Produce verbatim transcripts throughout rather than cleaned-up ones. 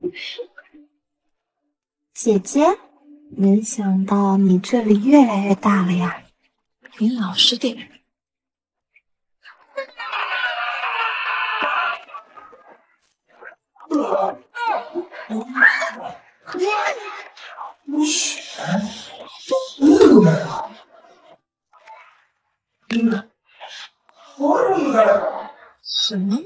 姐姐，没想到你这里越来越大了呀，你老实点。什么？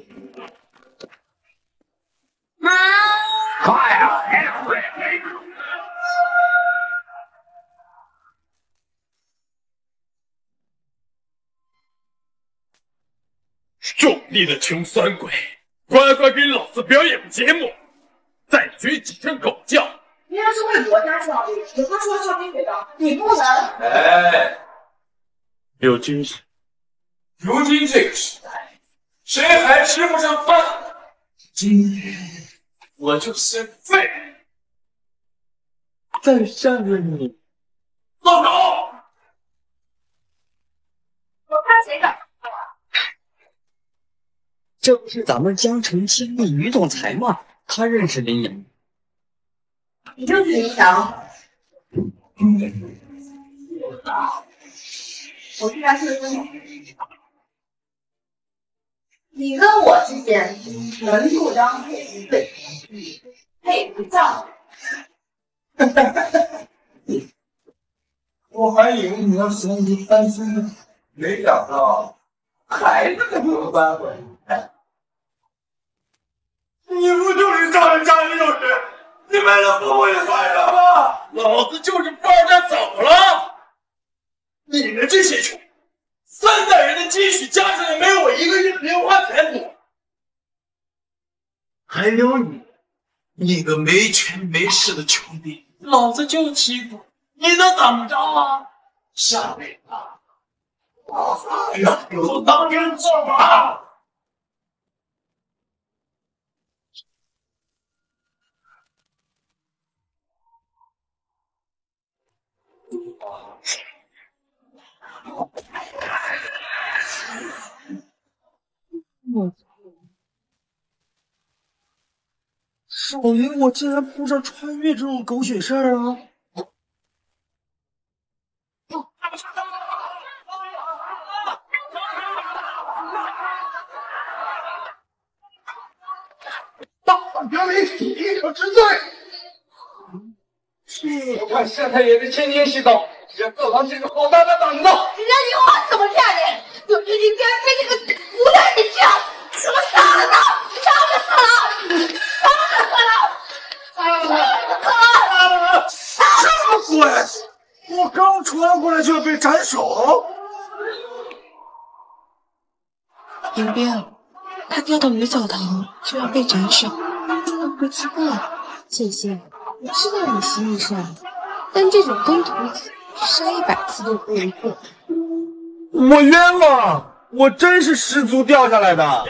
壮丽的穷酸鬼，乖乖给老子表演节目，再学几声狗叫。 人家是为国家效力，有他说效力的，你不能。 哎，刘军士，如今这个时代，谁还吃不上饭？今天我就先废了，再扇了你。放手！ 我看谁敢！ 这不是咱们江城千丽女总裁吗？她认识林阳。 你就是林阳。我居然是分手。你跟我之间门不当户不对，配不上。 我还以为你要嫌疑翻身呢，没想到还是个没搬回来。你不就是仗着家里有人，你为了不会算什么？老子就是富二代，怎么了？你们这些穷，三代人的积蓄加起来没有我一个月的零花钱多。还有你，你个没权没势的穷逼，老子就欺负你，能怎么着啊？下辈子，让给我当人做吧！我操！少林，我竟然碰上穿越这种狗血事儿啊！大胆刁民，一可知罪！我看县太爷的天天洗澡，让灶堂这个好大的胆子！ 人家你我怎么骗你？就今天被这个无赖给抢，怎么杀了他？杀了死了！杀了死了！杀了死了！ 什么鬼？我刚传过来就要被斩首？ 林边，他掉到女澡堂就要被斩首，那不奇怪。谢谢，我知道你心意善良，但这种登徒子杀一百次都不为过。 我冤枉！我真是失足掉下来的。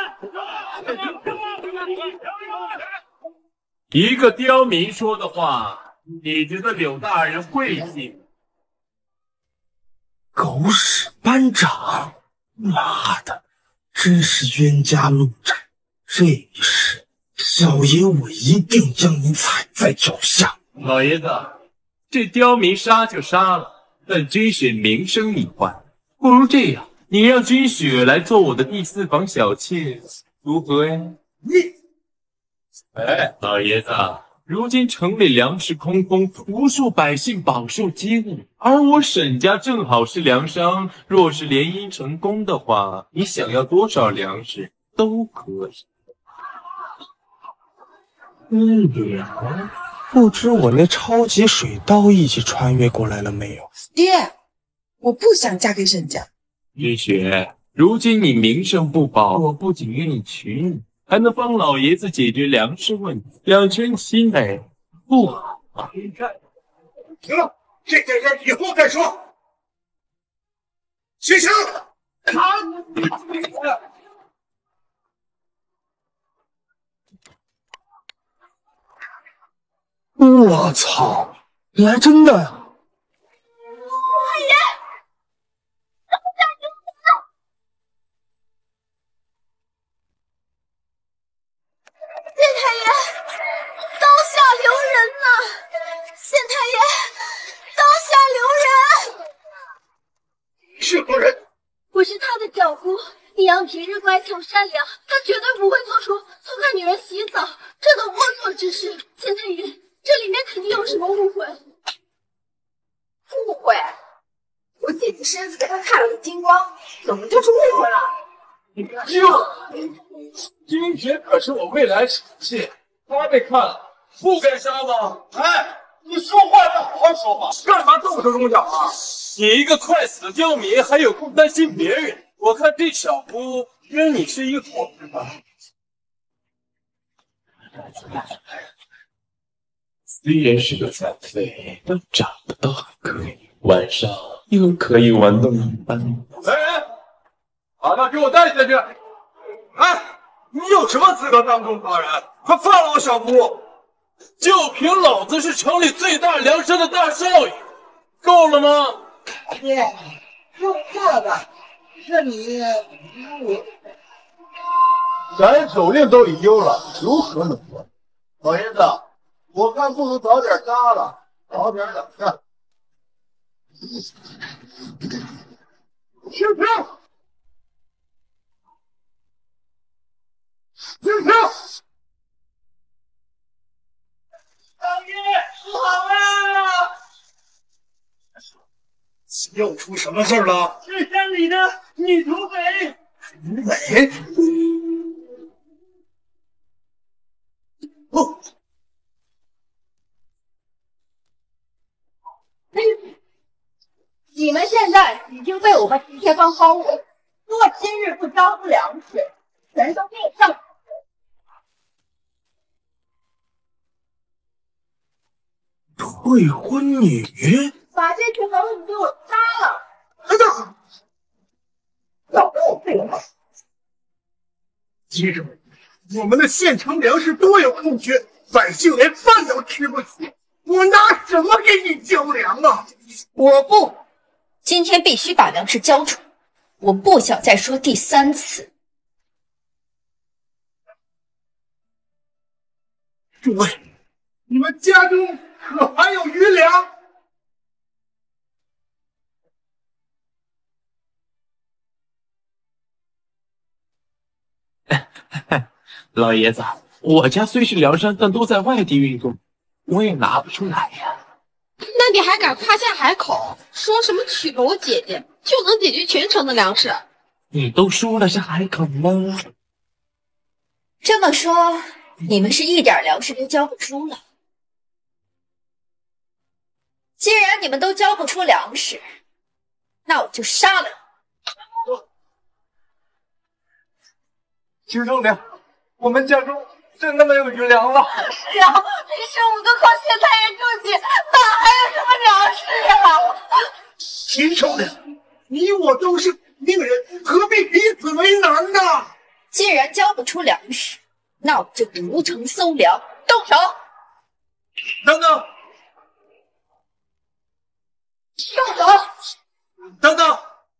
一个刁民说的话，你觉得柳大人会信？狗屎班长！妈的，真是冤家路窄！这一世，小爷我一定将你踩在脚下。老爷子，这刁民杀就杀了，但君雪名声已坏，不如这样，你让君雪来做我的第四房小妾，如何呀？你，哎，老爷子。如今城里粮食空空，无数百姓饱受饥饿，而我沈家正好是粮商。若是联姻成功的话，你想要多少粮食都可以。嗯，不知我那超级水刀一起穿越过来了没有？ 爹，我不想嫁给沈家。 君雪，如今你名声不保，我不仅愿意娶你，还能帮老爷子解决粮食问题，两全其美，不好吗？行了，这件事以后再说。许晴，看，我操，你还真的呀！ 谢太爷， 小姑，易阳平日乖巧善良，他绝对不会做出偷看女人洗澡这等龌龊之事。钱太医，这里面肯定有什么误会。 误会？我姐姐身子被他看了个精光，怎么就是误会了？ 就金铁可是我未来宠妾，他被看了，不该杀吗？哎，你说话要好好说话，干嘛动手动脚啊？你一个快死的刁民，还有空担心别人？我看这小姑跟你是一伙的吧？虽然是个残废，但长得倒还可以，晚上又可以玩到一般。来人，把他给我带下去！哎，你有什么资格当众杀人？快放了我小姑！就凭老子是城里最大梁山的大少爷，够了吗？ 你用这个，是你你， 咱手令都已丢了，如何能还？ 老爷子，我看不如早点杀了，早点了事。停停！停停！ 大爷，不好了！又出什么事了？ 是山里的女土匪。 土匪？哦。 你们现在已经被我们齐天帮包围，如果今日不交出粮食，全都给你上。 未婚女？ 把这群猴子给我杀了！ 等等，老跟我废话。今日我们的县城粮食多有空缺，百姓连饭都吃不起，我拿什么给你交粮啊？ 我不，今天必须把粮食交出来，我不想再说第三次。 诸位，你们家中可还有余粮？ 老爷子，我家虽是梁山，但都在外地运作，我也拿不出来呀。 那你还敢夸下海口，说什么娶了我姐姐就能解决全城的粮食？ 你都说了是海口吗？ 这么说，你们是一点粮食都交不出了。既然你们都交不出粮食，那我就杀了你。 秦兄弟，我们家中真的没有余粮了。 是啊，平时我们都靠县太爷救济，哪还有什么粮食啊？ 秦兄弟，你我都是命人，何必彼此为难呢？ 既然交不出粮食，那我就屠城搜粮，动手！ 等等， 动手！ 等等，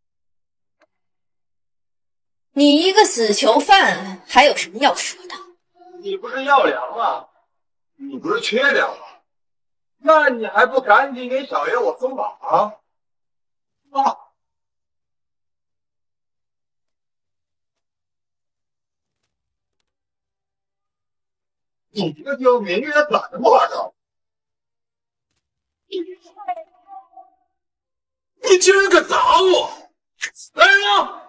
你一个死囚犯，还有什么要说的？ 你不是要粮吗？你不是缺粮吗？那你还不赶紧给小爷我松绑啊！啊！ 你这个刁民，原来咋这么话的？ 你竟然敢打我！来人啊！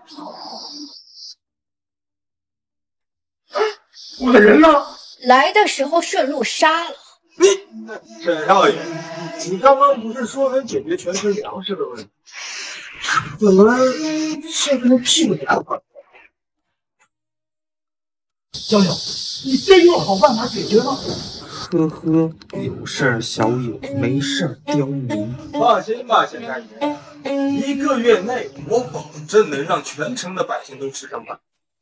我的人呢？ 来的时候顺路杀了。 你沈少爷，你刚刚不是说能解决全村粮食的问题？ 怎么现在屁股打快？小友，你真有好办法解决吗？ 呵呵，有事儿小友，没事儿刁民。 放心吧，县太爷，一个月内我保证能让全城的百姓都吃上饭。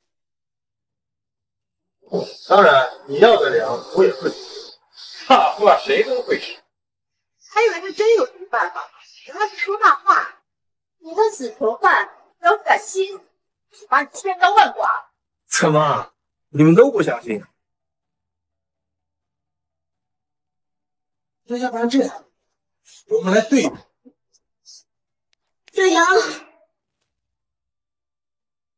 当然，你要的粮我也会给，大话谁都会说。 还以为他真有什么办法，原来是说大话。你个死囚犯，要是敢欺负，把你千刀万剐！ 怎么，你们都不相信？ 那要不然这样，我们来对比。 沈阳，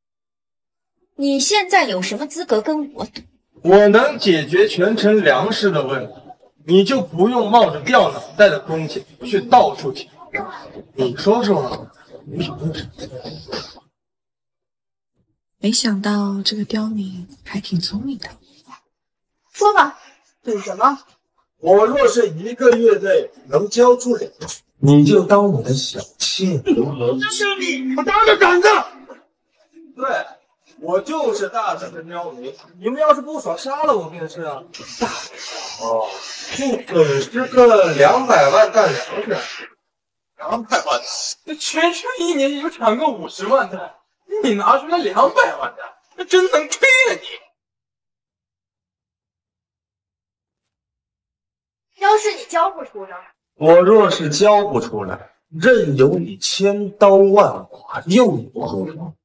你现在有什么资格跟我赌？ 我能解决全城粮食的问题，你就不用冒着掉脑袋的风险去到处抢。你说说，你有没有什么资格？ 没想到这个刁民还挺聪明的。 说吧，赌什么？ 我若是一个月内能交出粮食，你就当我的小妾如何？ 这是你，我大的胆子！ 对，我就是大胆的刁民。你们要是不爽，杀了我便是啊。大哦，就损失个两百万担粮食。 两百万，那全城一年也就产个五十万担，你拿出来两百万担，那真能吹啊你！ 要是你交不出呢？ 我若是交不出来，任由你千刀万剐，又有何妨？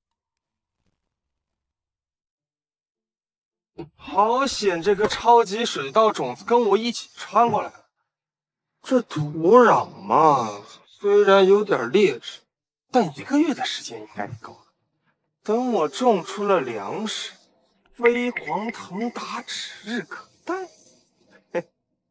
好险，这颗超级水稻种子跟我一起穿过来了。这土壤嘛，虽然有点劣质，但一个月的时间应该够了。等我种出了粮食，飞黄腾达指日可待。嘿。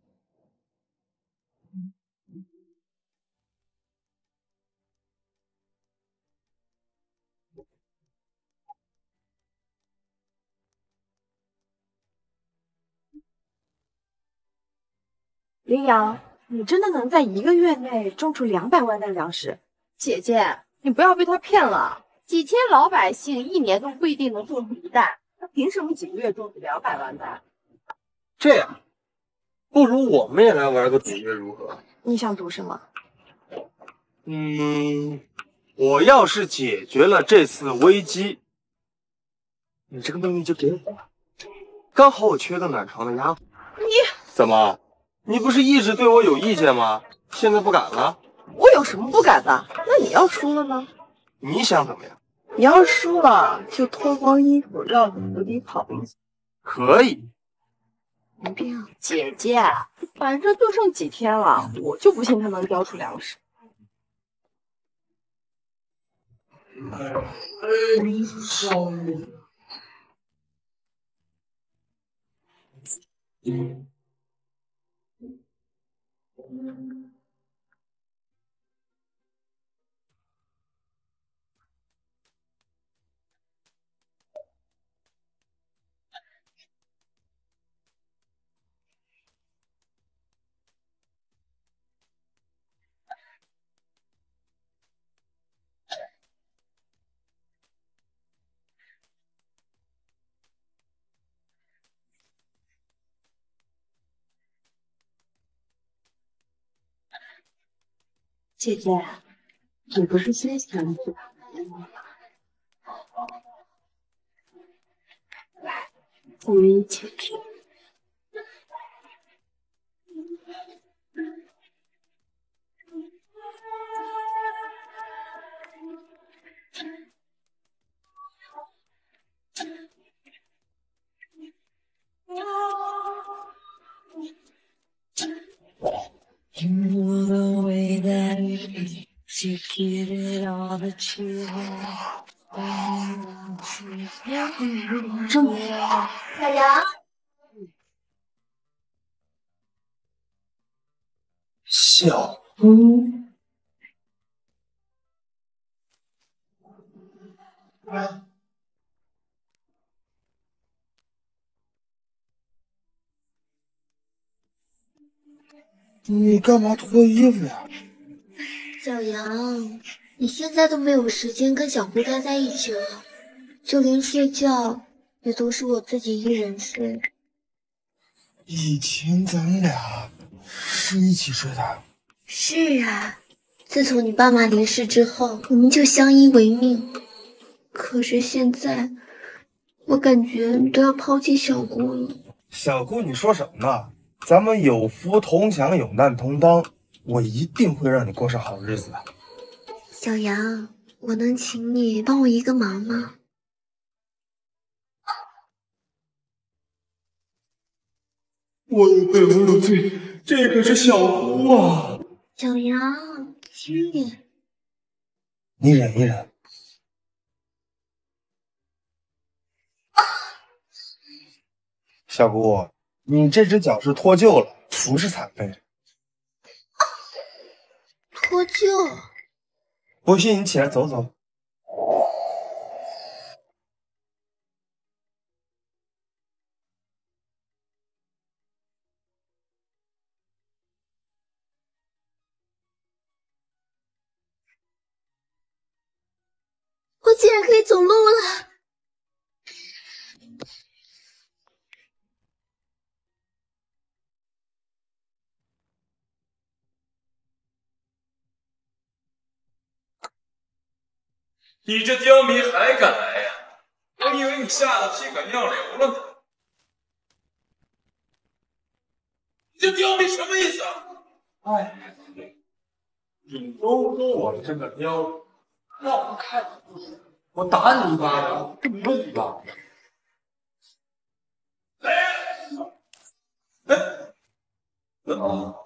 林阳，你真的能在一个月内种出两百万担粮食？姐姐，你不要被他骗了。几千老百姓一年都不一定能种出一担，他凭什么几个月种出两百万担？ 这样，不如我们也来玩个赌约如何？ 你想赌什么？ 嗯，我要是解决了这次危机，你这个妹妹就给我了。刚好我缺个暖床的丫鬟。 你怎么？你不是一直对我有意见吗？现在不敢了？ 我有什么不敢的？那你要输了呢？ 你想怎么样？ 你要输了，就脱光衣服绕着府邸跑一下。 可以。 没必要。姐姐，反正就剩几天了，我就不信他能交出粮食。 嗯。 姐姐，你不是先想去打牌吗？来，我们一起去。You know the way that it is, you give it all that you have. 这么小杨， 小姑，你干嘛脱衣服呀？ 小杨，你现在都没有时间跟小姑待在一起了，就连睡觉也都是我自己一人睡。 以前咱俩是一起睡的。 是啊，自从你爸妈离世之后，我们就相依为命。可是现在，我感觉都要抛弃小姑了。 小姑，你说什么呢？咱们有福同享，有难同当，我一定会让你过上好日子的。 小杨，我能请你帮我一个忙吗？ 我有罪，我有罪，这可是小姑啊！ 小杨，轻点。 你忍一忍。 小姑，你这只脚是脱臼了，不是残废。 脱臼？ 不信你起来走走。 我竟然可以走路了！ 你这刁民还敢来呀！我以为你吓得屁滚尿流了呢。你这刁民什么意思啊？ 哎，你都说我这个刁，让我看我打你一巴掌，这没问题吧？ 哎，哎，啊！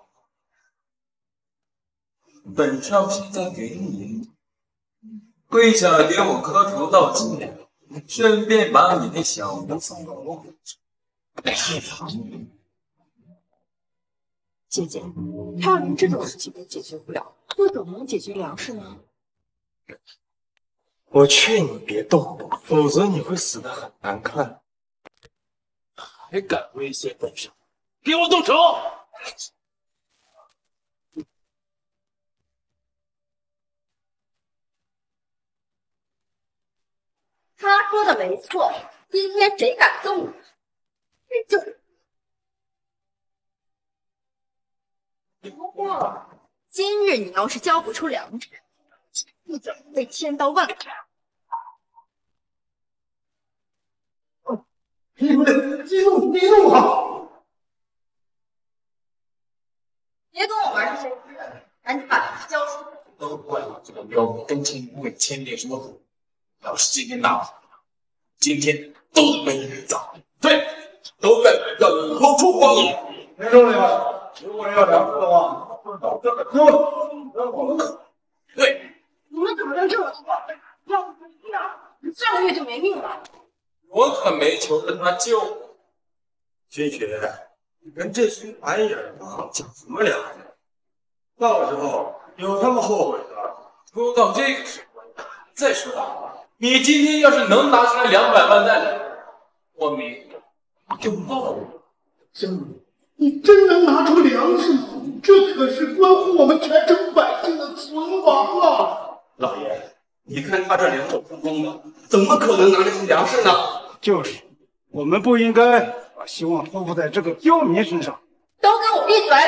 本少现在给你跪下给我磕头道歉，顺便把你那小子送到我这。 姐姐，他要连这种事情都解决不了，又怎么能解决梁氏呢？ 我劝你别动，否则你会死得很难看。 还敢威胁本少，给我动手！ 他说的没错，今天谁敢动我，这就不过，今日你要是交不出粮食，不准被千刀万剐。 你们激怒激怒我！ 别跟我玩这些事，赶紧把粮食交出来。 都怪我这个刁民跟秦无畏签订什么合约，要是今天打死了，今天都没人葬。对，都在本少口出狂言。 听众们，如果要粮食的话，就找这个丢了，让我们可。 对， 你们怎么能这么说？要不是这样，你上个月就没命了。 我可没求着他救我。 君雪，你跟这群玩意儿啊讲什么良心？到时候有他们后悔的。 拖到这个时候，再说了，你今天要是能拿出来两百万担粮，我明天就报了。 江如，你真能拿出粮食吗？这可是关乎我们全城百姓的存亡啊！ 老爷，你看他这两手空空的，怎么可能拿得出粮食呢？ 就是，我们不应该把希望托付在这个刁民身上。 都给我闭嘴！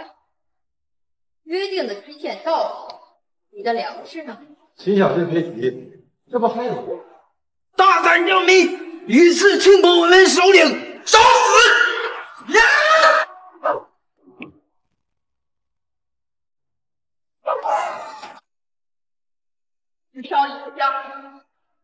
约定的期限到了，你的粮食呢？ 秦小姐别急，这不还有？ 大胆刁民，屡次轻薄我们首领，找死！呀！ 只烧一炷香。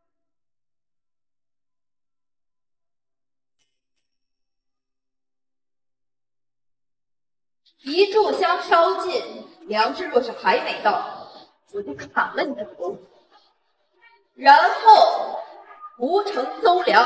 一炷香烧尽，粮食若是还没到，我就砍了你的头，然后屠城搜粮。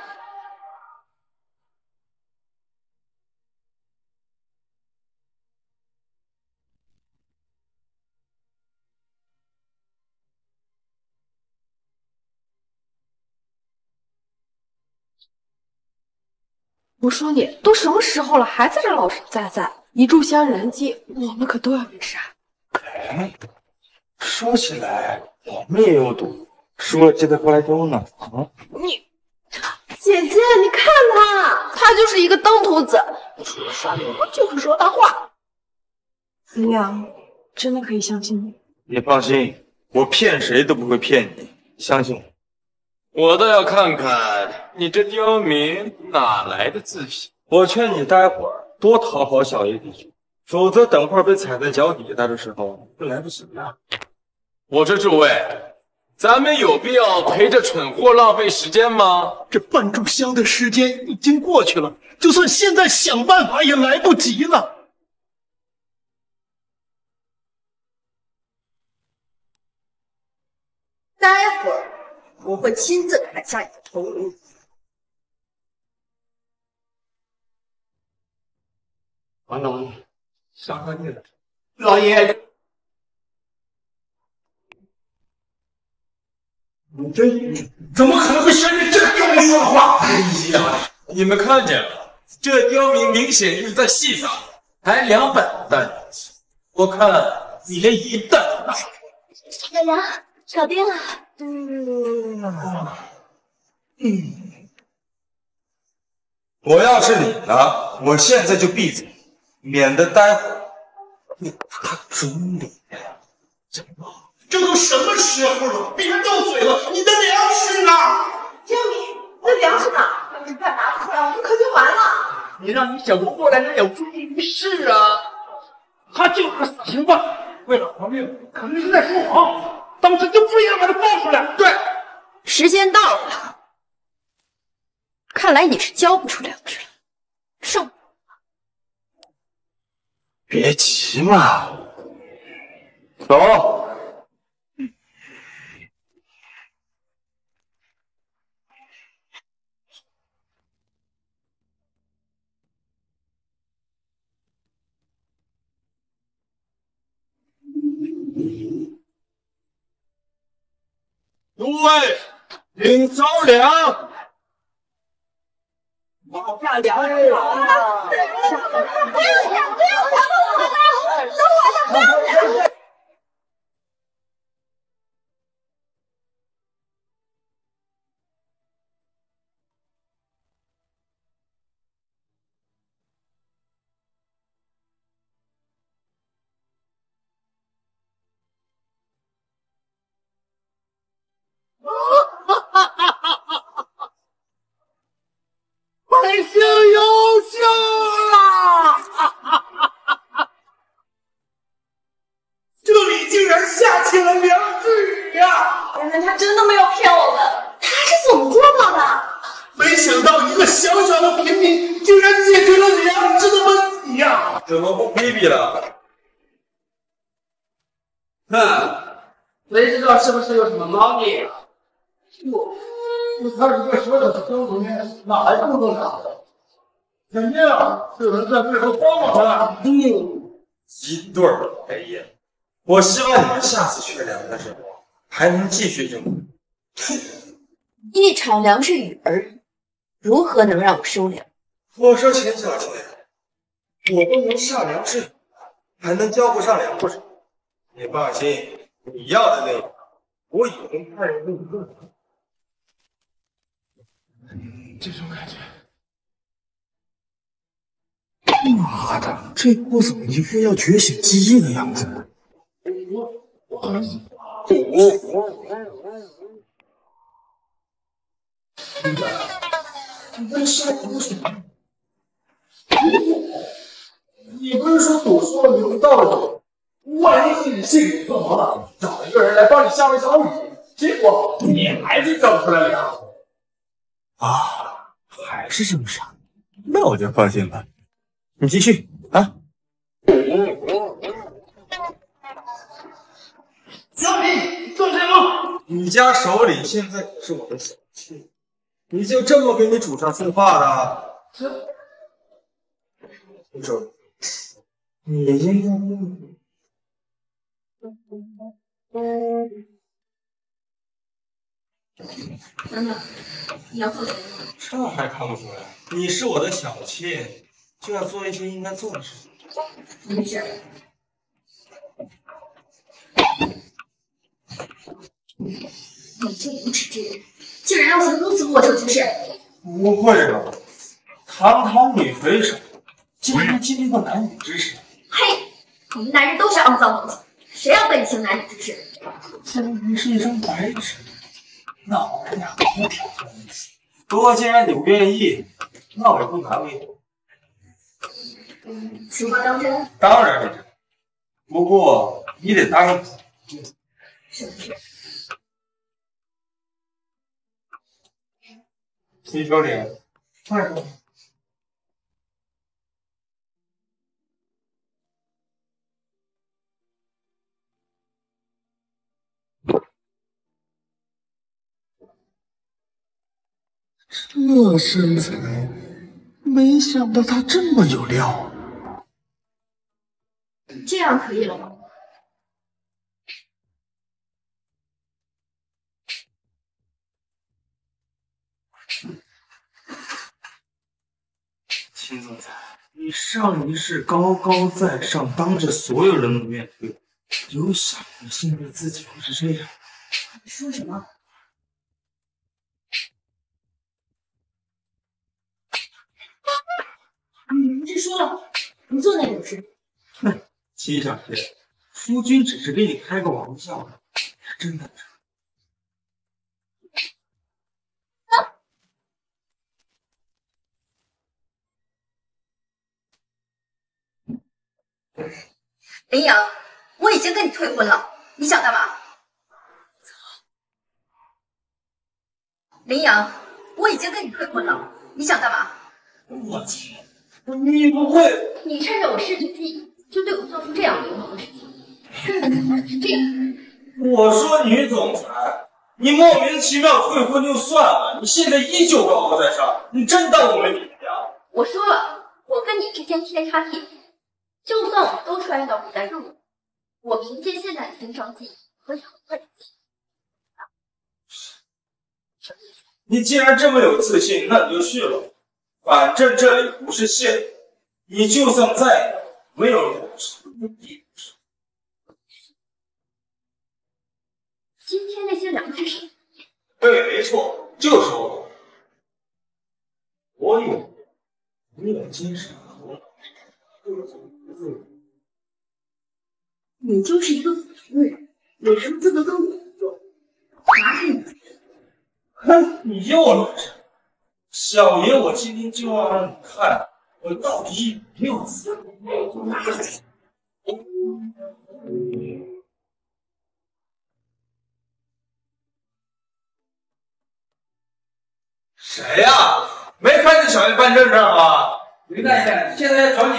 我说你都什么时候了，还在这老实在在？一炷香燃尽，我们可都要被杀。 哎，说起来，我们也有赌，输了记得过来丢呢。啊， 你姐姐，你看他，他就是一个登徒子，除了耍流氓就是说大话。林良，真的可以相信你？ 你放心，我骗谁都不会骗你，相信我。 我倒要看看你这刁民哪来的自信。 我劝你待会儿多讨好小爷弟兄，否则等会儿被踩在脚底下的时候就来不及了。 我说诸位，咱们有必要陪着蠢货浪费时间吗？ 这半炷香的时间已经过去了，就算现在想办法也来不及了。 待会儿我会亲自砍下你的头颅。 完了完了，杀干净了！老爷，你这怎么可能会相信这个刁民说的话？哎呀， 你们看见了，这刁民明显就是在戏上，还两百担，我看你连一担都拿不出。 小杨，搞定了。 嗯，我要是你呢，我现在就闭嘴，免得待会儿你打肿脸。 这这都什么时候了，别斗嘴了，你的粮食呢？ 刁民，你的粮食呢？要是再拿不出来，我们可就完了。 你让你小姑过来，那有注意于事啊！他就是个死刑犯，为了活命，肯定是在说谎。当时就非要把他放出来。对， 时间到了，看来你是交不出粮食了。上。 别急嘛，走。 诸位，请招粮。 我下粮食了！不要抢，不要抢，我的粮！等我的，不要抢！ 百姓有救了！这里竟然下起了粮食雨呀！ 原来他真的没有骗我们，他是怎么做到的？ 没想到一个小小的平民，竟然解决了粮食的问题呀！ 怎么不批评了？ 哼，谁知道是不是有什么猫腻？不，就他一个小小的刁民，哪还不能打的？肯定是人在背后帮我他。嗯， 一对儿白眼。我希望你们下次缺粮的时候还能继续这么。 一场粮食雨而已，如何能让我收粮？ 我说钱小姐，我都能上粮食，还能交不上粮不成？你放心，你要的那个，我已经派人给你弄了。 这种感觉， 妈的，这顾总一副要觉醒记忆的样子。 我我还是你在晒苦水？你不是说赌说留道理？万一自己心里做毛了，找一个人来帮你下个小雨，结果你还是整出来粮。 啊，还是这么傻，那我就放心了。你继续啊。 小李，你做什么？ 你家首领现在可是我的小妾，你就这么跟你主上说话的？ 这， 首领，你应该问。 等等，你要做什么？ 这还看不出来？你是我的小妾，就要做一些应该做的事情。 没事。你这无耻之人，竟然要行如此龌龊之事！ 不会吧？堂堂女水手，竟然经历过男女之事？ 嘿，你们男人都是肮脏东西，谁要跟你行男女之事？ 这明明是一张白纸，那我们俩不挑战一次。不过既然你不愿意，那我也不难为你。此话当真？ 当然是真。不过你得答应我。 什么事？ 秦首领，快说。 这身材，没想到他这么有料。 这样可以了吗？ 秦总裁，你上一世高高在上，当着所有人的面对我，有想过现在自己会是这样？ 你说什么？你不是说了不做那种事？ 哼，秦小姐，夫君只是跟你开个玩笑，是真的。 林阳，我已经跟你退婚了，你想干嘛？林阳，我已经跟你退婚了，你想干嘛？ 我去，你不会…… 你趁着我失去记忆，就对我做出这样流氓的事情，真的怎么是这样？ 我说女总裁，你莫名其妙退婚就算了，你现在依旧高高在上，你真当我没理解啊？ 我说了，我跟你之间天差地别。就算我们都穿越到古代入伍，我凭借现在的经商技艺可以很快的。 你既然这么有自信，那你就去了。反正这里不是县，你就算再没有人今天那些粮食是？ 对，没错，就是我。我有你有精神头脑。 你就是一个普通人，有什么资格跟我合作？拿着你！ 哼，你又来这！小爷，我今天就要让你看，我到底有没有资格。谁呀、啊？没看见小爷办正事吗？ 林大爷，现在找你。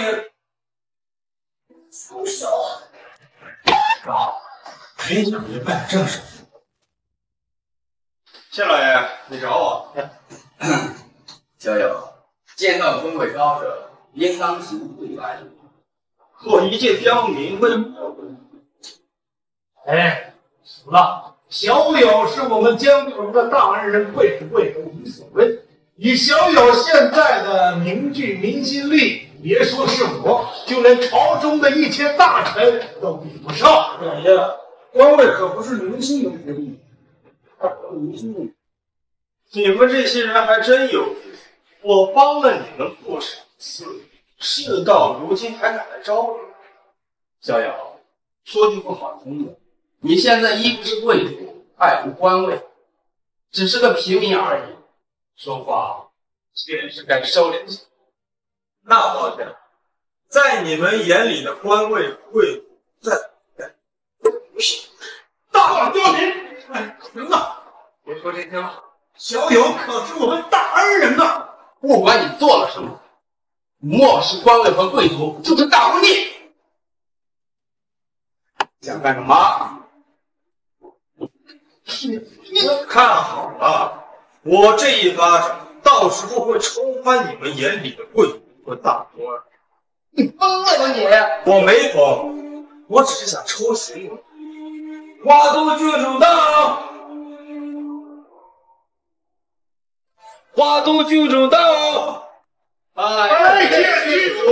松手！ 好，陪小爷办正事。谢老爷，你找我？ 小友，见到官位高者，应当行跪拜。 我一介刁民，为什么？ 哎，死了！小友是我们江州的大恩人，贵不贵无所谓。以小友现在的凝聚民心力，别说是我，就连朝中的一些大臣都比不上。 老爷，官位可不是明星能决定的，他是明星的。你们这些人还真有意思，我帮了你们不少次，事到如今还敢来招我？ 小友，说句不好听的，你现在一不是贵族，二无官位，只是个平民而已。说话也是该收敛些。 那抱歉，在你们眼里的官位贵族，在不是大胆刁民！哎，行了，别说这些了。小友可是我们大恩人呐！ 不管你做了什么，漠视官位和贵族就是大污逆。想干什么？ 看好了。我这一巴掌，到时候会抽翻你们眼里的贵族和大官。 你疯了吧你！ 我没疯，我只是想抽醒你。花都郡主到，花都郡主到， 拜见郡主。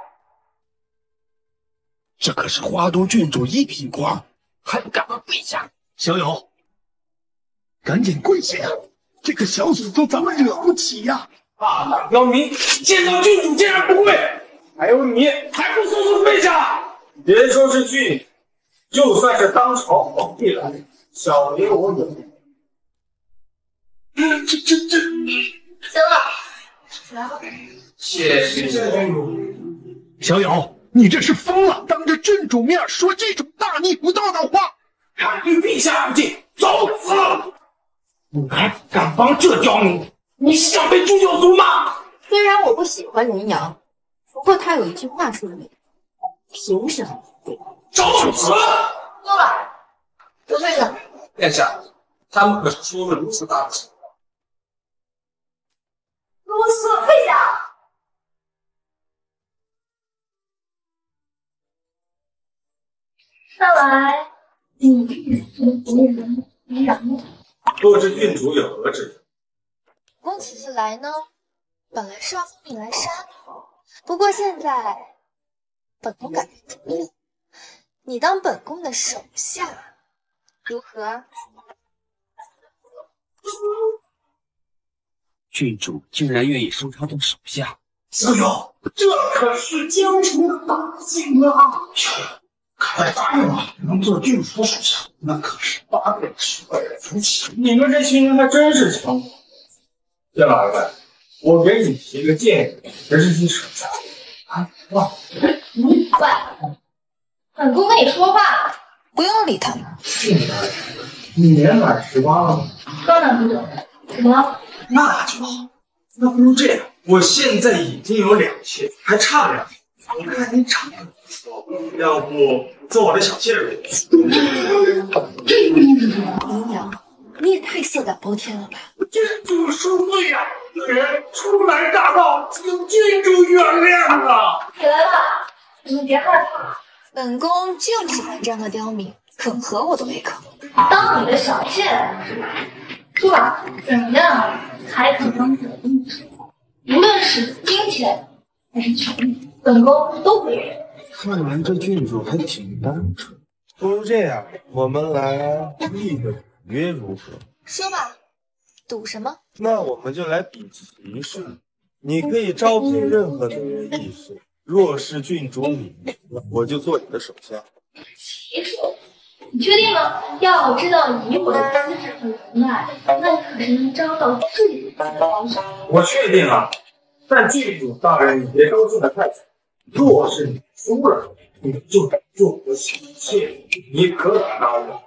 这可是花都郡主一品官，还不赶快跪下！小友，赶紧跪下呀！这个小祖宗咱们惹不起呀！ 大胆刁民，见到郡主竟然不跪，还有你还不速速跪下！别说是郡，就算是当朝皇帝来，小爷我也。 这这这， 行了，来吧。 谢谢郡主。 小友，你这是疯了！当着郡主面说这种大逆不道的话， 敢对陛下不敬，找死！你还敢帮这刁民？你想被诛九族吗？ 虽然我不喜欢林阳，不过他有一句话说的对，凭什么？ 找死！ 够了，都退下。 殿下，他们可是说了如此大气。 给我说退下！ 看来你是敌人敌人。 若是郡主有何指？ 公此次来呢，本来是要奉命来杀你，不过现在本宫改变主意了，你当本宫的手下，如何？ 郡主竟然愿意收他做手下， 小友，这可是江城的大姓啊！看来答应了，能做郡主手下，那可是八辈子二人夫妻。 你们这群人还真是强。谢老儿子，我给你提个建议，还是你手下啊？哇！ 喂，本宫跟你说话。 不用理他。 郡主，你年满十八了吗？ 刚满不久。怎么了？ 那就好。那不如这样，我现在已经有两妾，还差两妾。我看你长得不错，要不做我的小妾吧？ 林阳，你也太色胆包天了吧！ 郡主恕罪呀，此人初来乍到，请郡主原谅啊！ 起来吧，你们别害怕。 本宫就喜欢这样的刁民，很合我的胃口。 当你的小妾，说吧，怎样才可当本宫的手？无论是金钱还是权力，本宫都会给。 看来这郡主还挺单纯。不如这样，我们来立个赌约如何？ 说吧，赌什么？ 那我们就来比骑术。你可以招聘任何的人议事，若是郡主你赢了，我就做你的手下。 骑术？你确定吗？要知道以我的资质和人脉，那可是能招到最顶级的高手。 我确定啊，但郡主大人，你别高兴得太早。若是你输了，你就得做我小妾，你可敢答应？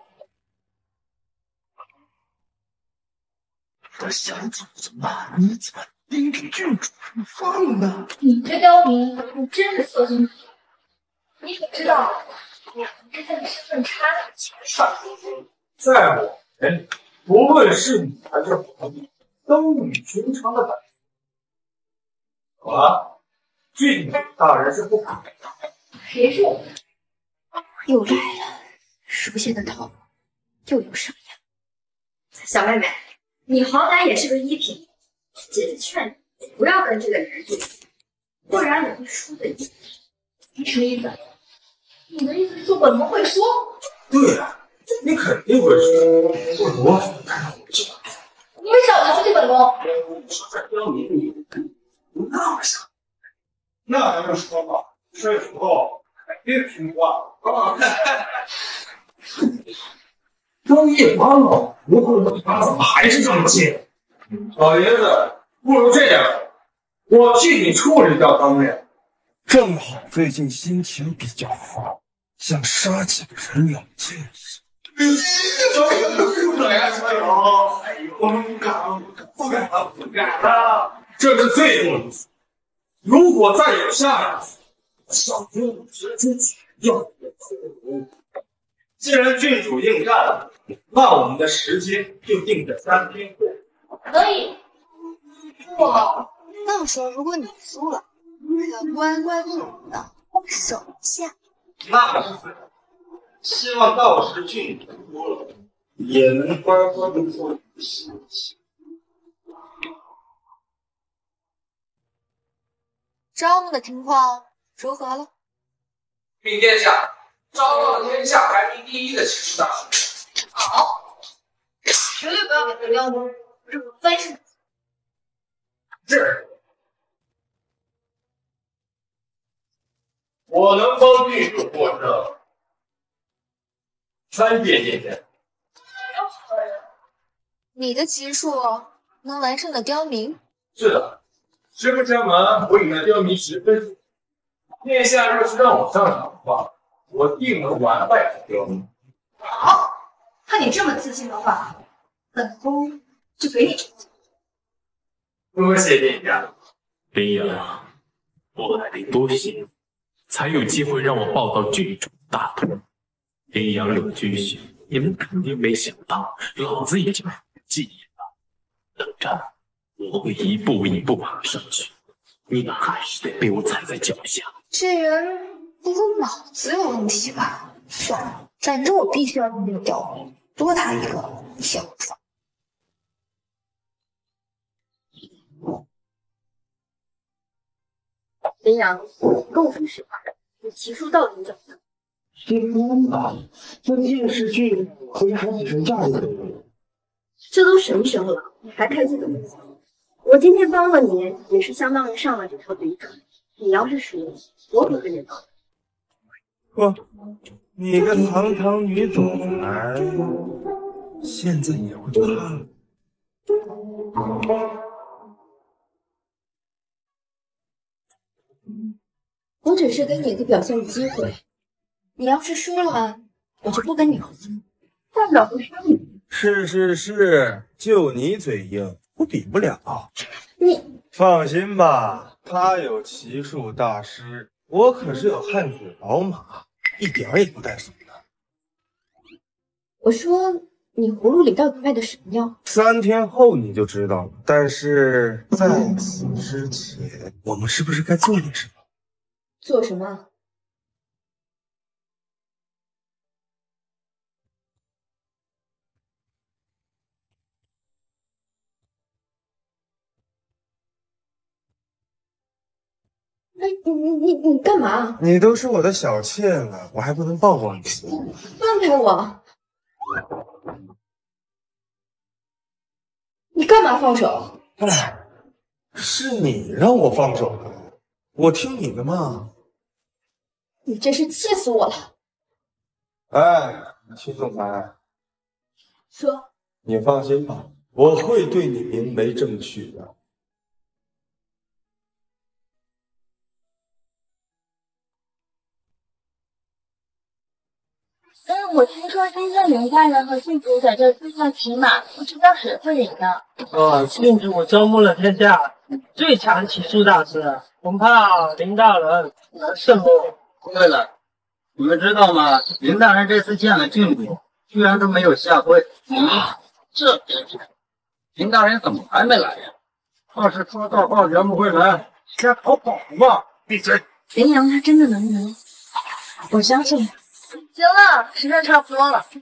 这小崽子们，你怎么盯着郡主不放呢？ 你这刁民，你真是色心。你可知道我们之间的身份差距？ 在我眼里，不论是你还是皇帝，都与寻常的百姓。好了，郡主大人是不可能的。 谁是我？ 又来了，熟悉的套路，又有什么呀？ 小妹妹，你好歹也是个一品，姐姐劝你不要跟这个人对赌，不然你会输的。 你什么意思？你的意思是说本宫会输？ 对呀、啊，你肯定会输。不如看看我这把。 你们少瞧不起本宫。 说这刁民你不那么想，那咱就说吧，睡死后肯定听话。啊，都夜班了，如何他怎么还是这么贱？老爷子，不如这样，我替你处理掉当面。 正好最近心情比较好，想杀几个人冷静一下。 小友，不敢呀，小友！哎呦，不敢，不敢了，不敢了！这是最后一次，如果再有下一次，小友直接要你的头。既然郡主应战了，那我们的时间就定在三天后。 可以。我到时候如果你输了，可乖乖做我的手下。 那是自然。希望到时郡主输了，也能乖乖的做你的手下。 招募的情况如何了？ 禀殿下，招到了天下排名第一的骑士大师。 好，绝对不要给他撩拨，这个翻身。 是。我能帮郡主获胜。三件件件。 你的骑术能完胜的刁民？ 是的，实不相瞒，我与那刁民十分熟。殿下若是让我上场的话，我定能完败这刁民。 好，看你这么自信的话，本宫就给你这个机会。 多谢殿下。 林阳，我还得多谢，才有机会让我抱到郡主大腿。林阳有居心，你们肯定没想到，老子已经记忆了。等着，我会一步一步爬上去，你们还是得被我踩在脚下。 这人不会脑子有问题吧？算了， 反正我必须要用这个雕笔多他一个小船。 林阳，跟我说实话，你骑术到底怎么样？ 一般吧，那电视剧不是还只剩下一个人？ 这都什么时候了，你还开这个玩笑？我今天帮了你，也是相当于上了这条贼船。你要是输，我可跟着走。 不，你个堂堂女总裁，现在也会怕了？ 我只是给你一个表现的机会，你要是输了，我就不跟你合作，大不了不杀你。 是是是，就你嘴硬，我比不了。 你放心吧，他有骑术大师，我可是有汗血宝马，一点也不带怂的。 我说你葫芦里到底卖的什么药？ 三天后你就知道了。但是在此之前，我们是不是该做点什么？ 做什么？哎，你你你你干嘛？ 你都是我的小妾了，我还不能抱抱你？ 放开我！你干嘛放手？ 哎，是你让我放手的，我听你的嘛。 你真是气死我了！ 哎，秦总裁， 说， 你放心吧，我会对你明媒正娶的。 嗯，我听说今天林大人和郡主在这自相骑马，不知道谁会赢呢？ 啊，郡主招募了天下最强骑术大师，恐怕林大人难胜哦。 对了，你们知道吗？林大人这次见了郡主，居然都没有下跪。啊，这真是！林大人怎么还没来呀？ 要是说大话圆不回来，先逃跑吧！闭嘴！ 林阳他真的能赢，我相信。 行了，时间差不多了。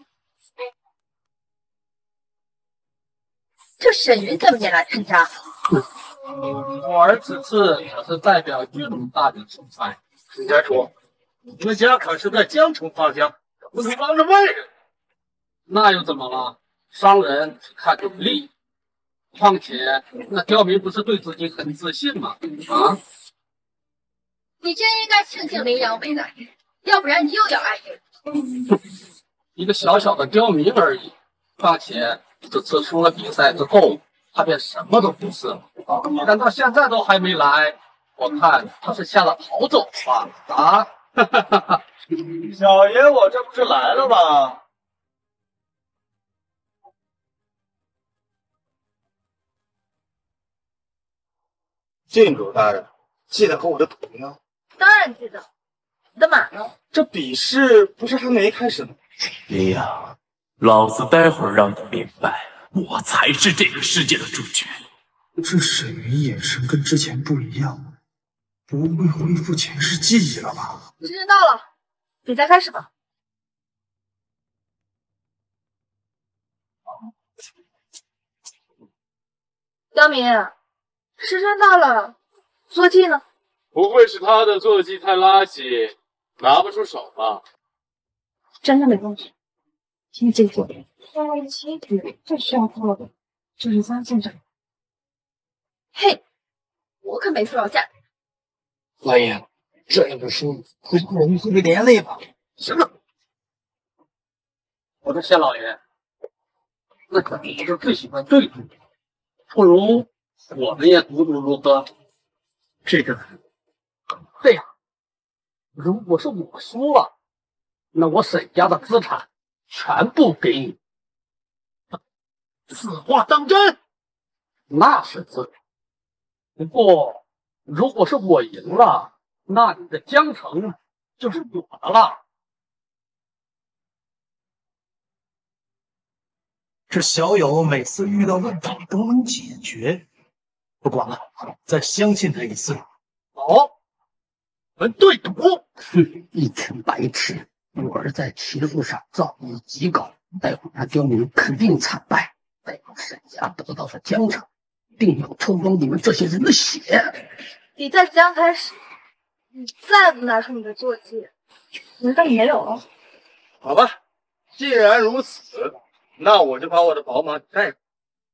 这沈云怎么也来参加？ 我儿此次可是代表郡主大人出差。 沈家主，你们家可是在江城发家，不能帮着外人。 那又怎么了？商人只看重利益，况且那刁民不是对自己很自信吗？啊！ 你真应该庆幸林阳没来，要不然你又要挨赢。 一个小小的刁民而已，况且这次输了比赛之后，他便什么都不是了。难道现在都还没来？我看他是吓得逃走吧？啊！哈哈哈哈！ 小爷我这不是来了吗？郡主大人，记得和我的赌吗？ 当然记得。你的马呢？ 这比试不是还没开始吗？ 林阳，老子待会儿让你明白，我才是这个世界的主角。 这沈云眼神跟之前不一样，不会恢复前世记忆了吧？ 时间到了，比赛开始吧。刁民，时间到了，坐骑呢？ 不会是他的坐骑太垃圾，拿不出手吧？ 真的没问题。请记住，下位棋局最需要做的就是三进阵。 嘿，我可没说要嫁给老爷，这样的输会让人会被连累吧？行了，我说谢老爷，那可是我最喜欢对赌，不如我们也赌赌如何？这个，这样，如果是我输了，那我沈家的资产全部给你。此话当真？那是自然。不过，如果是我赢了，那你的江城就是我的了。 这小友每次遇到问题都能解决，不管了，再相信他一次。 好，我们对赌。哼，一群白痴， 我儿在棋路上造诣极高，待会他刁民肯定惨败。待会沈家得到的江城，定要冲光你们这些人的血。 比赛即将开始，你再不拿出你的坐骑，难道你没有了？ 好吧，既然如此，那我就把我的宝马带过。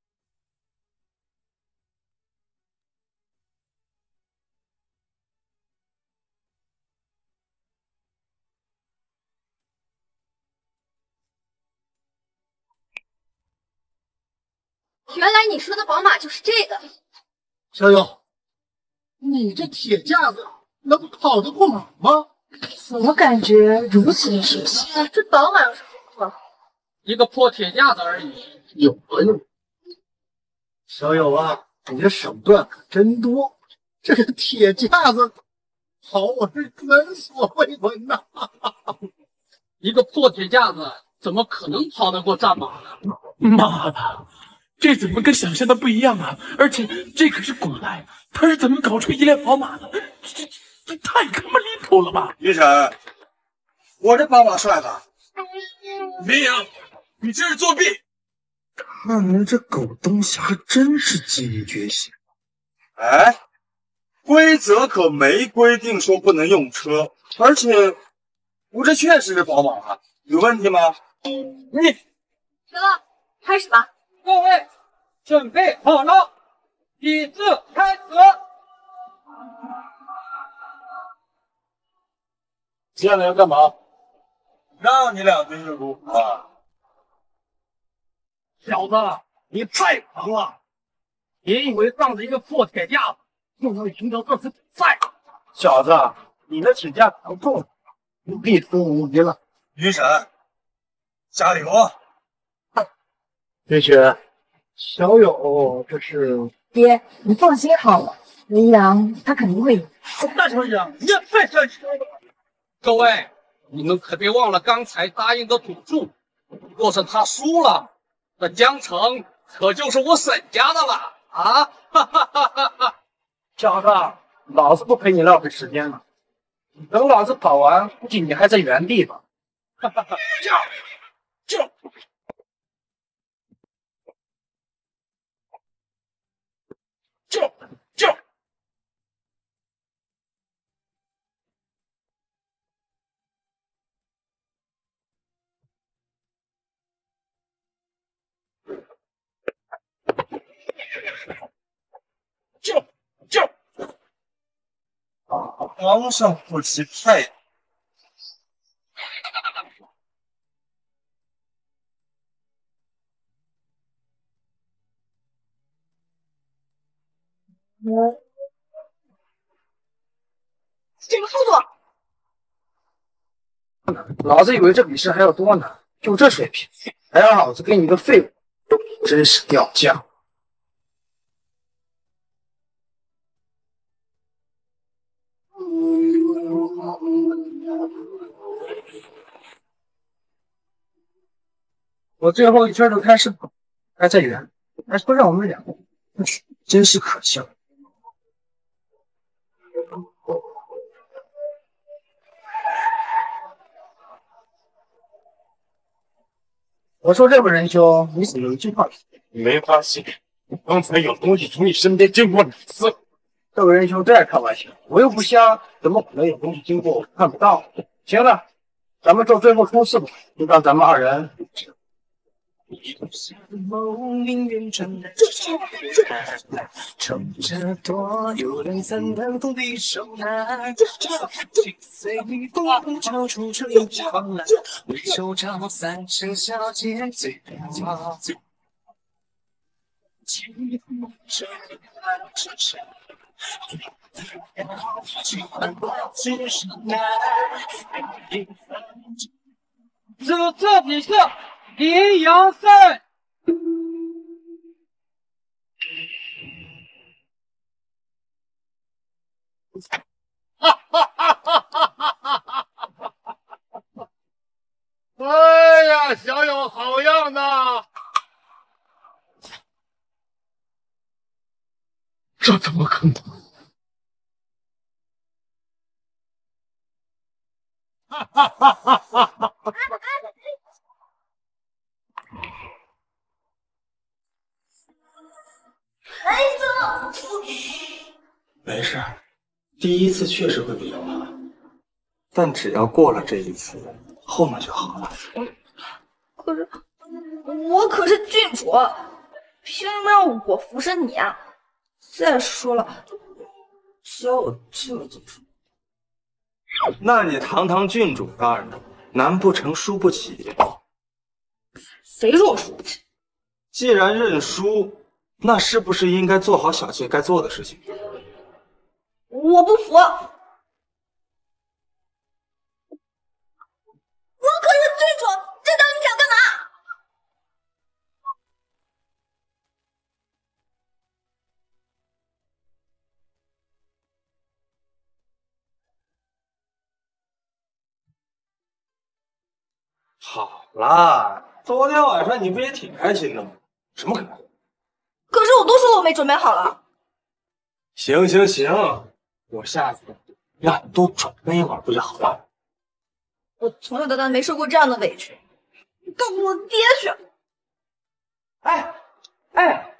原来你说的宝马就是这个。 小友，你这铁架子能跑得过马吗？ 怎么感觉如此的熟悉？这宝马有什么不好？ 一个破铁架子而已，有何用？ 小友啊，你的手段可真多。这个铁架子跑我是闻所未闻呐！ 一个破铁架子怎么可能跑得过战马呢？ 妈的，这怎么跟想象的不一样啊？而且这可是古代，他是怎么搞出一辆宝马的？这这太他妈离谱了吧！ 云晨，我这宝马帅吧？ 明阳，你这是作弊！ 看来这狗东西还真是记忆觉醒。哎，规则可没规定说不能用车，而且我这确实是宝马，有问题吗？ 你行了，开始吧。 各位准备好了，比试开始。 进来要干嘛？ 让你两句就如何啊？ 小子，你太狂了！别以为仗着一个破铁架子就能赢得这次比赛。 小子，你的铁架不够，你必输无疑了。 云神，加油！ 月雪，小友这是…… 爹，你放心好了，林阳他肯定会赢。 大小姐，你也太擅长了。 各位，你们可别忘了刚才答应的赌注，若是他输了，那江城可就是我沈家的了啊！哈哈哈哈哈！ 小子，老子不陪你浪费时间了，等老子跑完，估计你还在原地吧。哈哈哈！就就就就。 就就，皇上不急太阳。 什么速度？老子以为这比试还有多难，就这水平，还让老子跟你个废物，真是掉价。我最后一圈就开始还在原，还说让我们两个，真是可笑。我说这位仁兄，你怎么一句话？ 你没发现刚才有东西从你身边经过两次？ 这位仁兄这样开玩笑，我又不瞎，怎么可能有东西经过我看不到？行了，咱们做最后冲刺吧，就让咱们二人。 梦里面传来撑着多有两三单风的手拿，心随风潮出吹狂澜，为手招三生小姐最漂最。情梦着只剩喜欢我只是难。 此次比赛阴阳赛。 哈哈哈哈哈哈！哎呀，小友好样的！ 这怎么可能？ 哈哈哈哈哈！ 哎，走！ 没事，第一次确实会比较难，但只要过了这一次，后面就好了。 可是我可是郡主，凭什么让我服侍你啊？再说了，只要我这么做， 那你堂堂郡主大人，难不成输不起？ 谁说我输不起？ 既然认输，那是不是应该做好小妾该做的事情？ 我不服！我可是郡主，知道你想干嘛？ 好啦，昨天晚上你不也挺开心的吗？什么开心？ 可是我都说我没准备好了。 行行行，我下次让你多准备一会儿不就好了？ 我从小到大没受过这样的委屈，你告诉我爹去！ 哎哎，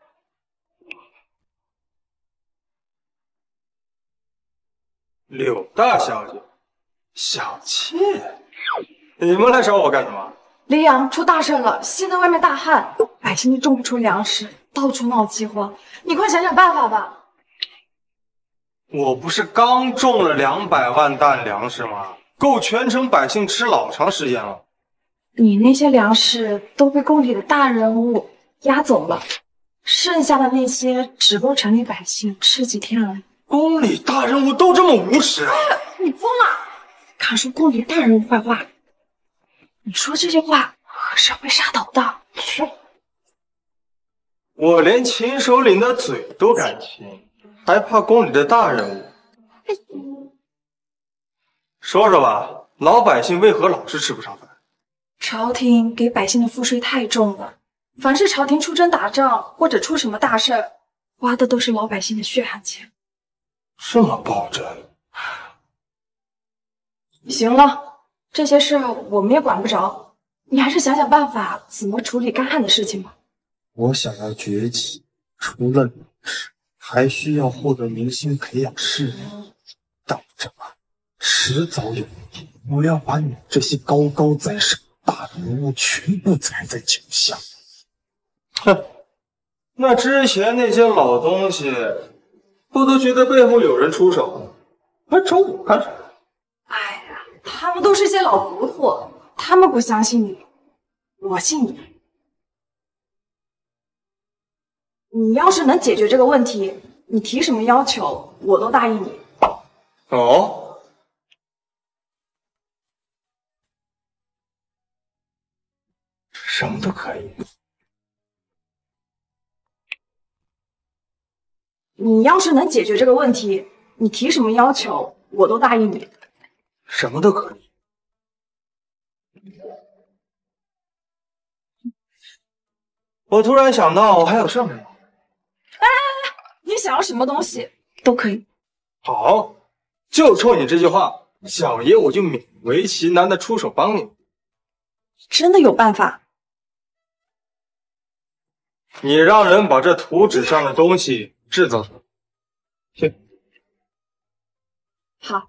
柳大小姐，小妾，你们来找我干什么？ 黎阳出大事了，现在外面大旱，百姓种不出粮食，到处闹饥荒，你快想想办法吧！ 我不是刚种了两百万担粮食吗？够全城百姓吃老长时间了。 你那些粮食都被宫里的大人物押走了，剩下的那些只够城里百姓吃几天而已。 宫里大人物都这么无耻？ 你疯了！敢说宫里大人物坏话？你说这些话可是会杀头的。 我连秦首领的嘴都敢亲，还怕宫里的大人物？说说吧，老百姓为何老是吃不上饭？ 朝廷给百姓的赋税太重了，凡是朝廷出征打仗或者出什么大事儿，花的都是老百姓的血汗钱。 这么暴政？ 行了，这些事我们也管不着，你还是想想办法怎么处理干旱的事情吧。 我想要崛起，除了理智，还需要获得民心，培养士人。等着吧，迟早有一天，我要把你们这些高高在上的大人物全部踩在脚下。哼，那之前那些老东西，不都觉得背后有人出手，还找我干什么？ 哎呀，他们都是些老糊涂，他们不相信你，我信你。你要是能解决这个问题，你提什么要求，我都答应你。 哦，什么都可以。 你要是能解决这个问题，你提什么要求，我都答应你。 什么都可以。我突然想到，我还有事没有？ 哎，你想要什么东西都可以。 好，就冲你这句话，小爷我就勉为其难的出手帮你。 真的有办法？ 你让人把这图纸上的东西制造出来。去。 好。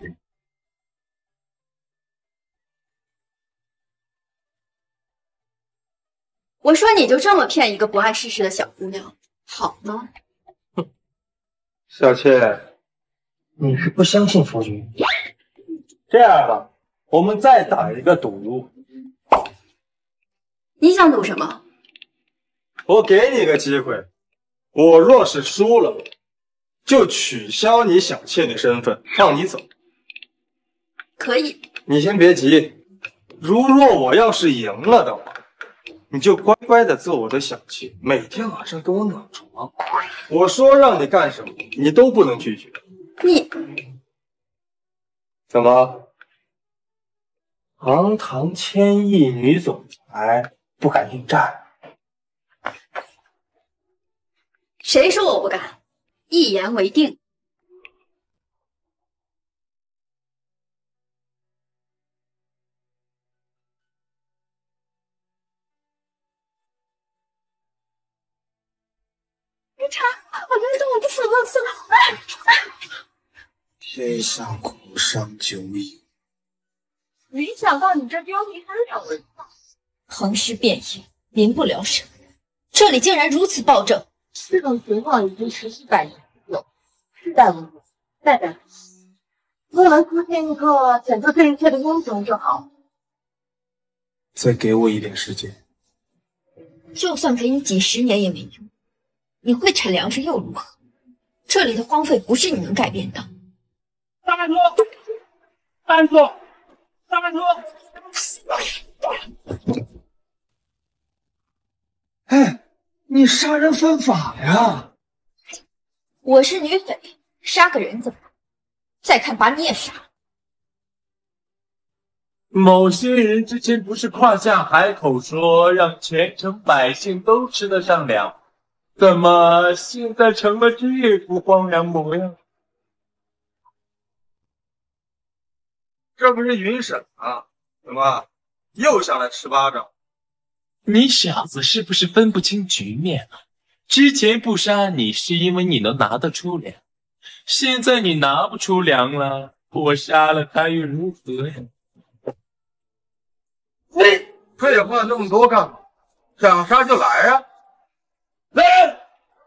我说你就这么骗一个不谙世事的小姑娘，好吗？ 哼，小妾，你是不相信夫君？这样吧，我们再打一个赌。 你想赌什么？ 我给你个机会，我若是输了，就取消你小妾的身份，放你走。 可以。 你先别急，如若我要是赢了的话，你就乖乖的做我的小妾，每天晚上跟我暖床。我说让你干什么，你都不能拒绝。 你怎么？堂堂千亿女总裁不敢应战？ 谁说我不敢？一言为定。 茶，我真的我不死了死了！ 天下苦伤久矣。 没想到你这刁民还有人呢。 横尸遍野，民不聊生，这里竟然如此暴政。 这种情况已经持续百年有，世代无果，代代不息。若能出现一个拯救这一切的英雄就好。 再给我一点时间。 就算给你几十年也没用，你会产粮食又如何？这里的荒废不是你能改变的。 大班车，大班车，大班车！ 哎，你杀人犯法呀！ 我是女匪，杀个人怎么？再看把你也杀了。 某些人之前不是夸下海口说让全城百姓都吃得上粮，怎么现在成了这副荒凉模样？ 这不是云婶啊？怎么又想来吃巴掌？ 你小子是不是分不清局面啊？之前不杀你是因为你能拿得出粮，现在你拿不出粮了，我杀了他又如何呀？ 哎，废话那么多干嘛？想杀就来呀、啊！来人！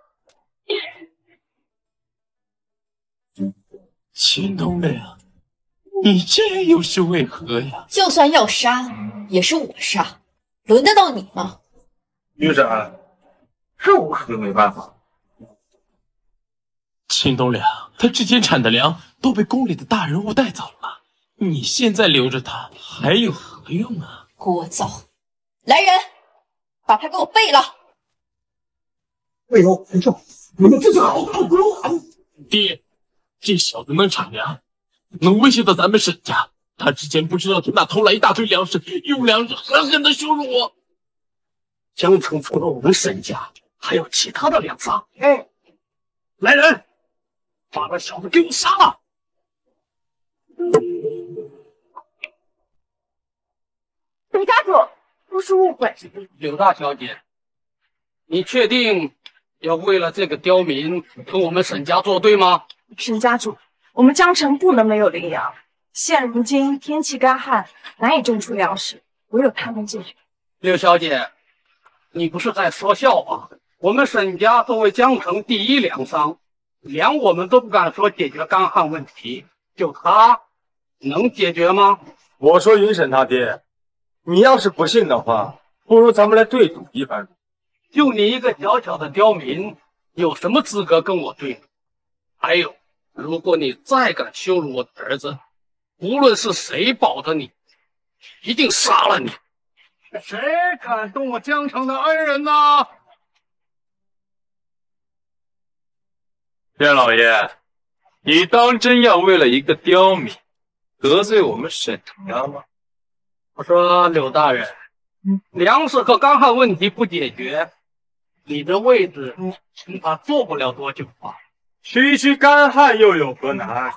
秦东亮，你这又是为何呀？ 就算要杀，也是我杀，轮得到你吗？ 云婶，这我可就没办法。 秦东良，他之前产的粮都被宫里的大人物带走了，你现在留着他还有何用啊？ 聒噪！来人，把他给我备了！ 魏柔、陈胜，你们这是好大锅啊！ 爹，这小子能产粮，能威胁到咱们沈家。他之前不知道从哪偷来一大堆粮食，用粮食狠狠的羞辱我。 江城除了我们沈家，还有其他的粮仓。哎，来人，把那小子给我杀了！ 沈家主，不是误会。 柳大小姐，你确定要为了这个刁民跟我们沈家作对吗？ 沈家主，我们江城不能没有羚羊。现如今天气干旱，难以种出粮食，唯有他们解决。 柳小姐，你不是在说笑吧？我们沈家作为江城第一粮商，连我们都不敢说解决干旱问题，就他能解决吗？ 我说云婶他爹，你要是不信的话，不如咱们来对赌一番。 就你一个小小的刁民，有什么资格跟我对赌？还有，如果你再敢羞辱我的儿子，无论是谁保着你，一定杀了你！谁敢动我江城的恩人呢？ 任老爷，你当真要为了一个刁民得罪我们沈家吗？ 我说柳大人，粮食和干旱问题不解决，你的位置恐怕坐不了多久吧？ 区区干旱又有何难？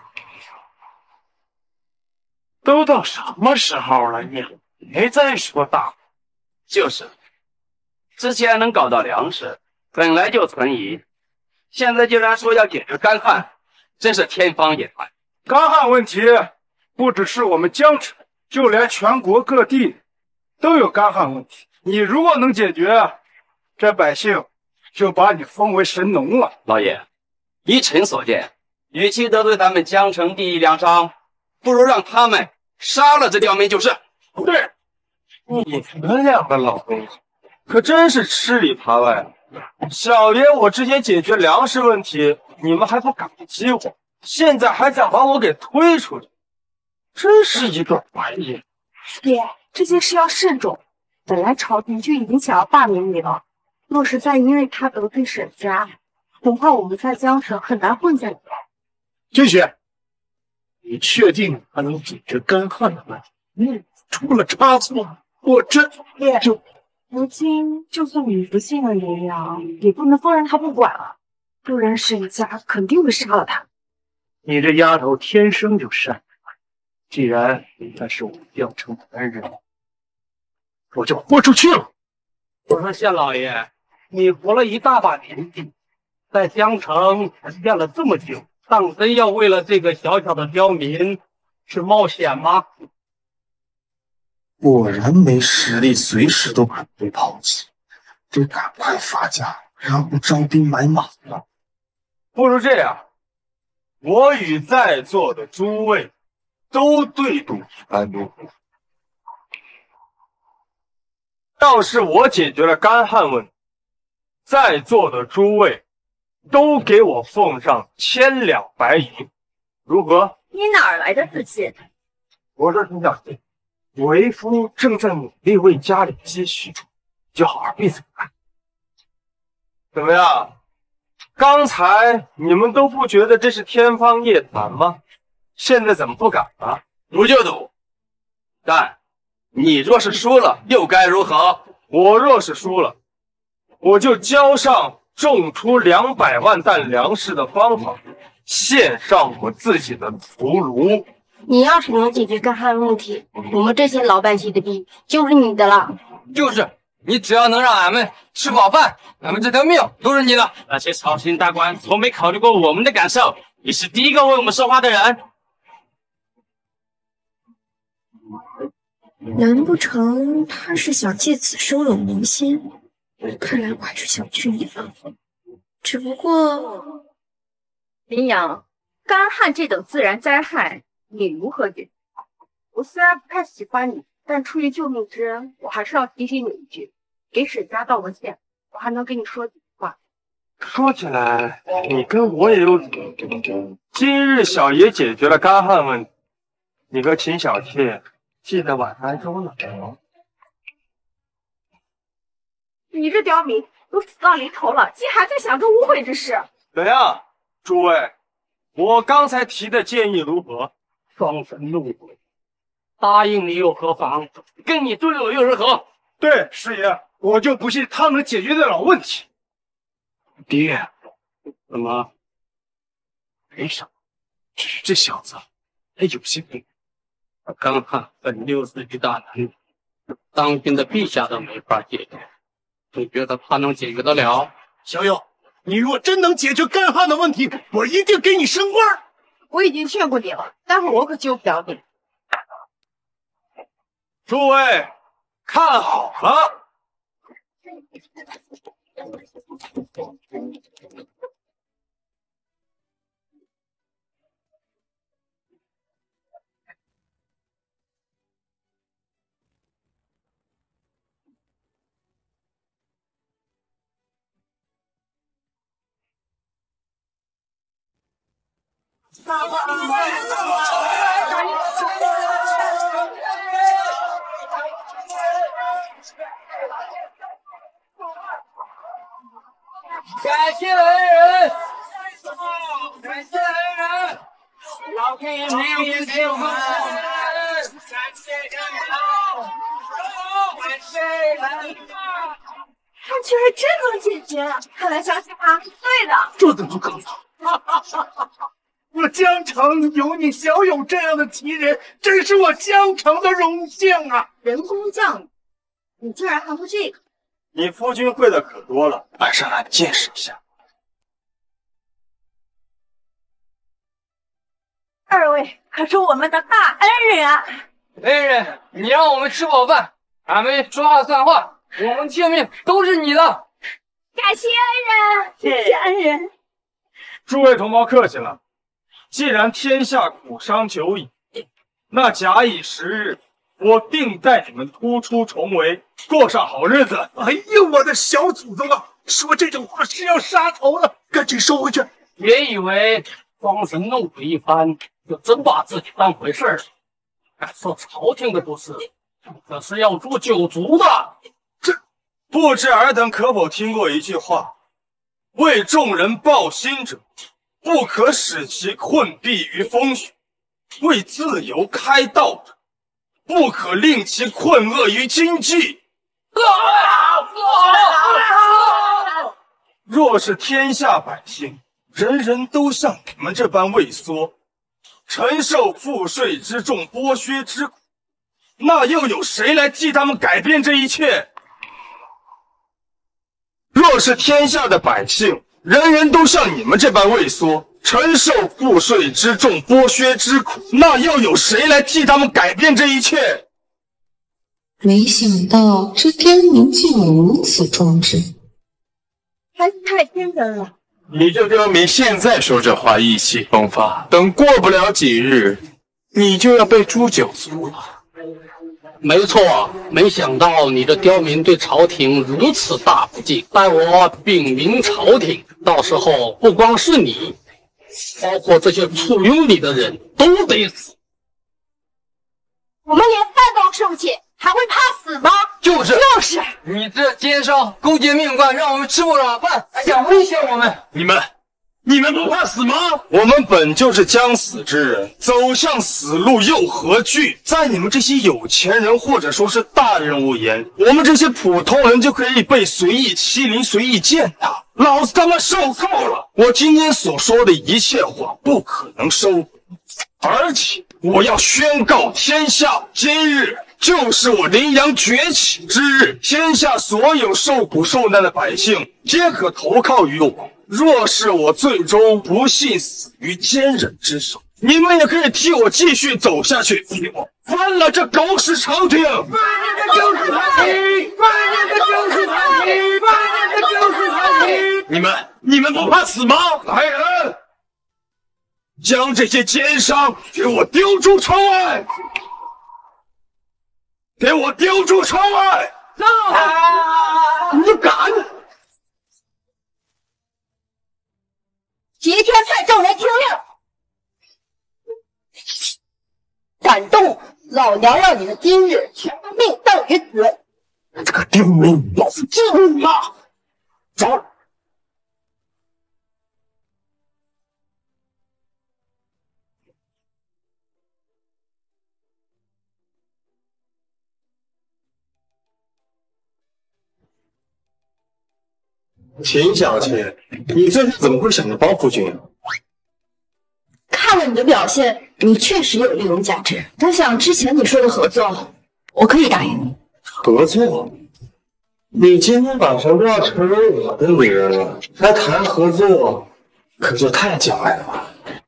都到什么时候了，你还在说大？ 就是，之前能搞到粮食，本来就存疑，现在竟然说要解决干旱，真是天方夜谭。 干旱问题不只是我们江城，就连全国各地都有干旱问题。你如果能解决，这百姓就把你封为神农了。 老爷，依臣所见，与其得罪咱们江城第一粮商，不如让他们杀了这刁民就是。 对，你们两个老东西可真是吃里扒外。小爷我之前解决粮食问题，你们还不感激我，现在还想把我给推出去，真是一个玩意。 爹，这件事要慎重。本来朝廷就已经想要罢免你了，若是再因为他得罪沈家，恐怕我们在江城很难混下去。 君雪，你确定他能解决干旱的问题？嗯，出了差错，我真就…… 如今就算你不信任羚羊，也不能放任他不管啊，不然沈家肯定会杀了他。 你这丫头天生就善良，既然他是我江城的恩人，我就豁出去了。 我说县老爷，你活了一大把年纪， 在江城沉淀了这么久，当真要为了这个小小的刁民去冒险吗？ 果然没实力，随时都可能被抛弃。得赶快发家，然后招兵买马了。 不如这样，我与在座的诸位都对赌一番如何？要是我解决了干旱问题，在座的诸位都给我奉上千两白银，如何？ 你哪来的自信？ 我说陈小姐，为夫正在努力为家里积蓄，就好好闭嘴吧。怎么样？刚才你们都不觉得这是天方夜谭吗？现在怎么不敢了？ 赌就赌，但你若是输了，又该如何？ 我若是输了，我就交上种出两百万担粮食的方法，献上我自己的俘虏。 你要是能解决干旱问题，我们这些老百姓的地就是你的了。 就是，你只要能让俺们吃饱饭，俺们这条命都是你的。那些朝廷大官从没考虑过我们的感受，你是第一个为我们说话的人。 难不成他是想借此收拢民心？看来我还是小觑你了。只不过， 林阳，干旱这等自然灾害，你如何解决？我虽然不太喜欢你，但出于救命之恩，我还是要提醒你一句：给沈家道个歉。我还能跟你说几句话。 说起来，你跟我也有组。今日小爷解决了干旱问题，你和秦小妾记得晚安粥呢。 你这刁民都死到临头了，竟还在想这污秽之事。 怎样，诸位，我刚才提的建议如何？ 双神怒鬼，答应你又何妨？跟你对了又如何？ 对，师爷，我就不信他能解决得了问题。 爹，怎么？没什么，只是这小子他有些病。干旱本就是一大难题，当今的陛下都没法解决，你觉得他能解决得了？ 小友，你若真能解决干旱的问题，我一定给你升官。 我已经劝过你了，待会儿我可救不了你。 诸位，看好了。 感谢恩人，感谢恩人，老天爷没有眼给我们，感谢恩人，感谢恩人。 他居然真能解决，看来相信他是对的。 这怎么可能？我江城有你小友这样的奇人，真是我江城的荣幸啊！ 人工降雨，你竟然还会这个？ 你夫君会的可多了，晚上让你见识一下。 二位可是我们的大恩人啊！ 恩人，你让我们吃饱饭，俺们说话算话，我们性命都是你的。 感谢恩人，谢谢恩人。 诸位同胞客气了，既然天下苦伤久矣，那假以时日，我定带你们突出重围，过上好日子。 哎呦，我的小祖宗啊！说这种话是要杀头的，赶紧收回去。 别以为装神弄鬼一番，就真把自己当回事了。敢说朝廷的不是，这是要诛九族的。 这不知尔等可否听过一句话：为众人抱薪者，不可使其困敝于风雪；为自由开道者，不可令其困厄于经济。若是天下百姓人人都像你们这般畏缩，承受赋税之重、剥削之苦，那又有谁来替他们改变这一切？若是天下的百姓人人都像你们这般畏缩，承受赋税之重、剥削之苦，那要有谁来替他们改变这一切？ 没想到这刁民竟有如此壮志， 还是太天真了。 你这刁民现在说这话意气风发，等过不了几日，你就要被诛九族了。 没错，没想到你这刁民对朝廷如此大不敬，待我禀明朝廷，到时候不光是你，包括这些簇拥你的人都得死。 我们连饭都吃不起，还会怕死吗？ 就是就是， 你这奸商勾结命官，让我们吃不了饭，还想威胁我们？ 你们，你们不怕死吗？我们本就是将死之人，走向死路又何惧？在你们这些有钱人或者说是大人物眼里，我们这些普通人就可以被随意欺凌、随意践踏。老子他妈受够了！我今天所说的一切话不可能收回，而且我要宣告天下，今日就是我林阳崛起之日，天下所有受苦受难的百姓皆可投靠于我。若是我最终不幸死于奸人之手，你们也可以替我继续走下去，替我翻了这狗屎朝廷！翻这个狗屎朝廷！翻这个狗屎朝廷！翻这个狗屎朝廷！ 你们，你们不怕死吗？来人，将这些奸商给我丢出城外！给我丢出城外！ 啊！ 你敢！ 齐天派众人听令，敢动，老娘让你们今日全部命丧于此！ 这个刁民，老子治你了！走！秦小姐，你这是怎么会想着包夫君啊？ 看了你的表现，你确实有利用价值。我想之前你说的合作，我可以答应你。 合作？你今天晚上都要成为我的女人了，还谈合作，可就太假了吧？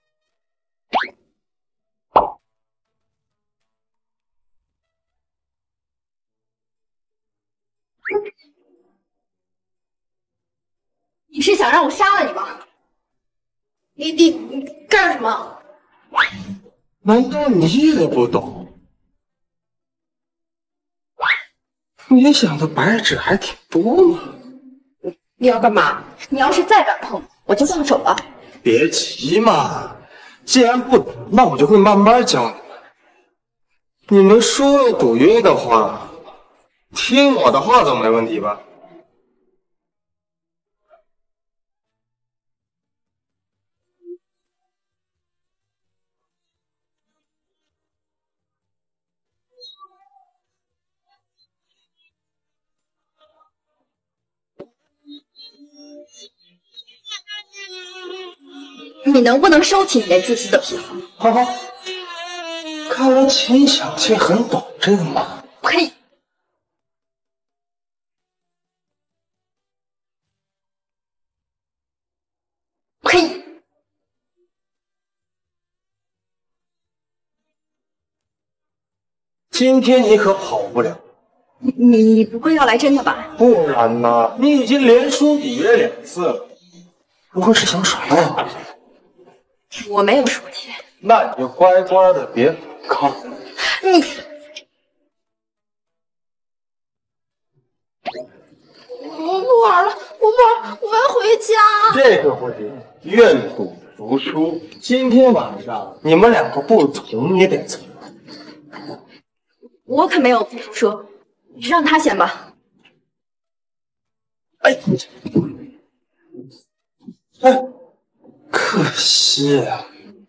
你是想让我杀了你吗？你你你干什么？ 难道你也不懂？你想的白纸还挺多嘛。 你要干嘛？你要是再敢碰，我就动手了。 别急嘛，既然不懂，那我就会慢慢教你们。你们说了赌约的话，听我的话总没问题吧？ 你能不能收起你那自私的皮肤？ 好好，看来秦小倩很懂这个嘛。 呸！呸！ 今天你可跑不了。 你你你不会要来真的吧？ 不然呢？你已经连输抵约两次了，不会是想耍赖？ 我没有输你。 那你就乖乖的别靠。 你。我不玩了，我不玩，我要回家。 这个不行，愿赌服输。今天晚上你们两个不走，你也得走。 我可没有不服输，你让他先吧。 哎，哎，可惜啊。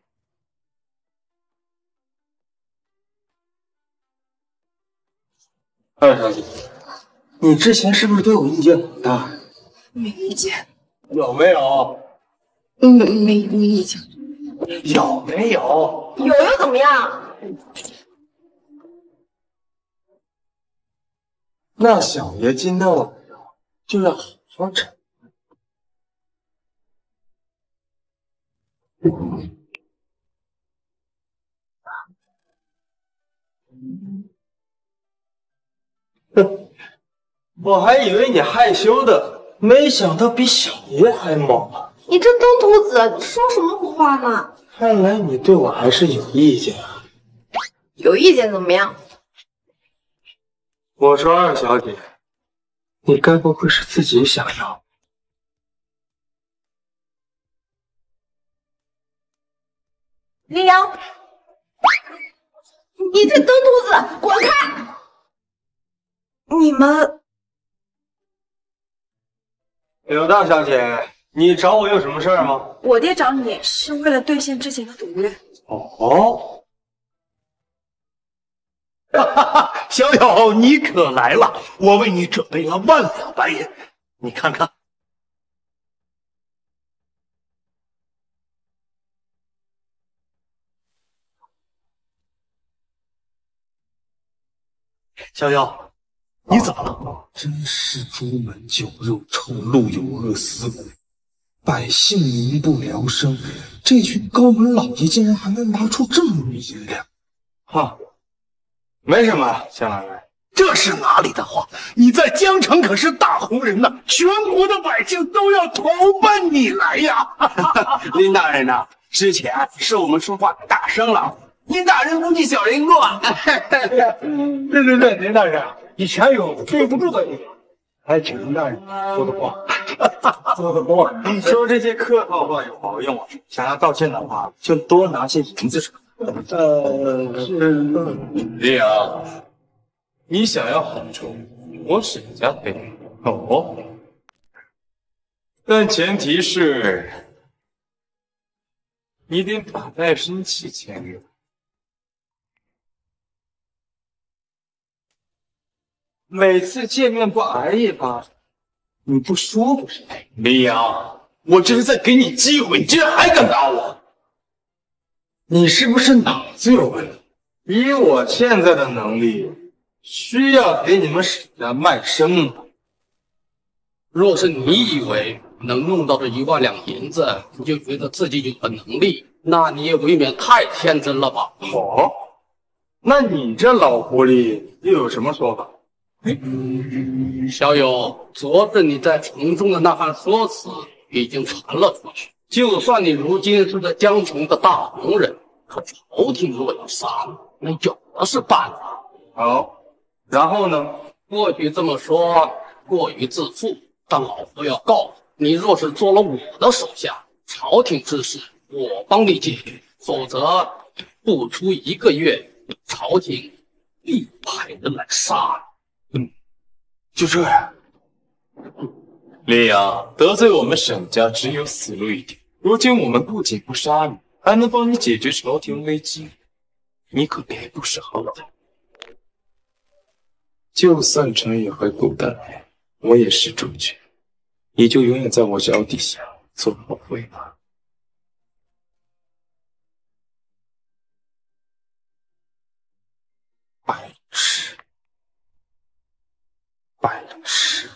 二小姐，你之前是不是对我意见很大？ 没意见。 有没有？ 嗯，没没意见。 有没有？ 有又怎么样？ 那小爷今天晚上就要好好惩。 哼，我还以为你害羞的，没想到比小爷还猛啊！ 你这东秃子，你说什么胡话呢？ 看来你对我还是有意见啊。 有意见怎么样？ 我说二小姐，你该不会是自己想要？ 林阳，你这灯秃子，滚开！你们， 柳大小姐，你找我有什么事儿吗？ 我爹找你是为了兑现之前的赌约。 哦， 哈哈哈，小友你可来了，我为你准备了万两白银，你看看。小友，你怎么了？ 真是朱门酒肉臭，路有恶死鬼，百姓民不聊生。这群高门老爷竟然还能拿出这么多银两！哈，没什么，夏老爷。 这是哪里的话？你在江城可是大红人呐，全国的百姓都要投奔你来呀！ 林大人呐、啊，之前是我们说话大声了。林大人不计小人过， 对对对，林大人，以前有对不住的地方，还请林大人多多话，多多包涵。 你说这些客套话有毛用啊？想要道歉的话，就多拿些银子出来。 呃，是林阳，你想要好处，我沈家给你哦，但前提是你得把卖身契签给我。 每次见面不挨一巴，你不说不是？ 林阳，我这是在给你机会，你居然还敢打我！ 你是不是脑子有问题？以我现在的能力，需要给你们沈家卖身吗？ 若是你以为能弄到这一万两银子，你就觉得自己有了能力，那你也未免太天真了吧？ 哦，那你这老狐狸又有什么说法？ 小友，昨日你在城中的那番说辞已经传了出去。就算你如今是在江城的大红人，可朝廷若要杀你，那有的是办法。 好，然后呢？ 或许这么说过于自负，但老夫要告诉你，你若是做了我的手下，朝廷之事我帮你解决，否则不出一个月，朝廷必派人来杀你。 嗯，就这样。 林阳，得罪我们沈家只有死路一条。如今我们不仅不杀你，还能帮你解决朝廷危机，你可别不识好歹。就算成也回古代，我也是主角，你就永远在我脚底下做后卫吧。 白痴，白痴！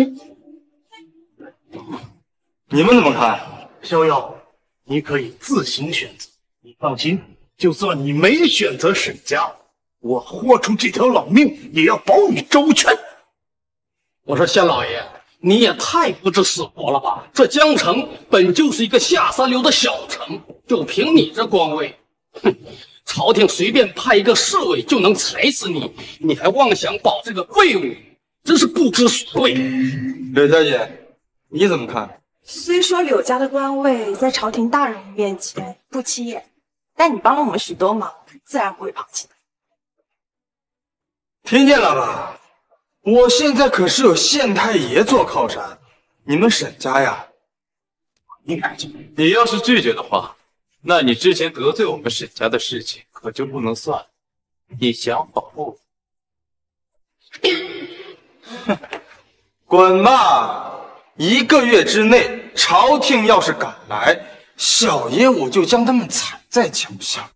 你们怎么看？ 逍遥，你可以自行选择。你放心，就算你没选择沈家，我豁出这条老命也要保你周全。 我说县老爷，你也太不知死活了吧！这江城本就是一个下三流的小城，就凭你这官位，哼，朝廷随便派一个侍卫就能踩死你，你还妄想保这个废物，真是不知所谓。 柳小姐，你怎么看？ 虽说柳家的官位在朝廷大人物面前不起眼，但你帮了我们许多忙，自然不会抛弃的。 听见了吧？我现在可是有县太爷做靠山，你们沈家呀， 应该去。你要是拒绝的话，那你之前得罪我们沈家的事情可就不能算了。你想保护？ 哼，滚吧！一个月之内，朝廷要是敢来，小爷我就将他们踩在脚下。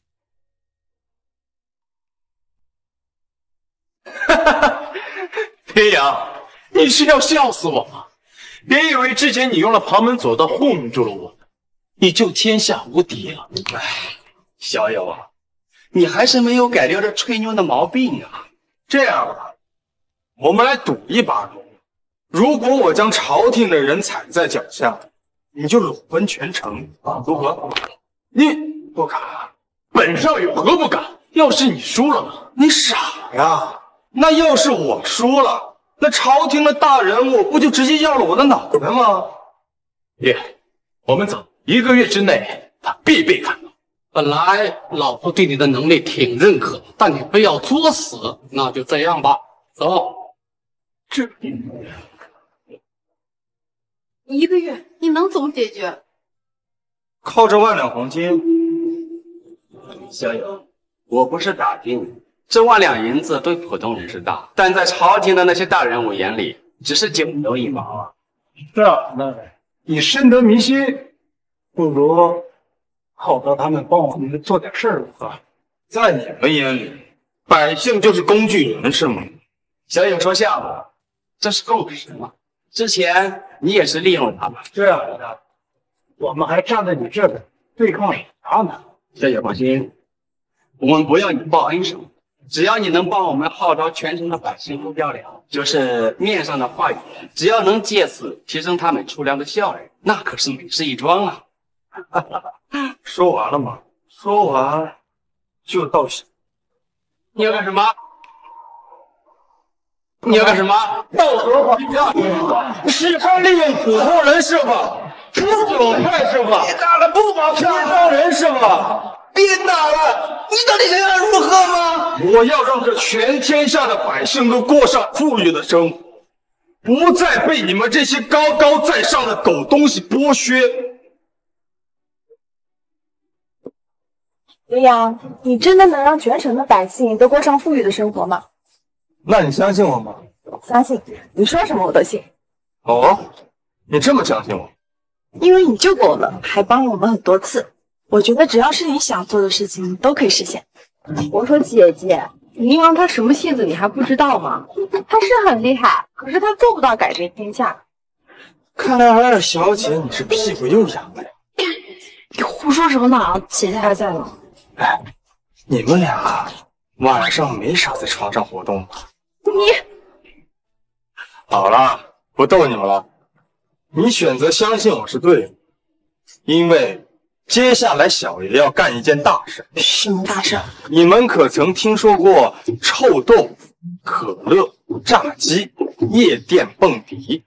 哈哈，林阳，你是要笑死我吗？别以为之前你用了旁门左道糊弄住了我们， 你就天下无敌了。哎，小友啊，你还是没有改掉这吹牛的毛病啊。 这样吧，我们来赌一把。如果我将朝廷的人踩在脚下，你就裸奔全城，如何？你不敢， 本少有何不敢？要是你输了呢？ 你傻呀！那要是我输了，那朝廷的大人我不就直接要了我的脑袋吗？ 爷，我们走，一个月之内他必被砍倒。 本来老夫对你的能力挺认可，但你非要作死，那就这样吧，走。 这一个月你能怎么解决？ 靠这万两黄金。 小友，我不是打击你，这万两银子对普通人是大，但在朝廷的那些大人物眼里，只是九牛一毛啊。 这样的，你深得民心，不如号召他们帮我们做点事儿吧。 在你们眼里，百姓就是工具人是吗？ 小友说笑了，这是共识嘛。之前你也是利用他们。 这样的，我们还站在你这边对抗啥呢？ 小友放心，我们不要你报恩什么，只要你能帮我们号召全城的百姓都掉了，就是面上的话语，只要能借此提升他们出粮的效率，那可是美事一桩啊！ 说完了吗？说完就到手。 你要干什么？你要干什么？ 道德绑架，喜欢利用普通人是吧？不表态是吧？别打了，不绑架当人是吧？ 别打了！你到底想要如何吗？ 我要让这全天下的百姓都过上富裕的生活，不再被你们这些高高在上的狗东西剥削。 刘洋，你真的能让全城的百姓都过上富裕的生活吗？ 那你相信我吗？ 相信，你说什么我都信。 哦，你这么相信我？ 因为你救过我们，还帮了我们很多次。我觉得只要是你想做的事情，都可以实现。 我说姐姐，宁王他什么性子你还不知道吗？他是很厉害，可是他做不到改变天下。 看来二小姐你是屁股又痒了。 你胡说什么呢？姐姐还在呢。 哎，你们俩晚上没少在床上活动吧？ 你好了，不逗你们了。你选择相信我是对的，因为接下来小爷要干一件大事。 什么大事？ 你们可曾听说过臭豆腐、可乐、炸鸡、夜店蹦迪？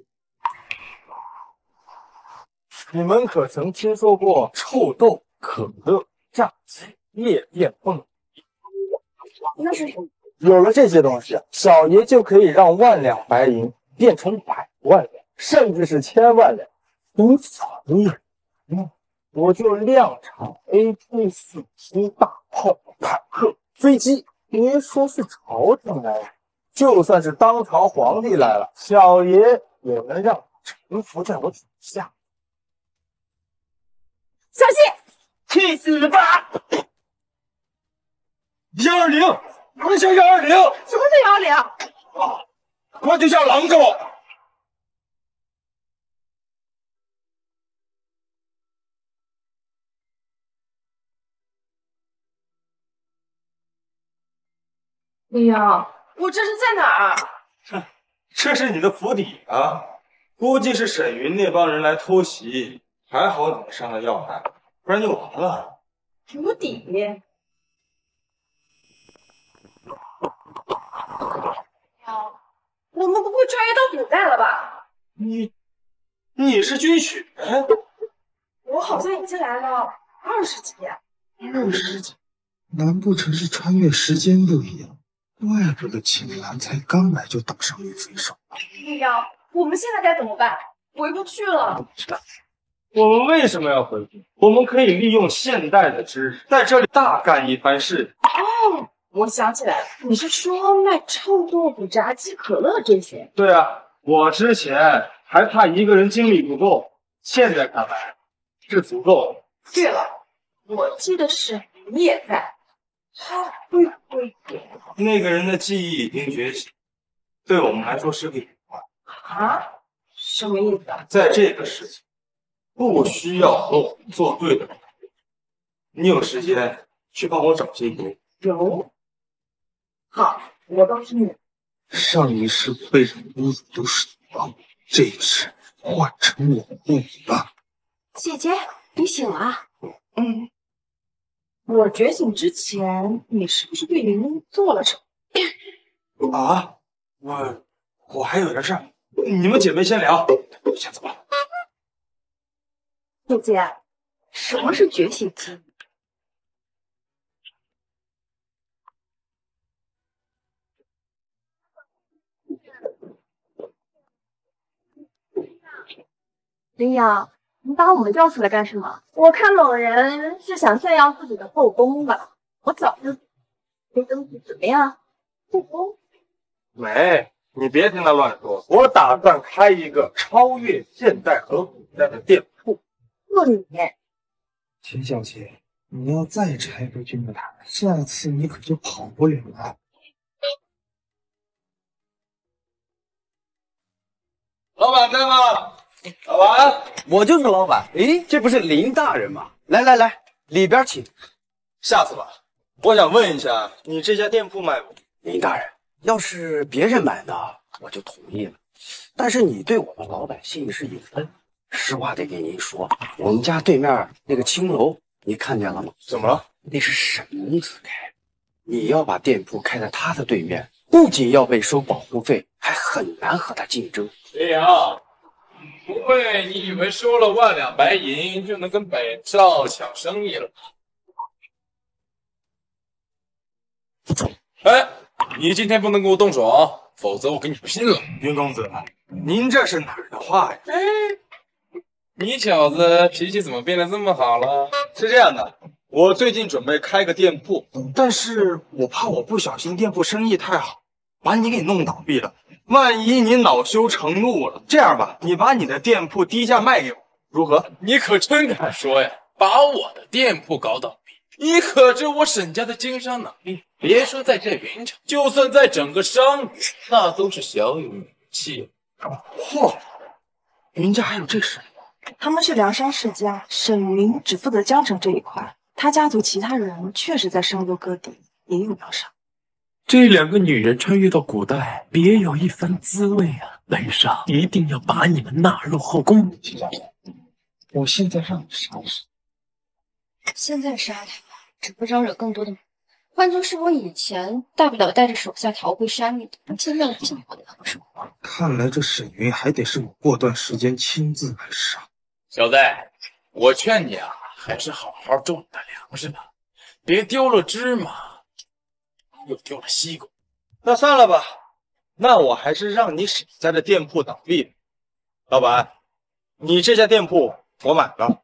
你们可曾听说过臭豆、可乐、炸鸡、夜店蹦迪？ 那是什么？ 有了这些东西，小爷就可以让万两白银变成百万两，甚至是千万两。如此一来，我就量产 A K 四七大炮、坦克、飞机。别说是朝廷来了，就算是当朝皇帝来了，小爷也能让臣服在我手下。 小心！ 去死吧！幺二零，快叫幺二零！ 什么叫幺二零？ 啊，快就叫郎中！ 哎呀，我这是在哪儿？ 这是你的府邸啊，估计是沈云那帮人来偷袭，还好你们上了要害，不然就完了。 府邸？我们不会穿越到古代了吧？ 你，你是军犬？ 我好像已经来了二十几年。 二十几？难不成是穿越时间都一样？怪不得秦岚才刚来就打上岳飞手。 陆阳，我们现在该怎么办？回不去了。 我们为什么要回去？我们可以利用现代的知识，在这里大干一番事。 哦，我想起来了，你是说卖臭豆腐、炸鸡、可乐这些？ 对啊，我之前还怕一个人精力不够，现在看来是足够了。 对了，我记得是你也在，他会不会？ 那个人的记忆已经觉醒，对我们来说是个隐患。 啊？什么意思啊？ 在这个世界， 不需要和我们作对的人。你有时间去帮我找些油。 有。好，我告诉你。 上一世被人侮辱都是我，这一世换成我护你了。 姐姐，你醒了。嗯。我觉醒之前，你是不是对您做了什么？ 啊，我我还有点事儿，你们姐妹先聊，我先走了。 姐姐，什么是觉醒机？ 林阳，你把我们叫出来干什么？我看某人是想炫耀自己的后宫吧。我早就这东西怎么样？后宫？ 没，你别听他乱说。我打算开一个超越现代和古代的店铺。 做你？ 秦小姐，你要再拆个军台，下次你可就跑不了了。 老板在吗？老板， 我就是老板。诶，这不是林大人吗？来来来，里边请。 下次吧。我想问一下，你这家店铺卖不？ 林大人，要是别人买的，我就同意了。但是你对我们老百姓是有恩，实话得跟您说，我们家对面那个青楼，你看见了吗？ 怎么了？ 那是沈公子开，你要把店铺开在他的对面，不仅要被收保护费，还很难和他竞争。 林阳。不会，你以为收了万两白银就能跟北少抢生意了？哎，你今天不能给我动手啊，否则我跟你拼了！ 云公子，您这是哪儿的话呀？ 哎，你小子脾气怎么变得这么好了？ 是这样的，我最近准备开个店铺，但是我怕我不小心店铺生意太好，把你给弄倒闭了。万一你恼羞成怒了，这样吧，你把你的店铺低价卖给我，如何？ 你可真敢说呀！把我的店铺搞倒闭，你可知我沈家的经商能力？别说在这云城，就算在整个商域，那都是小有名气。 嚯，云家还有这事？ 他们是梁山世家，沈云只负责江城这一块，他家族其他人确实在商州各地也有梁山。 这两个女人穿越到古代，别有一番滋味啊！雷少一定要把你们纳入后宫。 我现在让你杀谁？ 现在杀他，只会招惹更多的麻烦。换作是我以前，大不了带着手下逃回山里的，现在进不了手。 看来这沈云还得是我过段时间亲自来杀。 小子，我劝你啊，还是好好种点粮食吧，别丢了芝麻。又丢了西瓜， 那算了吧。那我还是让你沈家的店铺倒闭。老板，你这家店铺我买了。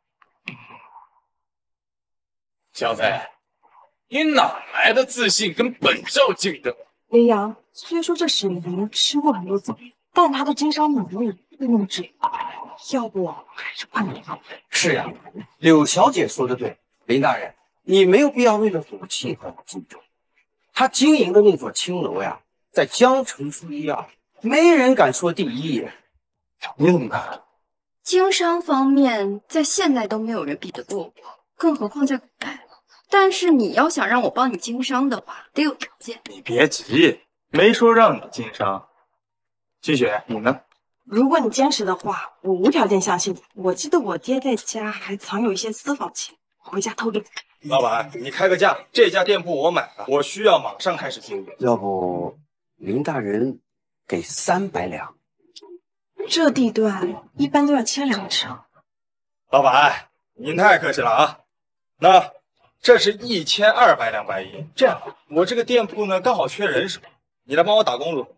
小子，你哪来的自信跟本少竞争？ 林阳，虽说这沈云吃过很多罪，但他的经商能力不能置疑。要不还是换你。 是呀，柳小姐说的对，林大人，你没有必要为了赌气和我竞争。他经营的那座青楼呀，在江城数一二，没人敢说第一。 你怎么看？ 经商方面，在现代都没有人比得过我，更何况在古代。但是你要想让我帮你经商的话，得有条件。 你别急，没说让你经商。金雪，你呢？ 如果你坚持的话，我无条件相信你。我记得我爹在家还藏有一些私房钱，我回家偷给你。 老板，你开个价，这家店铺我买了，我需要马上开始经营。 要不，林大人给三百两？ 这地段一般都要千两以上。 老板，您太客气了啊。那这是一千二百两白银。这样，我这个店铺呢刚好缺人手，你来帮我打工如何？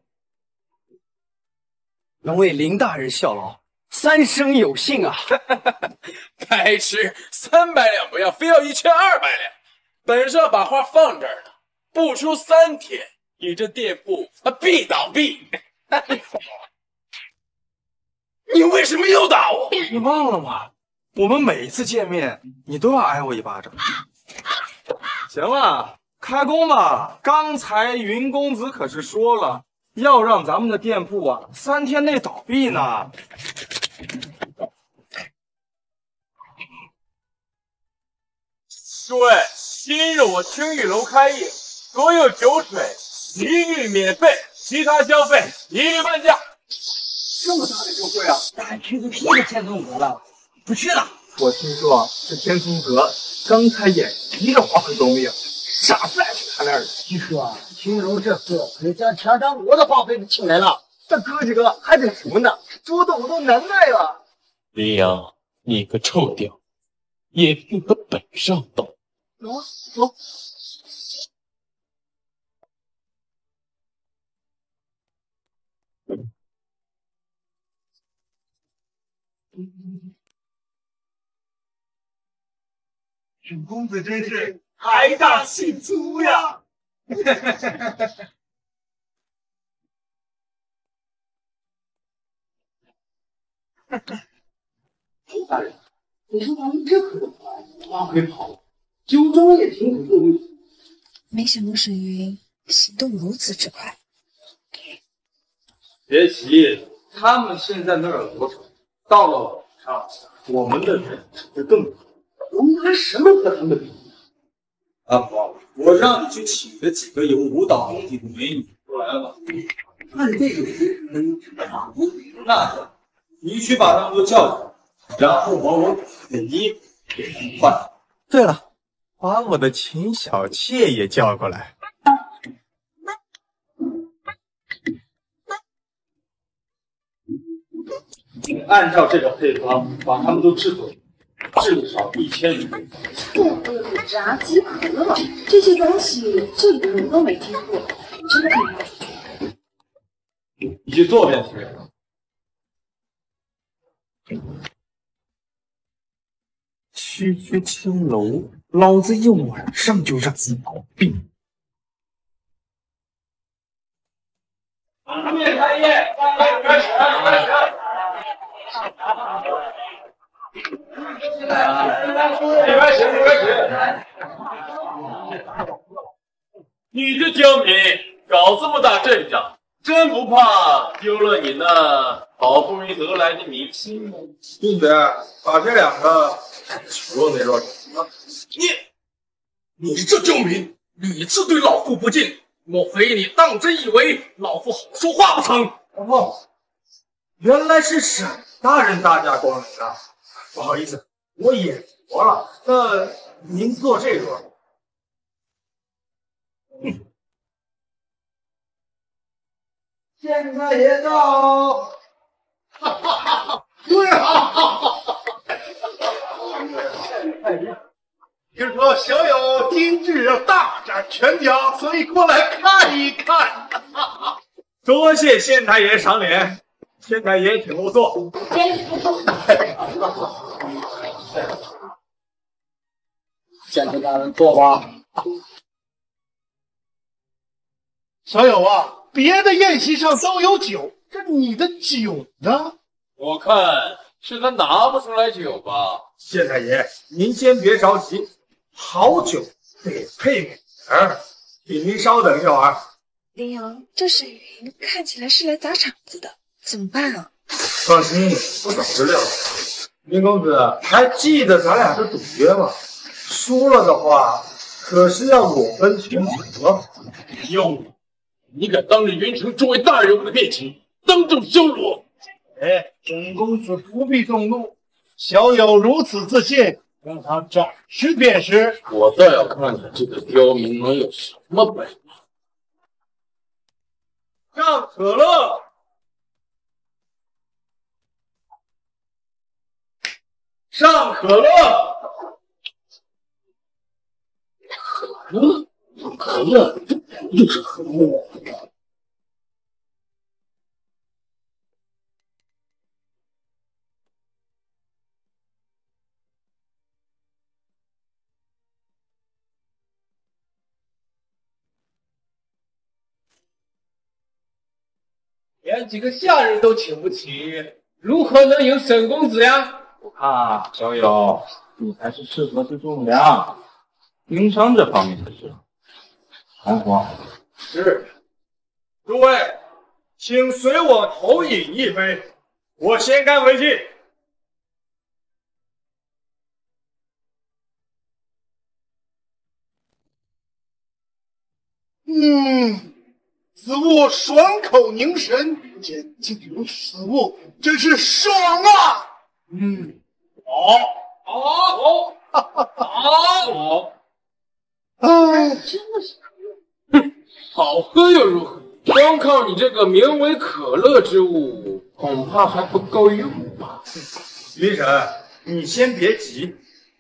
能为林大人效劳，三生有幸啊！ 该吃三百两不要，非要一千二百两。本少把话放这儿呢，不出三天，你这店铺啊必倒闭。你为什么又打我？ 你忘了吗？我们每一次见面，你都要挨我一巴掌。行了，开工吧。刚才云公子可是说了，要让咱们的店铺啊三天内倒闭呢。 诸位，今日我青玉楼开业，所有酒水一律免费，其他消费一律半价。 这么大的优惠啊！那还去个屁的天松阁了，不去了。 我听说这天松阁刚开业，一个花费都没有，傻子爱去他那儿。 据说啊，青玉楼这次可将强张罗的花费都请来了。这哥几个还等什么呢？桌子我都难耐了。 林阳，你个臭屌，也配和本上斗？ 走啊，走。 沈公子真是财大气粗呀！ 周大人，你说咱们这可怎么办？花魁跑了，酒庄也停止作业。 没想到沈云行动如此之快。 别急，他们现在那儿有流程，到了晚上，我们的人会更多。 我们拿什么和他们比？ 阿婆，我让你去请的几个有舞蹈功底的美女过来了。 按这个嗯， 那你去把他们都叫来，然后把我的衣服给他们换。对了，把我的秦小妾也叫过来。按照这个配方，把他们都制作，至少一千余杯。 豆腐、炸鸡、可乐，这些东西这里的人都没听过，真的可以。 你去做便是。 区区青楼，老子一晚上就让你毛病。 面开业，开始，开始。 里边请，里边请。 你这刁民搞这么大阵仗，真不怕丢了你那好不容易得来的名气吗？ 并且把这两个酒肉那肉啊， 你你这刁民，屡次对老夫不敬，莫非你当真以为老夫好说话不成？ 哦，原来是沈大人大驾光临啊！不好意思，我眼拙了。那您坐这桌。嗯，县太爷到。 哈哈哈！对啊！听说小友今日大展拳脚，所以过来看一看。 多谢县太爷赏脸，县太爷请入座。 县太大人坐吧。 小友啊，别的宴席上都有酒，这你的酒呢？ 我看是他拿不出来酒吧。 县太爷，您先别着急，好酒得配美人，请您稍等一会儿。 林阳，这沈云看起来是来砸场子的，怎么办啊？ 放心，我早知道了。林公子，还记得咱俩的赌约吗？输了的话，可是要裸奔全国。 哟，你敢当着云城诸位大人物的面前当众羞辱我！ 哎，沈公子不必动怒，小友如此自信，让他展示便是。 我倒要看看这个刁民能有什么本事。 上可乐，上可乐， 可乐，可乐，又是可乐。 连几个下人都请不起，如何能赢沈公子呀？ 我看啊，小友，你还是适合去种粮，经商这方面的事。韩国是，诸位，请随我头饮一杯，我先干为敬。 嗯，此物爽口凝神，眼睛有此物，真是爽啊！嗯，好，好，好，好， 哎，真的是可恶！哼，好喝又如何？光靠你这个名为可乐之物，恐怕还不够用吧？ 云神，你先别急。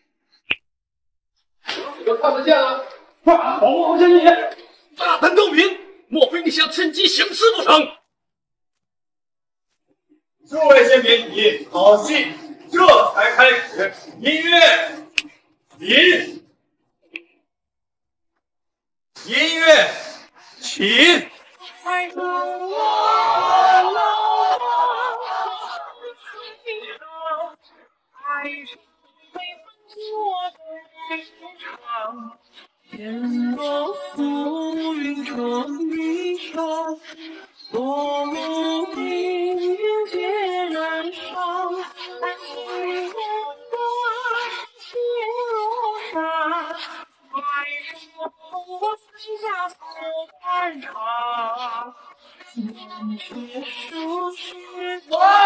我看得见了，快保护好身体！大胆透明，莫非你想趁机行刺不成？ 诸位先别急，好戏这才开始。音乐，引，音乐，起。 天若浮云着迷上，落幕冰云皆燃烧。爱情如火，心如沙，怪手我私下所观察。人却数十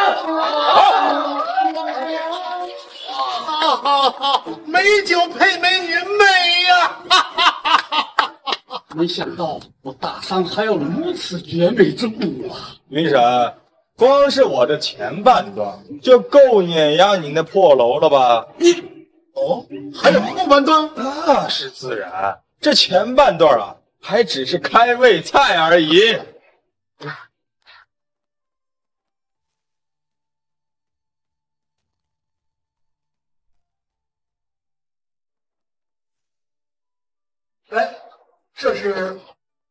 哈哈哈！美酒配美女，美呀！哈哈哈哈！ 没想到我大桑还有如此绝美之物啊！ 云神，光是我这前半段就够碾压你那破楼了吧？ 哦，还有后半段？ 那是自然，这前半段啊，还只是开胃菜而已。 哎，这是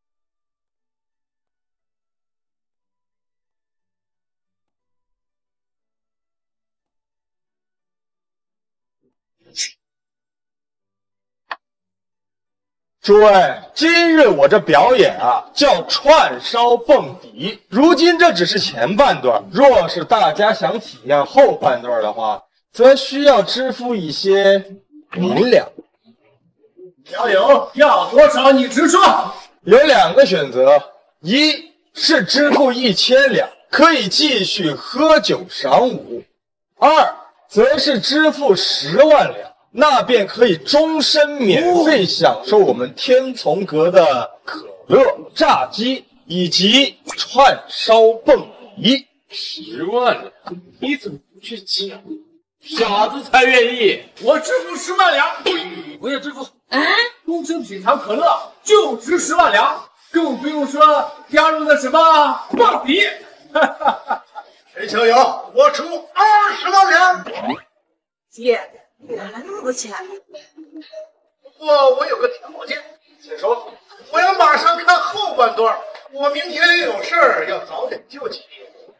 诸位，今日我这表演啊，叫串烧蹦迪。如今这只是前半段，若是大家想体验后半段的话，则需要支付一些银两。 加油，要多少你直说。 有两个选择，一是支付一千两，可以继续喝酒赏舞；二则是支付十万两，那便可以终身免费享受我们天从阁的可乐、炸鸡以及串烧蹦迪。 十万两，你怎么不去抢？傻子才愿意。 我支付十万两， 我也支付。 啊，终身品尝可乐就值十万两，更不用说加入的什么蹦迪。陈小友，我出二十万两。 姐，原来那么多钱。 不过我有个条件，请说。我要马上看后半段，我明天有事儿要早点就寝。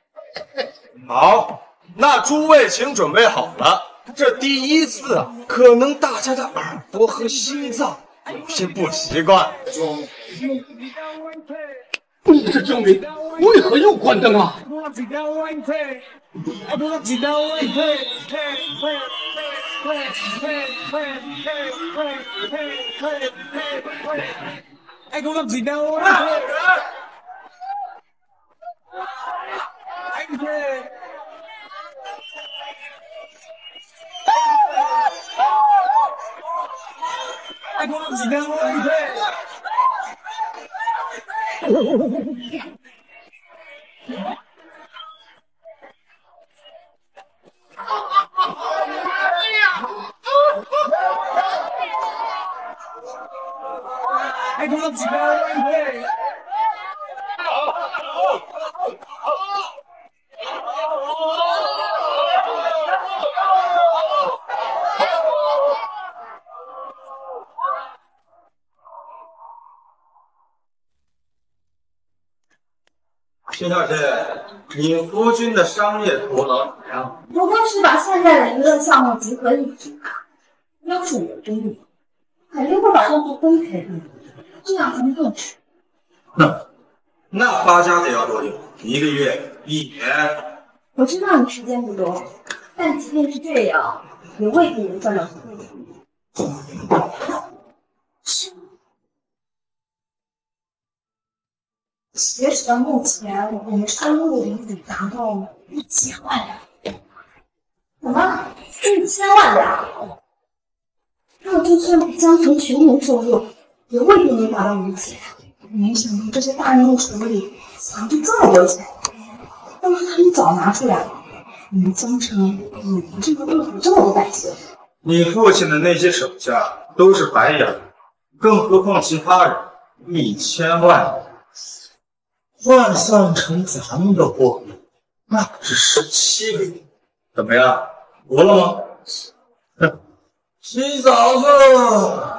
好，那诸位请准备好了。这第一次啊，可能大家的耳朵和心脏有些不习惯。 你这证明为何又关灯了？ I want to go one day. 谢小姐，你夫君的商业头脑怎么样？ 不过是把现在的娱乐项目集合一体，要是我真的，肯定会把工作分配给你，这样才能更值。 那那发家得要多久？一个月、一年？ 我知道你时间不多，但即便是这样，也未必能赚到很多钱。是。 截止到目前，我们收入已经达到一千万两。 什么？一千万两？那就算江城全年收入，也未必能达到如此。 没想到这些大人的手里藏着这么多钱，要是他们早拿出来，我们江城也不至于对付这么多百姓。 你父亲的那些手下都是白眼，更何况其他人，一千万换算成咱们的货币，那不是十七个亿。怎么样，服了吗？哼，洗澡去。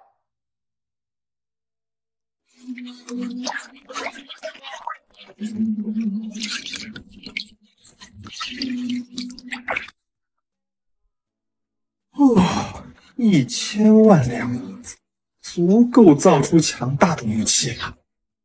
哦，一千万两银子，足够造出强大的武器了。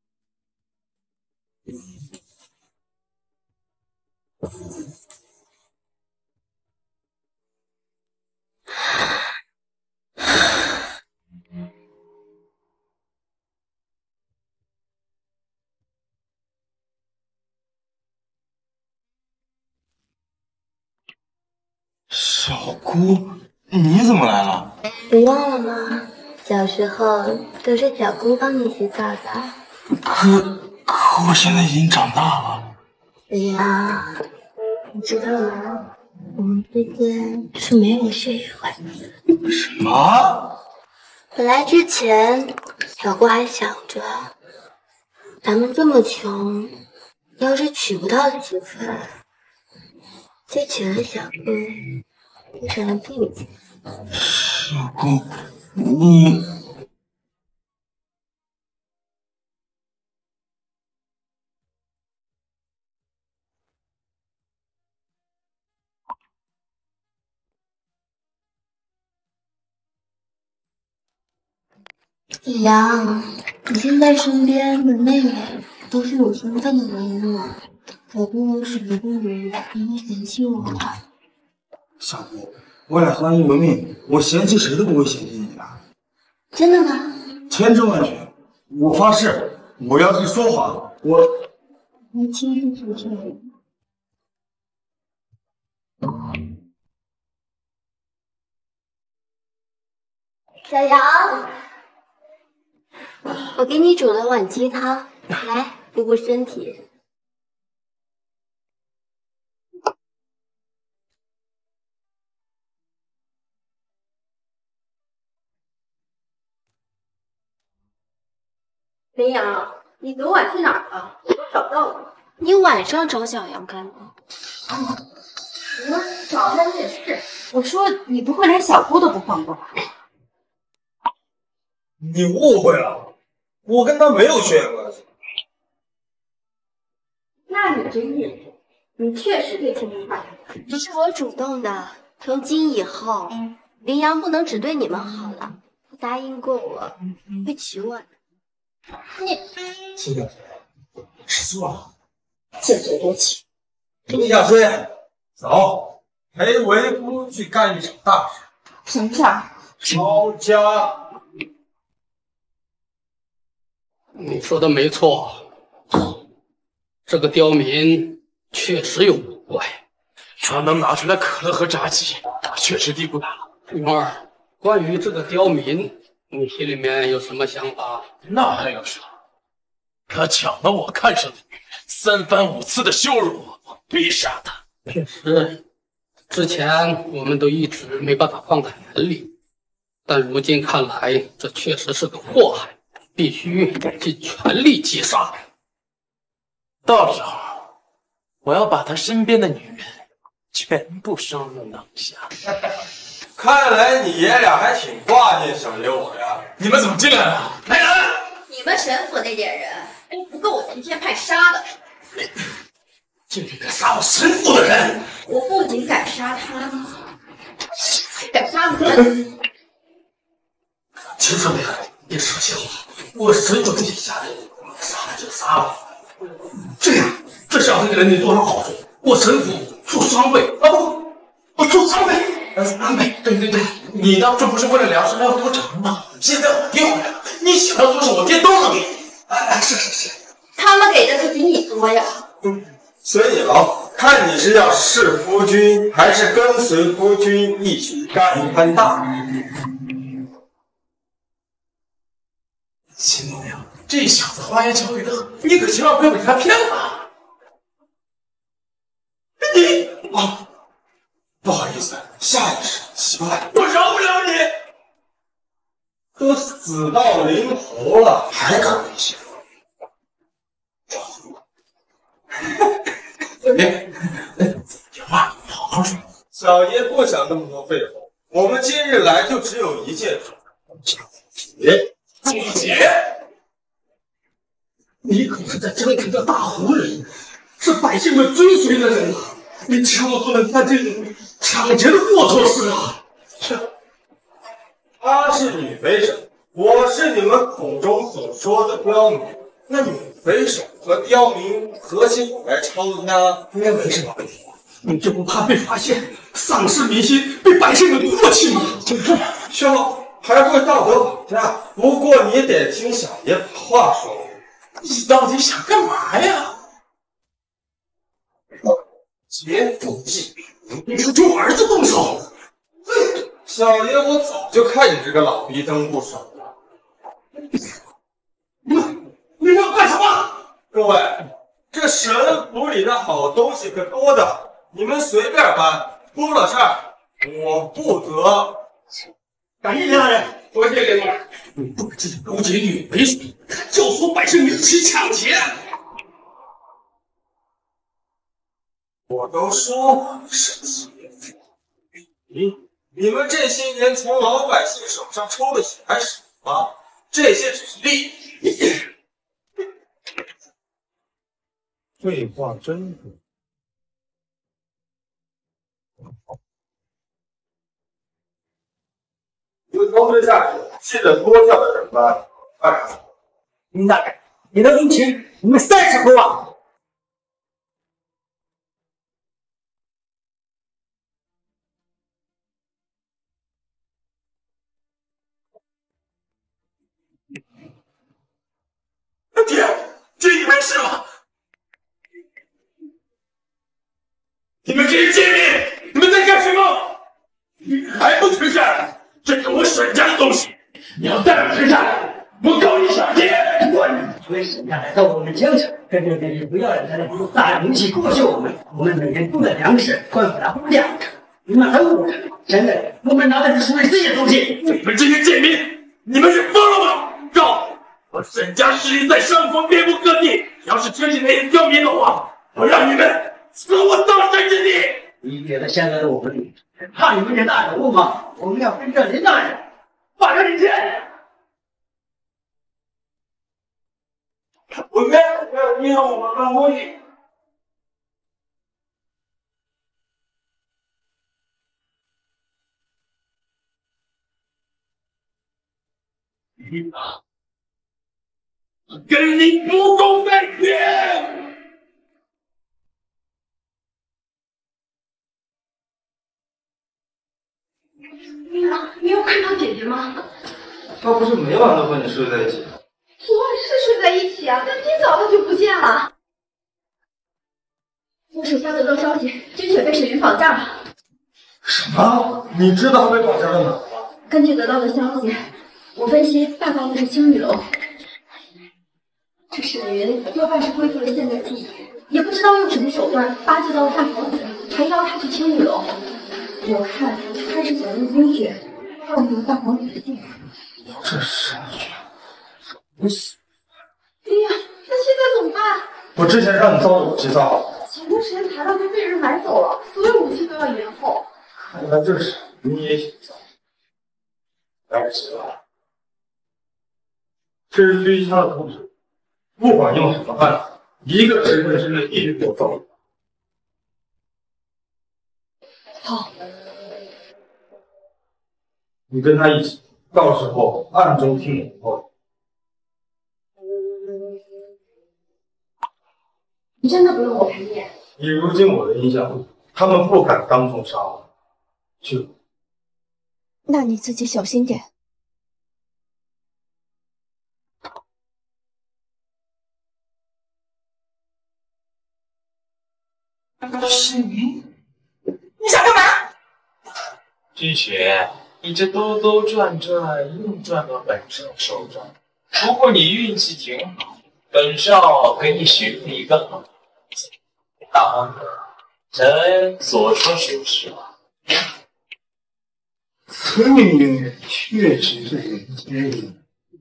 小姑，你怎么来了？ 你忘了吗？小时候都是小姑帮你洗澡的。 可可我现在已经长大了。 对呀，你知道吗？我们之间是没有血缘关系的。 什么？ 本来之前小姑还想着，咱们这么穷，要是娶不到媳妇，就娶了小姑，变成了婢女。 小姑，你李阳，你现在身边的妹妹都是有身份的人物，可不使不如你会嫌弃我吧？ 小姑，我俩相依为命，我嫌弃谁都不会嫌弃你的。 真的吗？ 千真万确，我发誓，我要是说谎，我你亲自说这个。小杨，我给你煮了碗鸡汤，来补补身体。 林阳，你昨晚去哪儿了？我都找不到你。 你晚上找小杨干嘛？ 你们找他也是。我说你不会连小姑都不放过吧？ 你误会了，我跟他没有血缘关系。 那你真是，你确实对青明坏。 是我主动的，从今以后，林阳不能只对你们好了。他答应过我会娶我的。你青明，吃醋了？ 自作多情。 李夏追，走，陪为夫去干一场大事。 什么事儿？ 抄家。 你说的没错，这个刁民确实有古怪。 他能拿出来可乐和炸鸡，确实地不大。 云儿，关于这个刁民，你心里面有什么想法？ 那还有啥？他抢了我看上的女人，三番五次的羞辱我，我必杀他。 确实，之前我们都一直没把他放在眼里，但如今看来，这确实是个祸害，必须尽全力击杀。 到时候，我要把他身边的女人全部收入囊下。 看来你爷俩还挺挂念小爷我呀！ 你们怎么进来了？来人！ 你们神府那点人都不够我今天派杀的。 就你个杀我神府的人！ 我不仅敢杀他们，还敢杀你们！ 秦少爷，别说闲话，我神主自己下令，杀了就杀了。这样，这小子给了你多少好处？我神府出双倍啊不，我出三倍，呃三倍。对对对，你当初不是为了粮食要多长吗？现在我爹回来了，你想要多少我爹都能给你。哎，是是是， 他们给的可比你多呀。 嗯，随你了，看你是要弑夫君，还是跟随夫君一起干一番大事。 秦某呀，这小子花言巧语的很，你可千万不要被他骗了。你啊，不好意思，下意识习惯。 我饶不了你。 都死到临头了，还敢威胁？哎哎，有话你好好说。小爷不想那么多废话，我们今日来就只有一件事，抢劫。 抢劫？你可是在江城的大红人，是百姓们追随的人啊！你千万不能干这种抢劫的龌龊事啊！ 是，她是女匪首，我是你们口中所说的刁民。那女匪首和刁民合起伙来抄家，应该没什么问题。 你就不怕被发现，丧失民心，被百姓们唾弃吗？ 笑，还会道德绑架？不过你得听小爷把话说。 你到底想干嘛呀？ 劫富济贫， 你是对我儿子动手？ 小爷我早就看你这个老逼灯不爽了。 你你要干什么？ 各位，这神府里的好东西可多的，你们随便搬，出了事儿我不责。 感谢林大人，多谢林大人。你不仅勾结女匪首，还教唆百姓一起抢劫。 我都说我是劫富济贫，你们这些年从老百姓手上抽的血还少吗？这些只是利益。废话真多。自通知下去，记得多叫点人班。哎， 林大人，你的工钱我们三十多万。 爹，爹，你没事吧？你们这些贱民，你们在干什么？你还不退下来？这是我沈家的东西，你要再不退下来，我告你抢劫！ 我因为沈家来到我们江城，跟着这些不要脸的人大名气剥削我们，我们每天种的粮食换不了物价，你们还误会，真的，我们拿的是属于自己的东西。 你们这些贱民，你们是疯了吗？告！我沈家势力在上方遍布各地，要是听信那些刁民的话，我让你们死无葬身之地！ 你觉得现在的我们怕你们这大人物吗？我们要跟着林大人把他领先。 我们要影响我们办公室。你啊！跟你不共戴天！ 林朗，你有看到姐姐吗？ 她不是每晚都和你睡在一起？ 昨晚是睡在一起啊，但今早她就不见了。我手下得到消息，君雪被沈云绑架了。 什么？你知道她被绑架在哪吗？ 根据得到的消息，我分析大概率是青玉楼。这沈云多半是恢复了现代记忆，也不知道用什么手段巴结到了大皇子，还邀他去青玉楼。我看他是想用君雪换回大皇子的幸福。 这神君，你死！ 哎呀，那现在怎么办？ 我之前让你造的武器造好了。 前段时间材料就被人买走了，所有武器都要延后。 看来这是你也想造。来不及了，这是狙击枪的图纸，不管用什么办法，一个时辰之内必须给我造。 好， 你跟他一起，到时候暗中听我后。 你真的不用我陪你？ 以如今我的印象，他们不敢当众杀我。去。 那你自己小心点。 是你？ 你想干嘛？ 君雪，你这兜兜转转又转到本少手上，不过你运气挺好，本少给你许了一个好字。大王子，臣所说属实。 此女确实是人间人。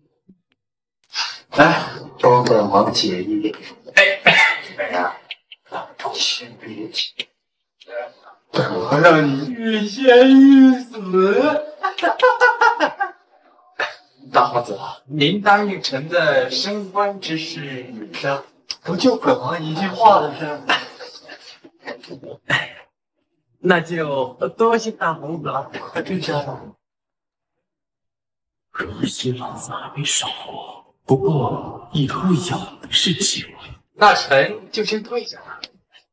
来，帮本王解衣。 哎，美人，先别急， 本王让你欲仙欲死。 大王子，您答应臣的升官之事，这不就本王一句话的事？ 那就多谢大王子了。快退下吧。 可惜老子还没少过，不过以后有的是机会。那臣就先退下了。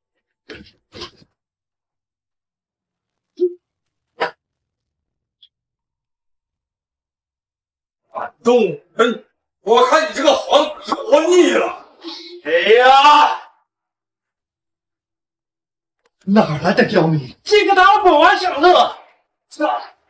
动物喷！我看你这个皇子是活腻了。谁呀？ 哪来的刁民？ 这个当本王享乐。这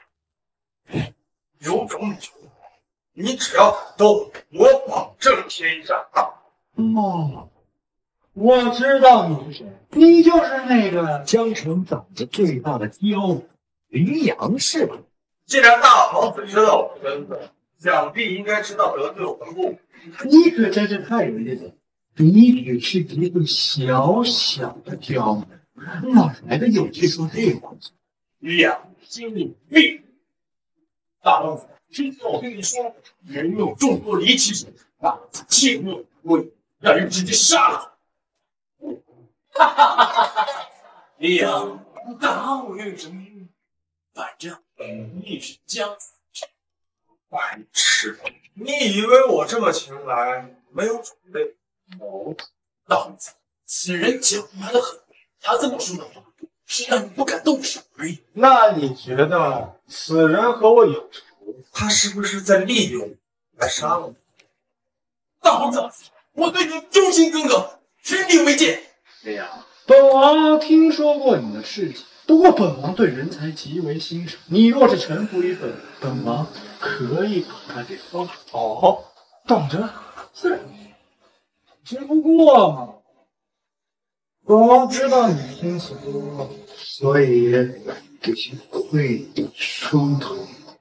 有种你就来，你只要敢动，我保证天下大。 哦，我知道你是谁，你就是那个江城长得最大的刁羚羊是吧？ 既然大皇子知道我的身份，想必应该知道得罪我的目的。 你可真是太有意思了，你只是一个小小的刁民，哪来的勇气说这话？ 两心有病。大王子，听说我跟你说，人有众多离奇之处，大王子切莫为，让人直接杀了他。哈哈哈哈哈！李阳，大我有什么用？反正本意是将死。白痴！你以为我这么前来没有准备？哦，大王子，此人狡猾的很，他这么说的话，是让你不敢动手而已。 那你觉得此人和我有仇？ 他是不是在利用你来杀我？大王子，我对你忠心耿耿，据你为戒。 对呀，本王听说过你的事情，不过本王对人才极为欣赏。你若是臣服于本，本王可以把他给放。哦，等着，是。只不过嘛，本王知道你心思多，所以必须会你出头。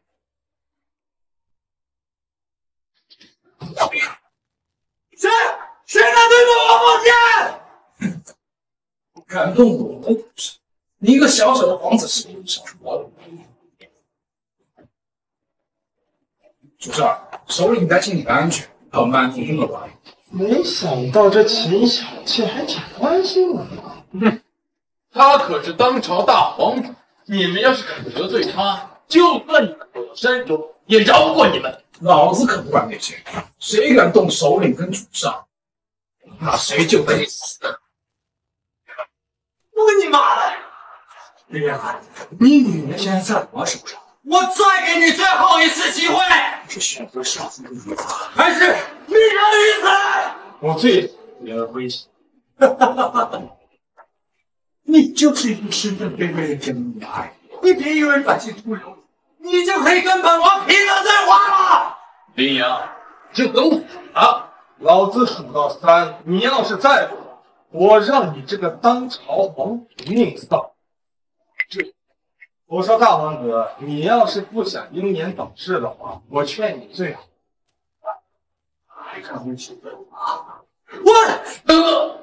谁？谁敢对本王放箭？敢动我的武士，你一个小小的皇子是不想活了？主上，首领担心你的安全，要慢吞吞的来。 没想到这秦小妾还挺关心我的。 哼，他可是当朝大皇子，你们要是敢得罪他，就算你们躲到山中，也饶不过你们。 老子可不管那些，谁敢动首领跟主上，那谁就得死。我你妈的！李阳，你女人现在在我手上，我再给你最后一次机会，是选择杀死你，还是命人于死？ 我最言而归心。 你就是一个身份卑微的贱女孩，你别以为百姓不留你，你就可以跟本王平等对话了。 林阳，就等我啊！ 老子数到三，你要是再不来，我让你这个当朝皇子命丧。这，我说大王子，你要是不想英年早逝的话，我劝你最好还看回去问我。 我等等。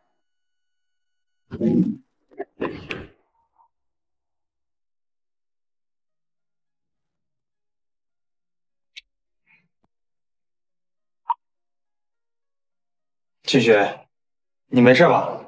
曲雪，你没事吧？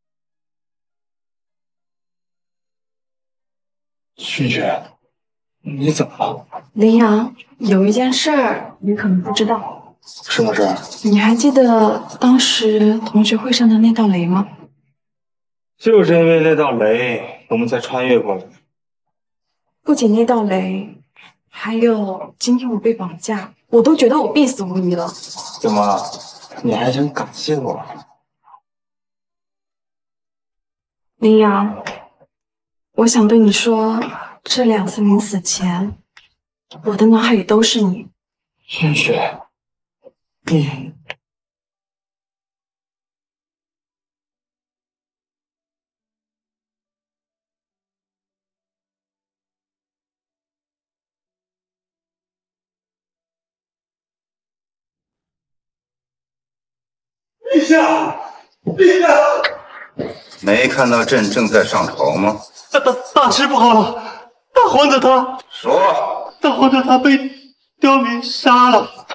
曲雪，你怎么了？ 林阳，有一件事儿你可能不知道。 什么事儿？ 你还记得当时同学会上的那道雷吗？ 就是因为那道雷，我们才穿越过来。 不仅那道雷，还有今天我被绑架，我都觉得我必死无疑了。 怎么？你还想感谢我？ 林阳，我想对你说，这两次临死前，我的脑海里都是你。 萱雪，你。 陛下，陛下， 没看到朕正在上朝吗？ 大大大事不好了！大皇子他说， 大皇子他被刁民杀了。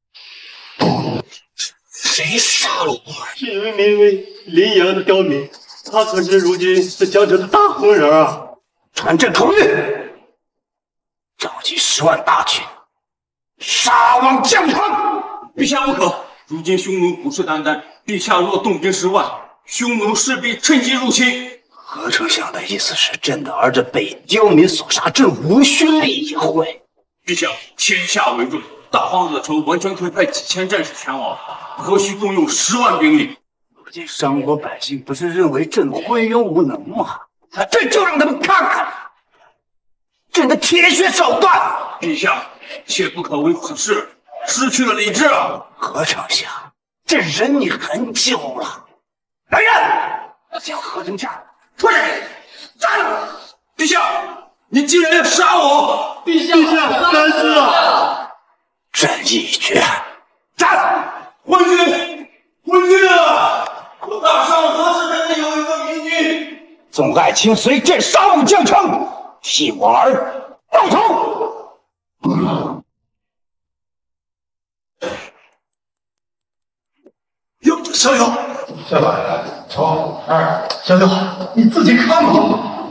谁杀了我？ 是有一名为林阳的刁民，他可是如今这江城的大红人啊！ 传朕口谕，召集十万大军，杀往江城。 陛下不可！ 如今匈奴虎视眈眈，陛下若动兵十万，匈奴势必趁机入侵。 何丞相的意思是，朕的儿子被刁民所杀，朕无需立议会。 陛下，天下为重，大皇子的城完全可以派几千战士前往，何须动用十万兵力？ 如今商国百姓不是认为朕昏庸无能吗？朕就让他们看看朕的铁血手段。 陛下，切不可为此事。 失去了理智啊！ 何丞相，朕忍你很久了。来人，将何丞相拖下去！斩！ 陛下，你竟然要杀我！ 陛下，陛下，三思啊！ 朕已决。斩！ 昏君，昏君啊！我大上何时真的有一个明君？ 纵爱卿随朕杀入江城，替我儿报仇！嗯有这逍遥， 下来，朝二，逍遥，你自己看吧。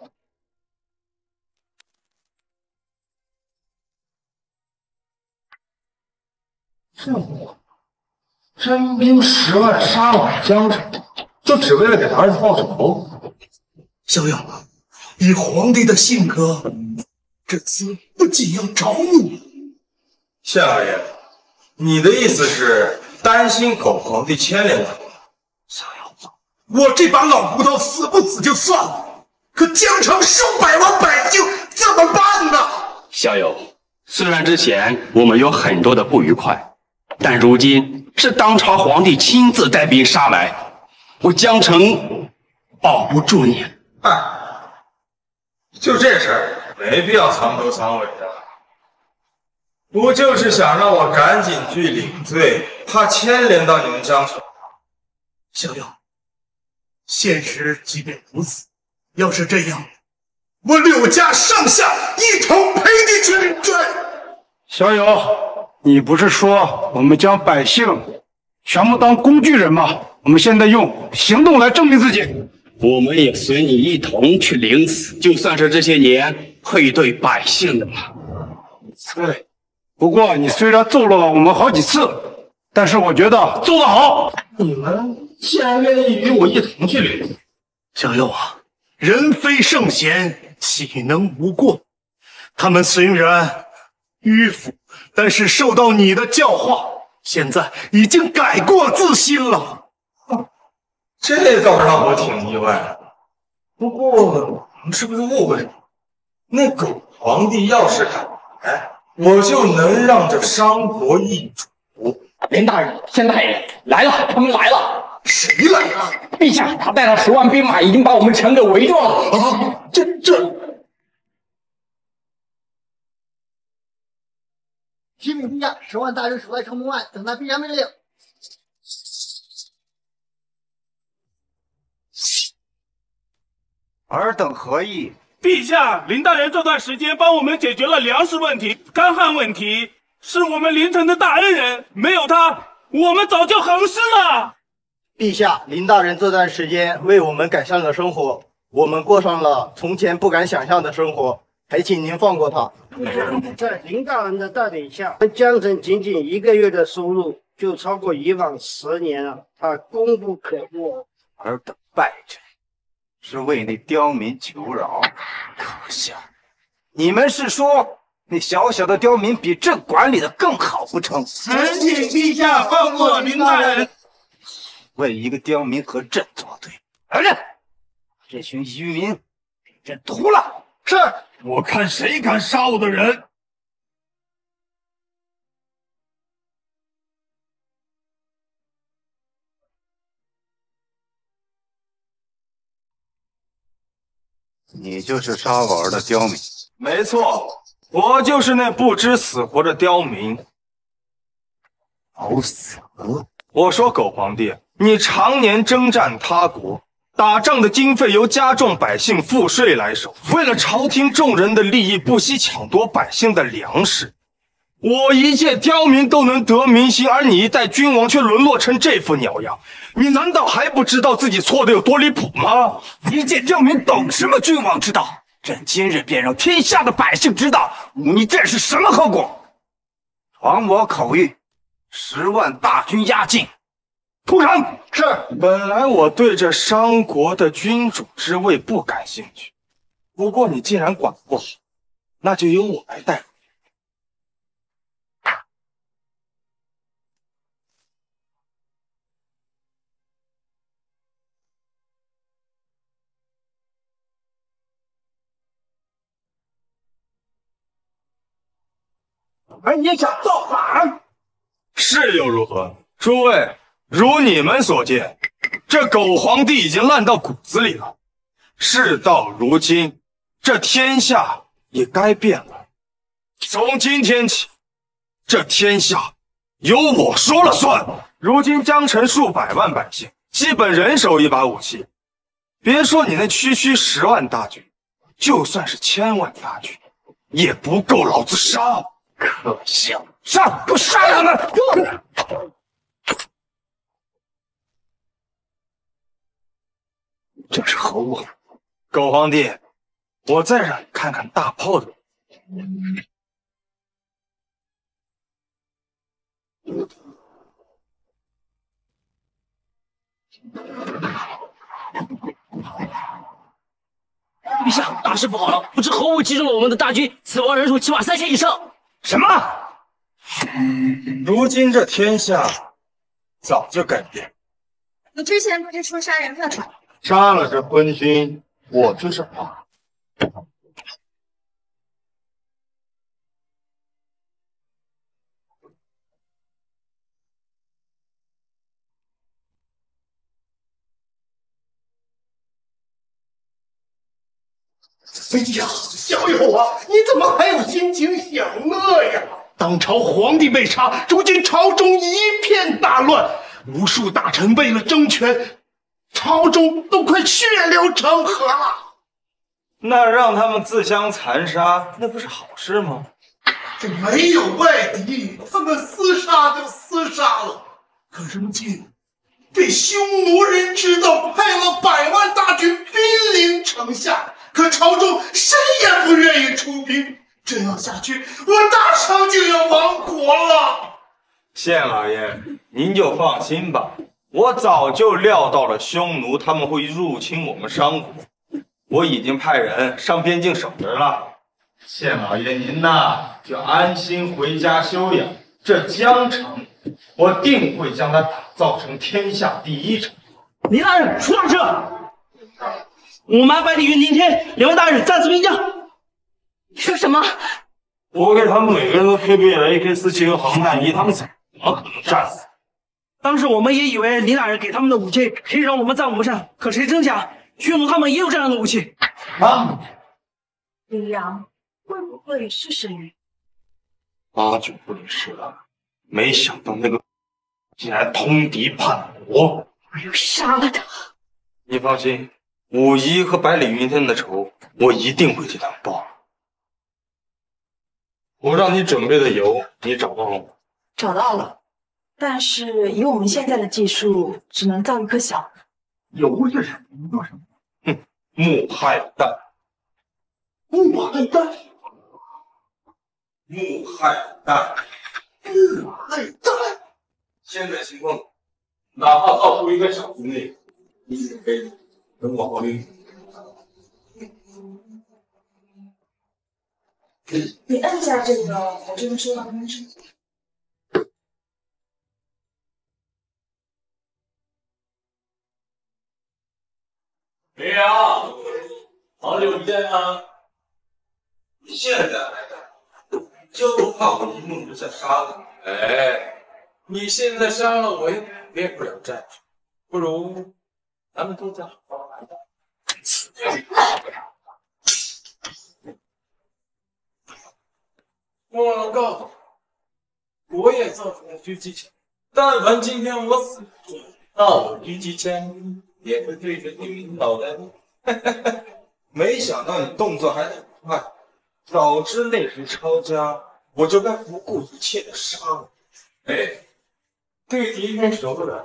这我征兵十万杀往江城，就只为了给儿子报仇？ 逍遥，以皇帝的性格，这次不仅要招募。 谢老爷，你的意思是？ 担心狗皇帝牵连他， 逍遥，我这把老骨头死不死就算了，可江城数百万百姓怎么办呢？ 逍遥，虽然之前我们有很多的不愉快，但如今是当朝皇帝亲自带兵杀来，我江城保不住你。 哎，就这事儿，没必要藏头藏尾的。 不就是想让我赶紧去领罪，怕牵连到你们江城？ 逍遥，现实即便如此，要是这样，我柳家上下一同陪你去领罪。 逍遥，你不是说我们将百姓全部当工具人吗？我们现在用行动来证明自己。 我们也随你一同去领死，就算是这些年配对百姓的嘛。 对。 不过你虽然揍了我们好几次，但是我觉得做得好。 你们既然愿意与我一同去领， 小佑啊，人非圣贤，岂能无过？他们虽然迂腐，但是受到你的教化，现在已经改过自新了。 这倒让我挺意外的。不过你是不是误会了？那狗皇帝要是敢来，我就能让这商国易主。 林大人、县太爷来了，他们来了。 谁来了？ 陛下，他带了十万兵马，已经把我们城给围住了。 啊，这这。 启禀陛下，十万大军守在城门外，等待陛下命令。 尔等何意？ 陛下，林大人这段时间帮我们解决了粮食问题、干旱问题，是我们林城的大恩人，没有他，我们早就横尸了。 陛下，林大人这段时间为我们改善了生活，我们过上了从前不敢想象的生活。 还请您放过他。 在林大人的带领下，江城仅仅一个月的收入就超过以往十年了，他功不可没。 尔等败阵，是为那刁民求饶。可笑！你们是说那小小的刁民比朕管理的更好不成？ 臣请陛下放过林大人。 为一个刁民和朕作对，来人！ 这群渔民给朕屠了！ 是，我看谁敢杀我的人！ 你就是杀我儿的刁民。 没错，我就是那不知死活的刁民。 好死！ 我说狗皇帝，你常年征战他国，打仗的经费由加重百姓赋税来收，为了朝廷众人的利益，不惜抢夺百姓的粮食。我一介刁民都能得民心，而你一代君王却沦落成这副鸟样，你难道还不知道自己错的有多离谱吗？ 一介刁民懂什么君王之道？朕今日便让天下的百姓知道你这是什么后果！传我口谕，十万大军压境，屠城！ 是。本来我对这商国的君主之位不感兴趣，不过你既然管不好，那就由我来带。 而你想造反？ 是又如何？诸位，如你们所见，这狗皇帝已经烂到骨子里了。事到如今，这天下也该变了。从今天起，这天下由我说了算。如今江城数百万百姓，基本人手一把武器。别说你那区区十万大军，就算是千万大军，也不够老子杀。可笑！杀！给我杀他们！这是何物？狗皇帝，我再让你看看大炮的。 陛下，大事不好了！不知何物击中了我们的大军，死亡人数起码三千以上。 什么？如今这天下早就改变。 你之前不是说杀人犯吗？ 杀了这昏君，我这是怕。哎呀，小友啊，你怎么还有心情享乐呀？当朝皇帝被杀，如今朝中一片大乱，无数大臣为了争权，朝中都快血流成河了。 那让他们自相残杀，那不是好事吗？ 这没有外敌，他们厮杀就厮杀了。可如今被匈奴人知道，派了百万大军兵临城下，可朝中谁也不愿意出兵。这样下去，我大唐就要亡国了。 县老爷，您就放心吧，我早就料到了匈奴他们会入侵我们商国，我已经派人上边境守着了。县老爷您呐，就安心回家休养。这江城，我定会将它打造成天下第一城。 李大人，出二车！我们安排李云、宁天两位大人暂时兵将。 说什么？ 我给他们每个人都配备了 A K 四七和航弹衣，他们怎么可能战死？ 当时我们也以为林大人给他们的武器可以让我们战无不胜，可谁成想，匈奴他们也有这样的武器。 啊！ 林阳，会不会是神人？ 八九不离十了，没想到那个竟然通敌叛国， 我要杀了他！ 你放心，武夷和百里云天的仇，我一定会替他们报。我让你准备的油，你找到了吗？ 找到了，但是以我们现在的技术，只能造一颗小的。 油是什么？做什么？ 哼，木害弹。 木害弹。 木害弹。 木害弹。 现在情况，哪怕造出一个小军力，你也可以等我号令。 你按下这个，我就能收到通知。 林阳， 六件啊！ 你现在还干，就不怕我一怒之下杀了你？ 哎，你现在杀了我也改变不了战局，不如咱们都家好好玩吧。忘了告诉你，我也造出了狙击枪，但凡今天我死了，那我狙击枪也会对着你脑袋。 没想到你动作还挺快，早知内力超佳，我就该不顾一切的杀了你。哎，对敌人手软。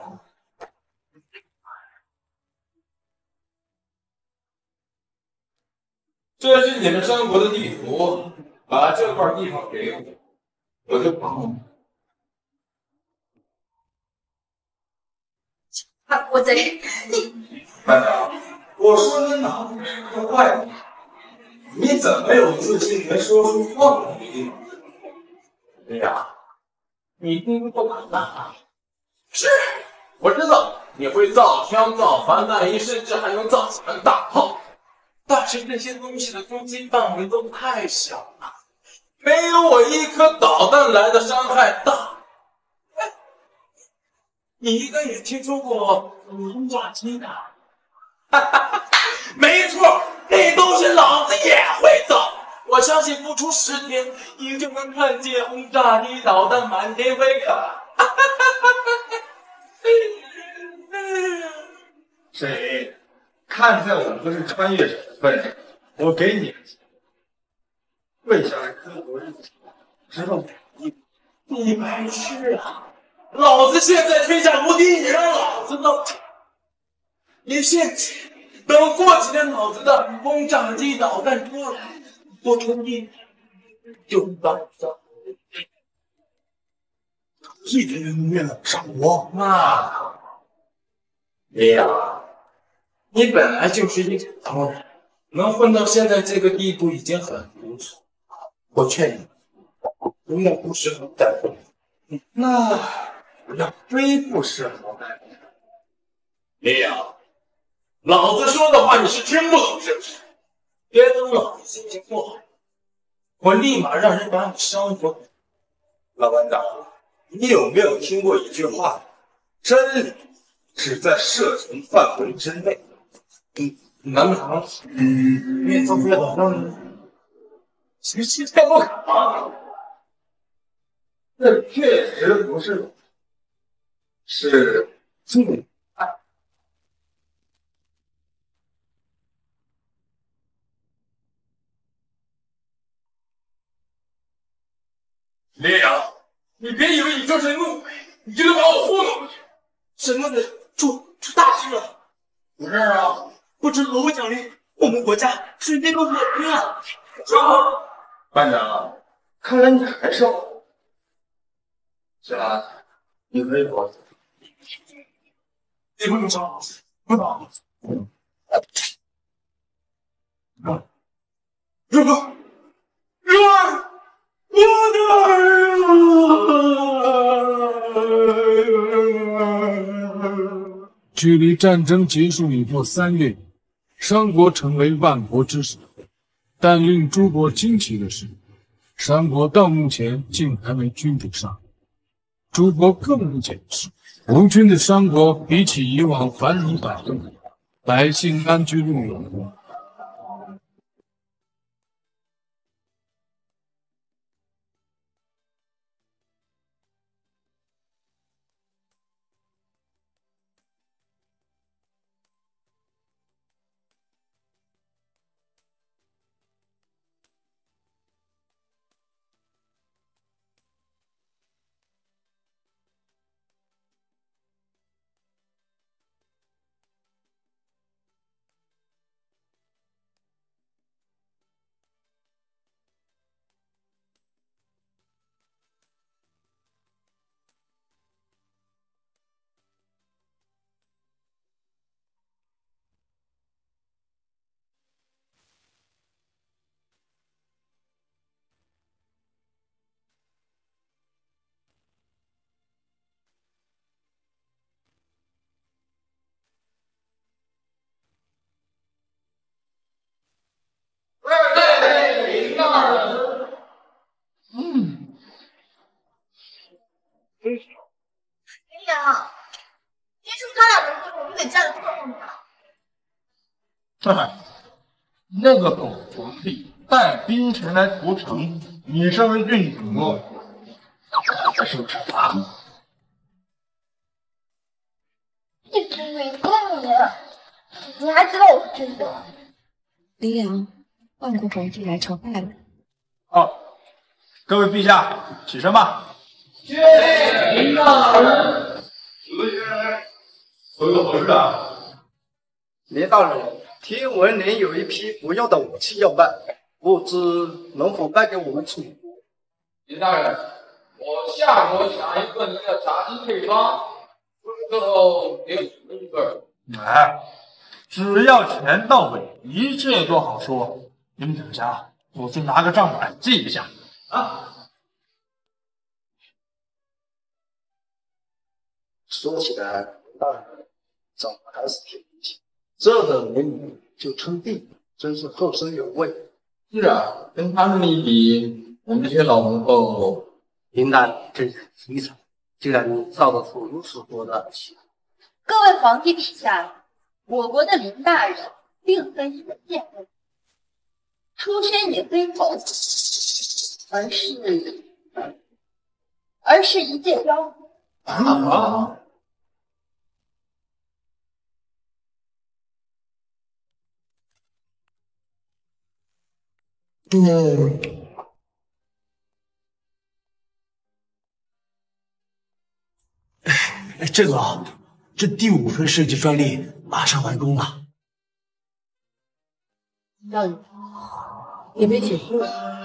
这是你们三国的地图，把这块地方给我，我就跑。 把我在你。 班长，我说你脑子是个坏的，你怎么有自信能说出话来呢？ 对呀，你听不懂啊？是，我知道你会造枪、造防弹衣，甚至还能造几门大炮。但是这些东西的攻击范围都太小了，没有我一颗导弹来的伤害大。哎，你应该也听说过轰炸机的，哈哈，没错，那东西老子也会造。我相信不出十天，你就能看见轰炸机导弹满天飞了。哈哈谁？看在我们都是穿越者的份上，我给你跪下来磕头认错，知道吗？ 你你白痴啊！老子现在天下无敌，你让老子弄？你现在等过几天，老子的轰炸机导弹出来，我同意就当上。 一人人面了上我妈！你呀，你本来就是一个普通人，能混到现在这个地步已经很不错。我劝你，不要不识好歹。 那要非不识好歹。 李阳，老子说的话你是听不懂是不是？别等老子心情不好，我立马让人把你烧死。 老班长，你有没有听过一句话？真理只在射程范围之内。 嗯，难不成嗯，你也造出来导弹了？其实这不可能， 这确实不是，是静态。 烈阳，你别以为你就是怒鬼，你就能把我糊弄过去。什么的，出出大事了！ 有事啊？ 不知罗武奖励，我们国家水兵都裸兵了。 说，班长，看来你还是好。行了，你可以走。 你不能杀，不能。热哥，热儿，我的儿啊！ 距离战争结束以后三月，商国成为万国之首。但令诸国惊奇的是，商国到目前竟还没君主上。诸国更不解的是，无君的商国比起以往繁荣百动，百姓安居乐业。 哎，那个狗皇帝带兵前来屠城，你身为郡主，该受惩罚。 你真没道理，你还知道我是真的？ 黎良，万国皇帝来朝拜了。 哦，各位陛下，起身吧。 谢林大人。刘先生，有个何事啊？ 林大人，听闻您有一批不用的武器要卖，不知能否卖给我们楚国？ 林大人，我下国查一份您的炸鸡配方，不知道您有什么意见？ 哎，只要钱到位，一切都好说。你们等下，我去拿个账本记一下啊。 说起来，林大人长得还是挺年轻，这个美女就称帝，真是后生有味。 是啊，跟他们一比，我们这些老农后， 林大人真是奇才，竟然能造得出如此多的奇才。 各位皇帝陛下，我国的林大人并非是贱人，出身也非豪族，而是而是一介妖女。 啊！ 嗯，哎，这个啊，这第五份设计专利马上完工了。 大人，你被解雇了。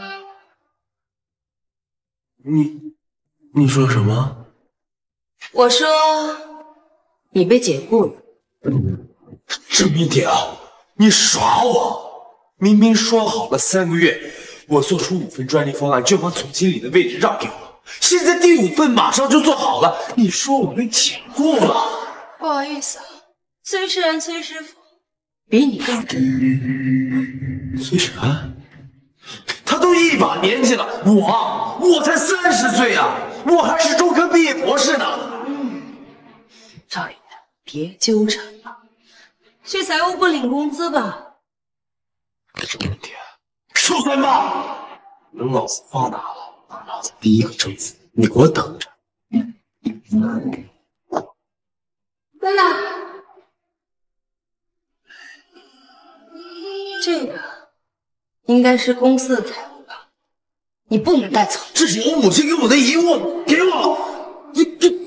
你，你说什么？ 我说你被解雇了。 郑明铁啊，你耍我！明明说好了三个月，我做出五份专利方案就把总经理的位置让给我，现在第五份马上就做好了，你说我被解雇了？ 不好意思啊，崔世安崔师傅比你更准。 崔世安，他都一把年纪了，我我才三十岁啊，我还是中科毕业博士呢。 赵爷，别纠缠了，去财务部领工资吧。 郑明铁，说三吧，等老子发达了，让老子第一个征资，你给我等着。 真的？这个应该是公司的财务吧？你不能带走。 这是我母亲给我的遗物，给我！你这。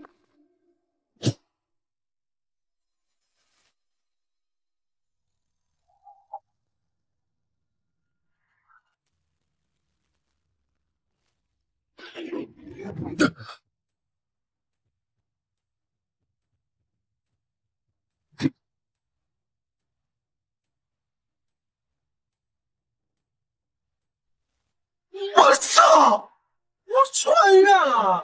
我操！我穿越了！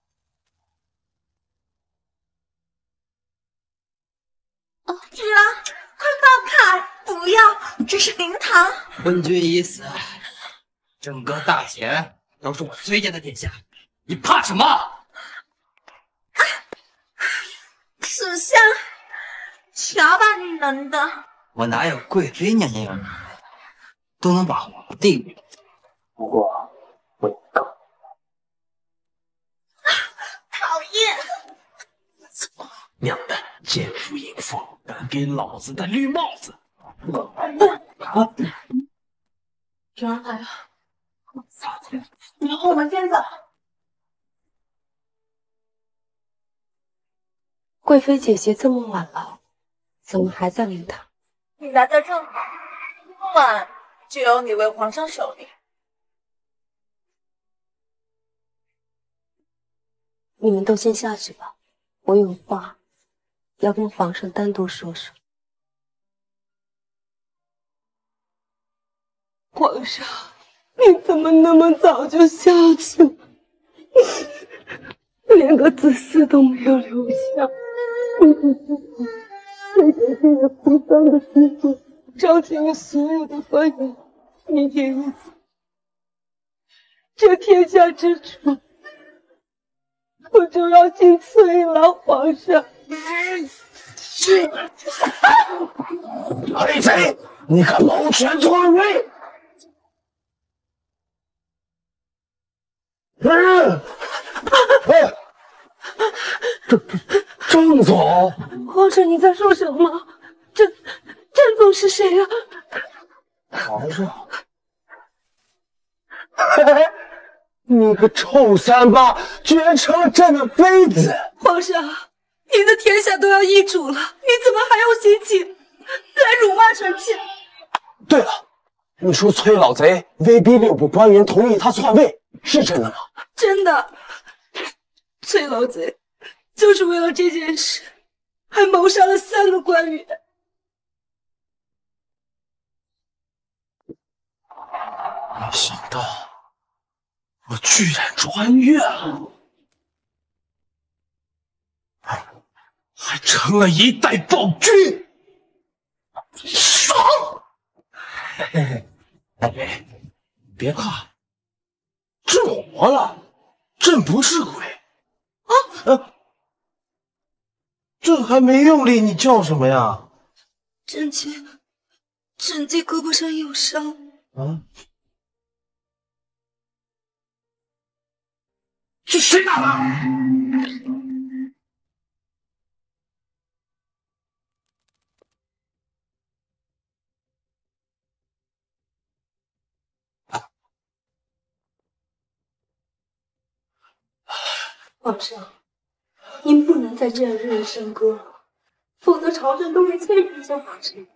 哦，女郎，快放开！不要，这是灵堂。 昏君已死，整个大田都是我崔家的天下，你怕什么？ 属下，瞧把你能的！ 我哪有贵妃娘娘样的，都能把皇帝。不过我也够。 讨厌！ 娘的，奸夫淫妇，敢给老子戴绿帽子！ 张来了， 然后我们先走。 贵妃姐姐这么晚了，怎么还在灵堂？ 你来的正好，今晚就由你为皇上守灵。 你们都先下去吧，我有话要跟皇上单独说说。皇上，你怎么那么早就下去了？连个子嗣都没有留下。你可知道，这件这个扶丧的事情，召集了所有的官员，明天一早，这天下之主。我就要进翠了，皇上。 黑贼，你敢谋权篡位！嗯，哎，这这郑总， 皇上，你在说什么？郑郑总是谁呀、 啊？皇上，嘿，你个臭三八，居然成了朕的妃子！ 皇上，您的天下都要易主了，你怎么还有心情来辱骂臣妾？ 对了，你说崔老贼威逼六部官员同意他篡位，是真的吗？ 真的，崔老贼就是为了这件事，还谋杀了三个官员。 没想到我居然穿越了，还成了一代暴君，爽！嘿嘿，哎，别怕，朕活了，朕不是鬼啊！呃，朕还没用力，你叫什么呀？ 臣妾，臣妾胳膊上有伤。 啊？是谁打的？ 皇上，您不能再这样日日笙歌了，否则朝政都会摧毁下去。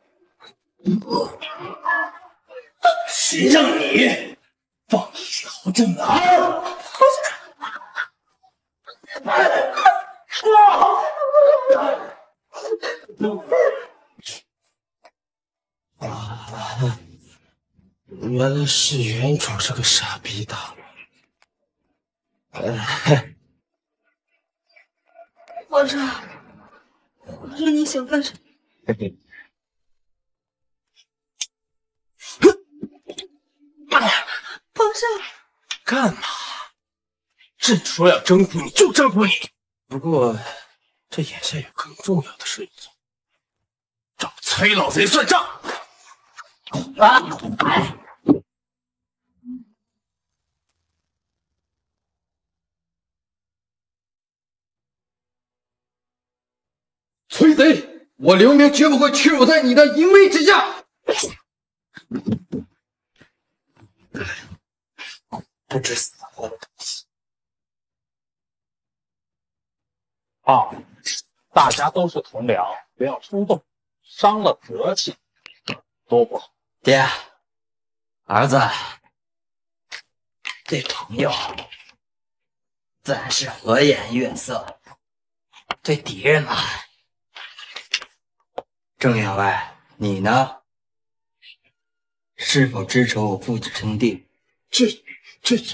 谁让你放弃朝政的啊？啊！原来是原主这个傻逼打的。 皇上，皇上，你想干什么？皇上， 干嘛？朕说要征服你就征服你。不过，这眼下有更重要的事要做，找崔老贼算账。啊！ 崔贼，我刘明绝不会屈辱在你的淫威之下。 不知死活的东西！ 啊，大家都是同僚，不要冲动，伤了和气，多不好。 爹，儿子，对朋友自然是和颜悦色，对敌人嘛，郑员外，你呢？是否支持我父子称帝？ 这这这，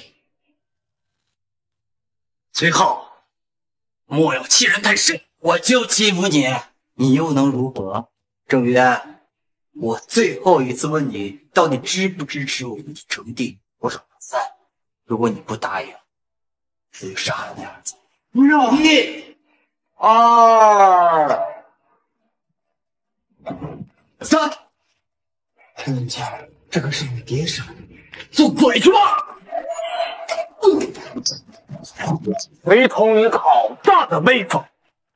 崔浩，莫要欺人太甚！我就欺负你，你又能如何？郑渊，我最后一次问你，到底支不支持我父子称帝？我数三，如果你不答应，我就杀了你儿子。一、二、三。 听人家，这可是你爹杀的， 做鬼去吧！ 唯同你好大的威风！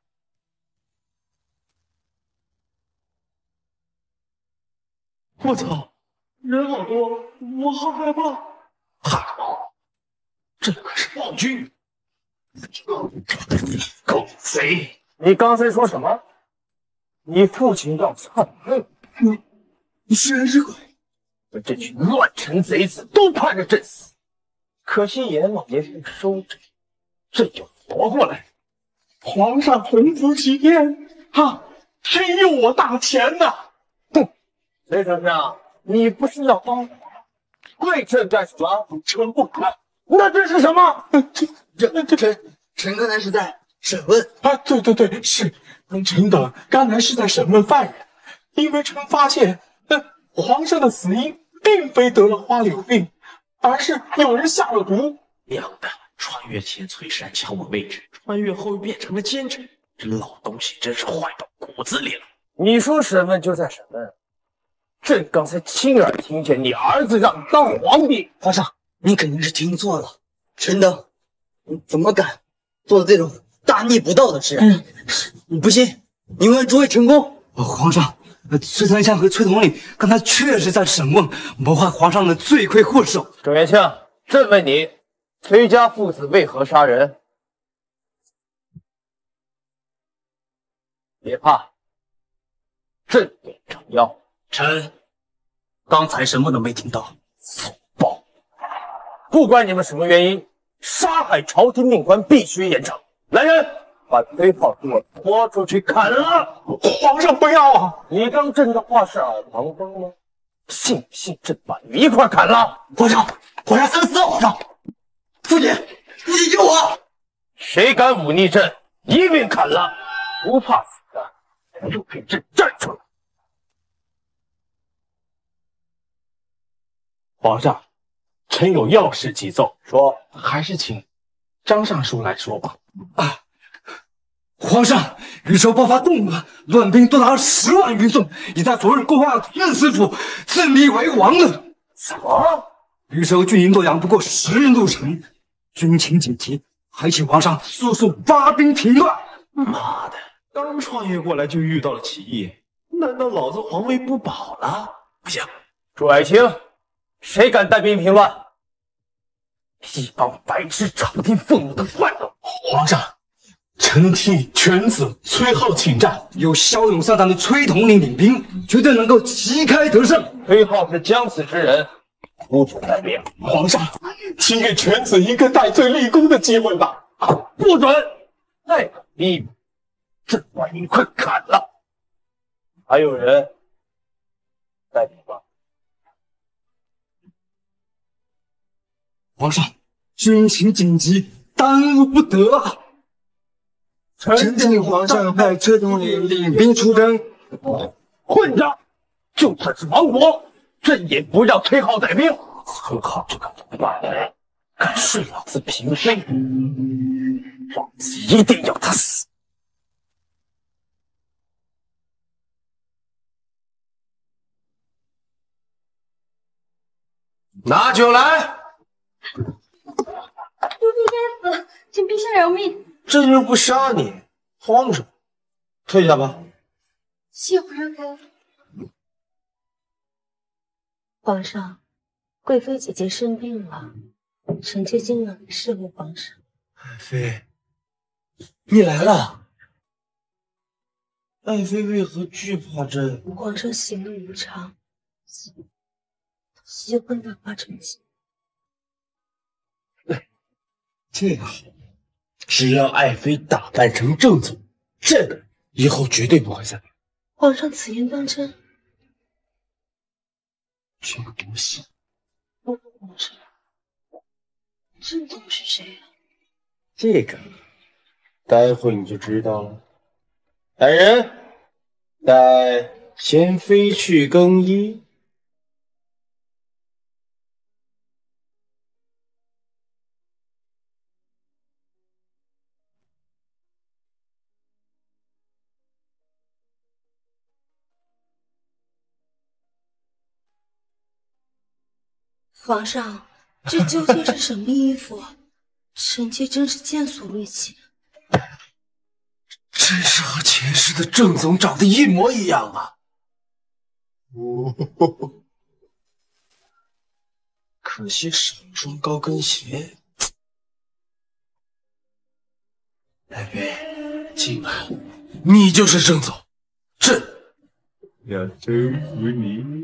我操，人好多，我好害怕。哈喽，这可是暴君！狗贼！你刚才说什么？你父亲要篡位？你你是人是鬼？我这群乱臣贼子都盼着朕死，可惜阎王爷不收朕，朕就活过来。皇上洪福齐天啊，天佑我大钱呐！哼，雷丞相，你不是要当皇？贵朕干什么？臣不敢。那这是什么？ 这这臣臣刚才是在审问啊！对对对，是臣等刚才是在审问犯人，因为臣发现，呃，皇上的死因并非得了花柳病，而是有人下了毒。 娘的，穿越前崔山抢我位置，穿越后又变成了奸臣， 这老东西真是坏到骨子里了。 你说审问就在审问，朕刚才亲耳听见你儿子让你当皇帝。 皇上，您肯定是听错了，臣等怎么敢做这种大逆不道的事？嗯，你不信，你问诸位臣工。 哦，皇上，崔团相和崔统领刚才确实在审问，谋害皇上的罪魁祸首。 郑元庆，朕问你，崔家父子为何杀人？别怕，朕给惩药。 臣刚才什么都没听到。 粗暴！不管你们什么原因，杀害朝廷命官必须严惩。来人，把崔浩给我拖出去砍了！ 皇上不要啊！ 你当朕的话是耳旁风吗？信不信朕把你一块砍了？ 皇上，皇上三思！皇上，父亲，父亲救我！ 谁敢忤逆朕，一并砍了！不怕死的，就给朕站出来！ 皇上，臣有要事急奏， 说还是请张尚书来说吧。 啊！皇上，豫州爆发动乱，乱兵多达十万余众，已在昨日攻下任司府，自立为王了。 什么？ 豫州军营洛阳不过十日路程，军情紧急，还请皇上速速发兵平乱。 妈的，刚穿越过来就遇到了起义，难道老子皇位不保了？ 不行！朱爱卿，谁敢带兵平乱？一帮白吃朝廷俸禄的贩子！ 皇上，臣替犬子崔浩请战， 有骁勇善战的崔统领领兵，绝对能够旗开得胜。 崔浩是将死之人，不准带兵。 皇上，请给犬子一个戴罪立功的机会吧！ 不准！再敢逼我，朕把你快砍了！还有人带兵吗？ 皇上，军情紧急，耽误不得啊！ 臣请皇上派崔统领领兵出征。 混账！就算是亡国，朕也不让崔浩带兵。 崔浩这个王八蛋，敢睡老子嫔妃，老子一定要他死！ 拿酒来！ 奴婢该死，请陛下饶命！ 朕又不杀你，慌什么？退下吧。 谢皇上开恩。 皇上，贵妃姐姐生病了，臣妾今晚侍候皇上。 爱妃，你来了。爱妃为何惧怕朕？ 皇上喜怒无常，喜欢打发臣妾。 这个好，只要爱妃打扮成正总，朕以后绝对不会再。 皇上此言当真？ 这个不信。 不过皇上，正总是谁啊？ 这个，待会你就知道了。来人，带贤妃去更衣。 皇上，这究竟是什么衣服？臣妾真是见所未见。 真是和前世的郑总长得一模一样啊！哦，可惜少了双高跟鞋。爱妃，今晚你就是郑总，朕要征服你。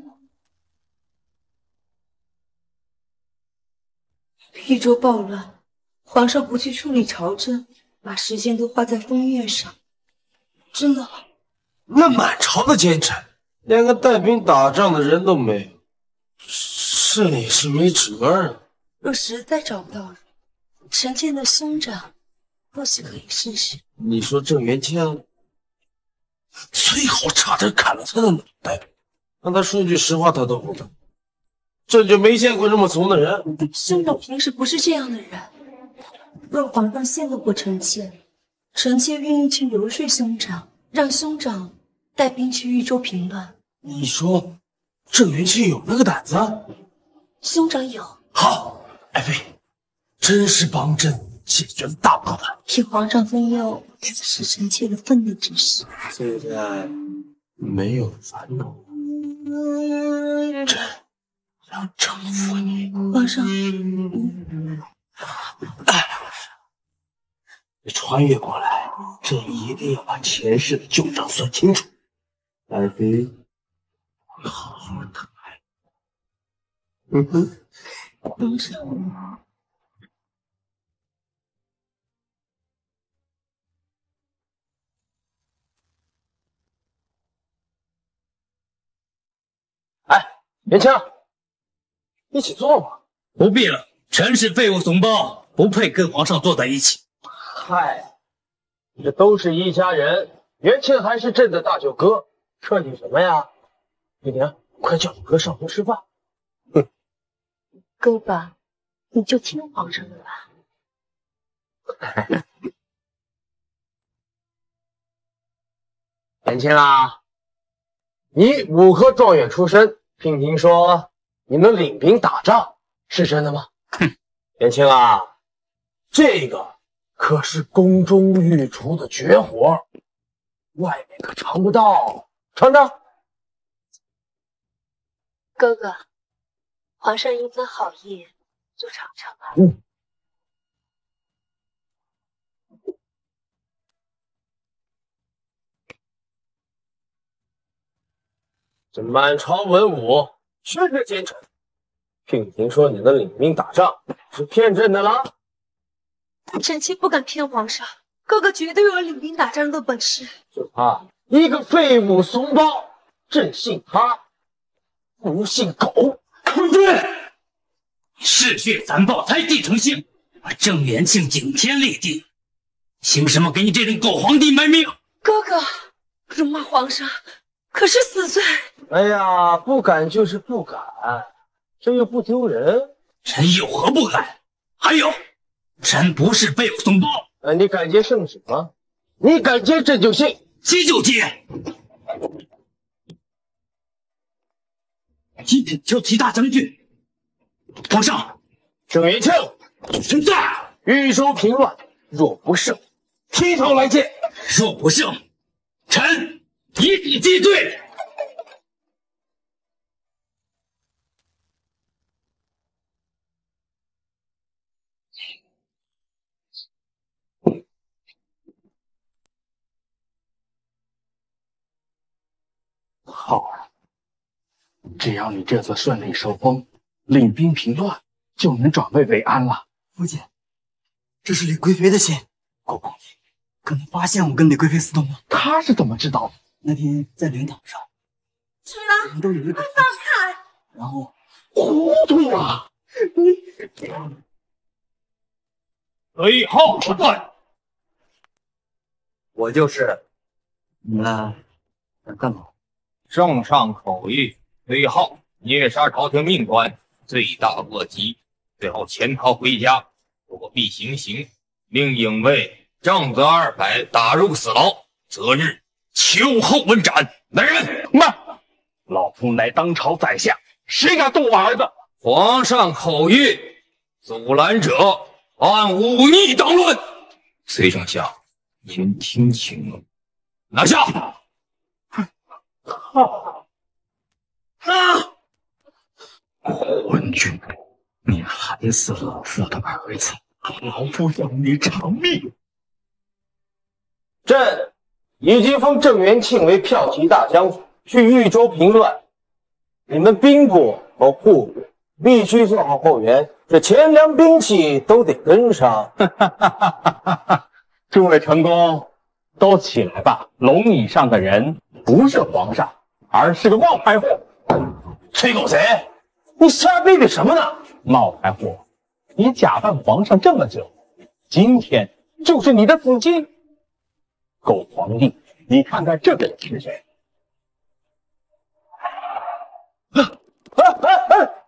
豫州暴乱，皇上不去处理朝政，把时间都花在封月上，真的？ 那满朝的奸臣，连个带兵打仗的人都没有，这也是没辙啊。 若实在找不到人，臣妾的兄长或许可以试试。 你说郑元庆，最后差点砍了他的脑袋，让他说句实话他都不敢。朕就没见过这么怂的人。 兄长平时不是这样的人，若皇上陷得过臣妾， 臣妾愿意去游说兄长，让兄长带兵去豫州平乱。 你说郑元庆有那个胆子？ 兄长有。 好，爱妃，真是帮朕解决了大麻烦。 替皇上分忧，此是臣妾的分内之事。 现在没有烦恼，朕要征服你。 皇上， 你穿越过来，朕一定要把前世的旧账算清楚。爱妃会好好疼爱。嗯哼， 皇上。 元庆，一起坐吧。 不必了，臣是废物怂包，不配跟皇上坐在一起。 嗨，这都是一家人，元庆还是朕的大舅哥，客气什么呀？玉宁，快叫你哥上桌吃饭。 哼，哥哥，你就听皇上的吧。 元庆啊，你武科状元出身。听听说你能领兵打仗，是真的吗？ 哼， 元庆啊，这个可是宫中御厨的绝活，外面可尝不到。尝尝。 哥哥，皇上一番好意，就尝尝吧。 嗯。这满朝文武学着奸臣，听听说你能领兵打仗，是骗朕的了？ 臣妾不敢骗皇上，哥哥绝对有领兵打仗的本事。 就怕一个废物怂包，朕信他，不如信狗。 坤君，嗜血残暴，才帝成性，把郑元庆顶天立地，凭什么给你这种狗皇帝卖命？ 哥哥，辱骂皇上可是死罪。 哎呀，不敢就是不敢，这又不丢人。 臣有何不敢？还有，臣不是废物怂包。 呃，你敢接圣旨吗？你敢接，朕就信。 接就接。今天就提大将军。皇上， 郑元庆， 臣在。 豫州平乱，若不胜，提头来见。 若不胜，臣以死击罪。 好，只要你这次顺利收封，领兵平乱，就能转危为安了。 父亲，这是李贵妃的信。国公，可能发现我跟李贵妃私通了。 他是怎么知道的？ 那天在灵堂上， 去了， 人都以为快放开！ 然后糊涂了，你随后断。 我就是。 你们想干嘛？ 圣上口谕，崔浩虐杀朝廷命官，罪大恶极，最后潜逃回家，躲避行刑，命影卫杖责二百，打入死牢，择日秋后问斩。来人， 慢！老夫乃当朝宰相，谁敢动我儿子？ 皇上口谕，阻拦者按忤逆当论。崔丞相，您听清了，拿下！ 啊！啊！昏君，你害死老夫的儿子，老夫要你偿命！ 朕已经封郑元庆为骠骑大将军，去豫州平乱。你们兵部和户部必须做好后援，这钱粮兵器都得跟上。 诸位臣工，都起来吧！龙椅上的人不是皇上，而是个冒牌货。 崔狗贼，你瞎逼逼什么呢？ 冒牌货，你假扮皇上这么久，今天就是你的死期。狗皇帝，你看看这个人是谁？ 啊啊啊啊！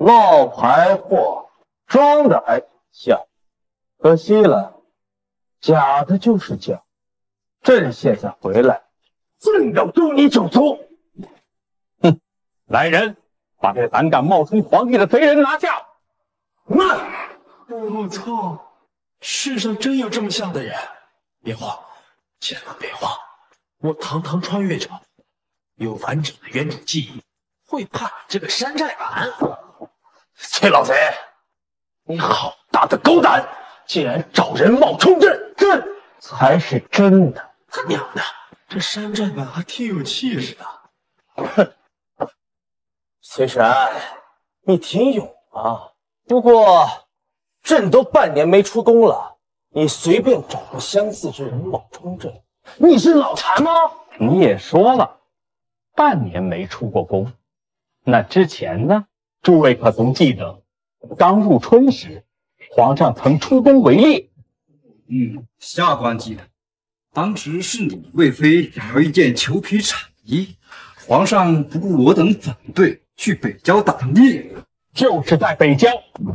冒牌货，装的还挺像，可惜了，假的就是假。朕现在回来，正要诛你九族。 哼！来人，把这胆敢冒充皇帝的贼人拿下！ 慢！我操！世上真有这么像的人！别慌，千万别慌！我堂堂穿越者，有完整的原种记忆，会怕这个山寨版？ 崔老贼，你好大的狗胆，竟然找人冒充朕！朕才是真的！ 他娘的，这山寨版还挺有气势的。 哼，崔神，你挺勇啊。不过，朕都半年没出宫了，你随便找个相似之人冒充朕，你是脑残吗？ 你也说了，半年没出过宫，那之前呢？诸位可曾记得，刚入春时，皇上曾出宫围猎？ 嗯，下官记得。当时是你贵妃想要一件裘皮产衣，皇上不顾我等反对，去北郊打猎， 就是在北郊。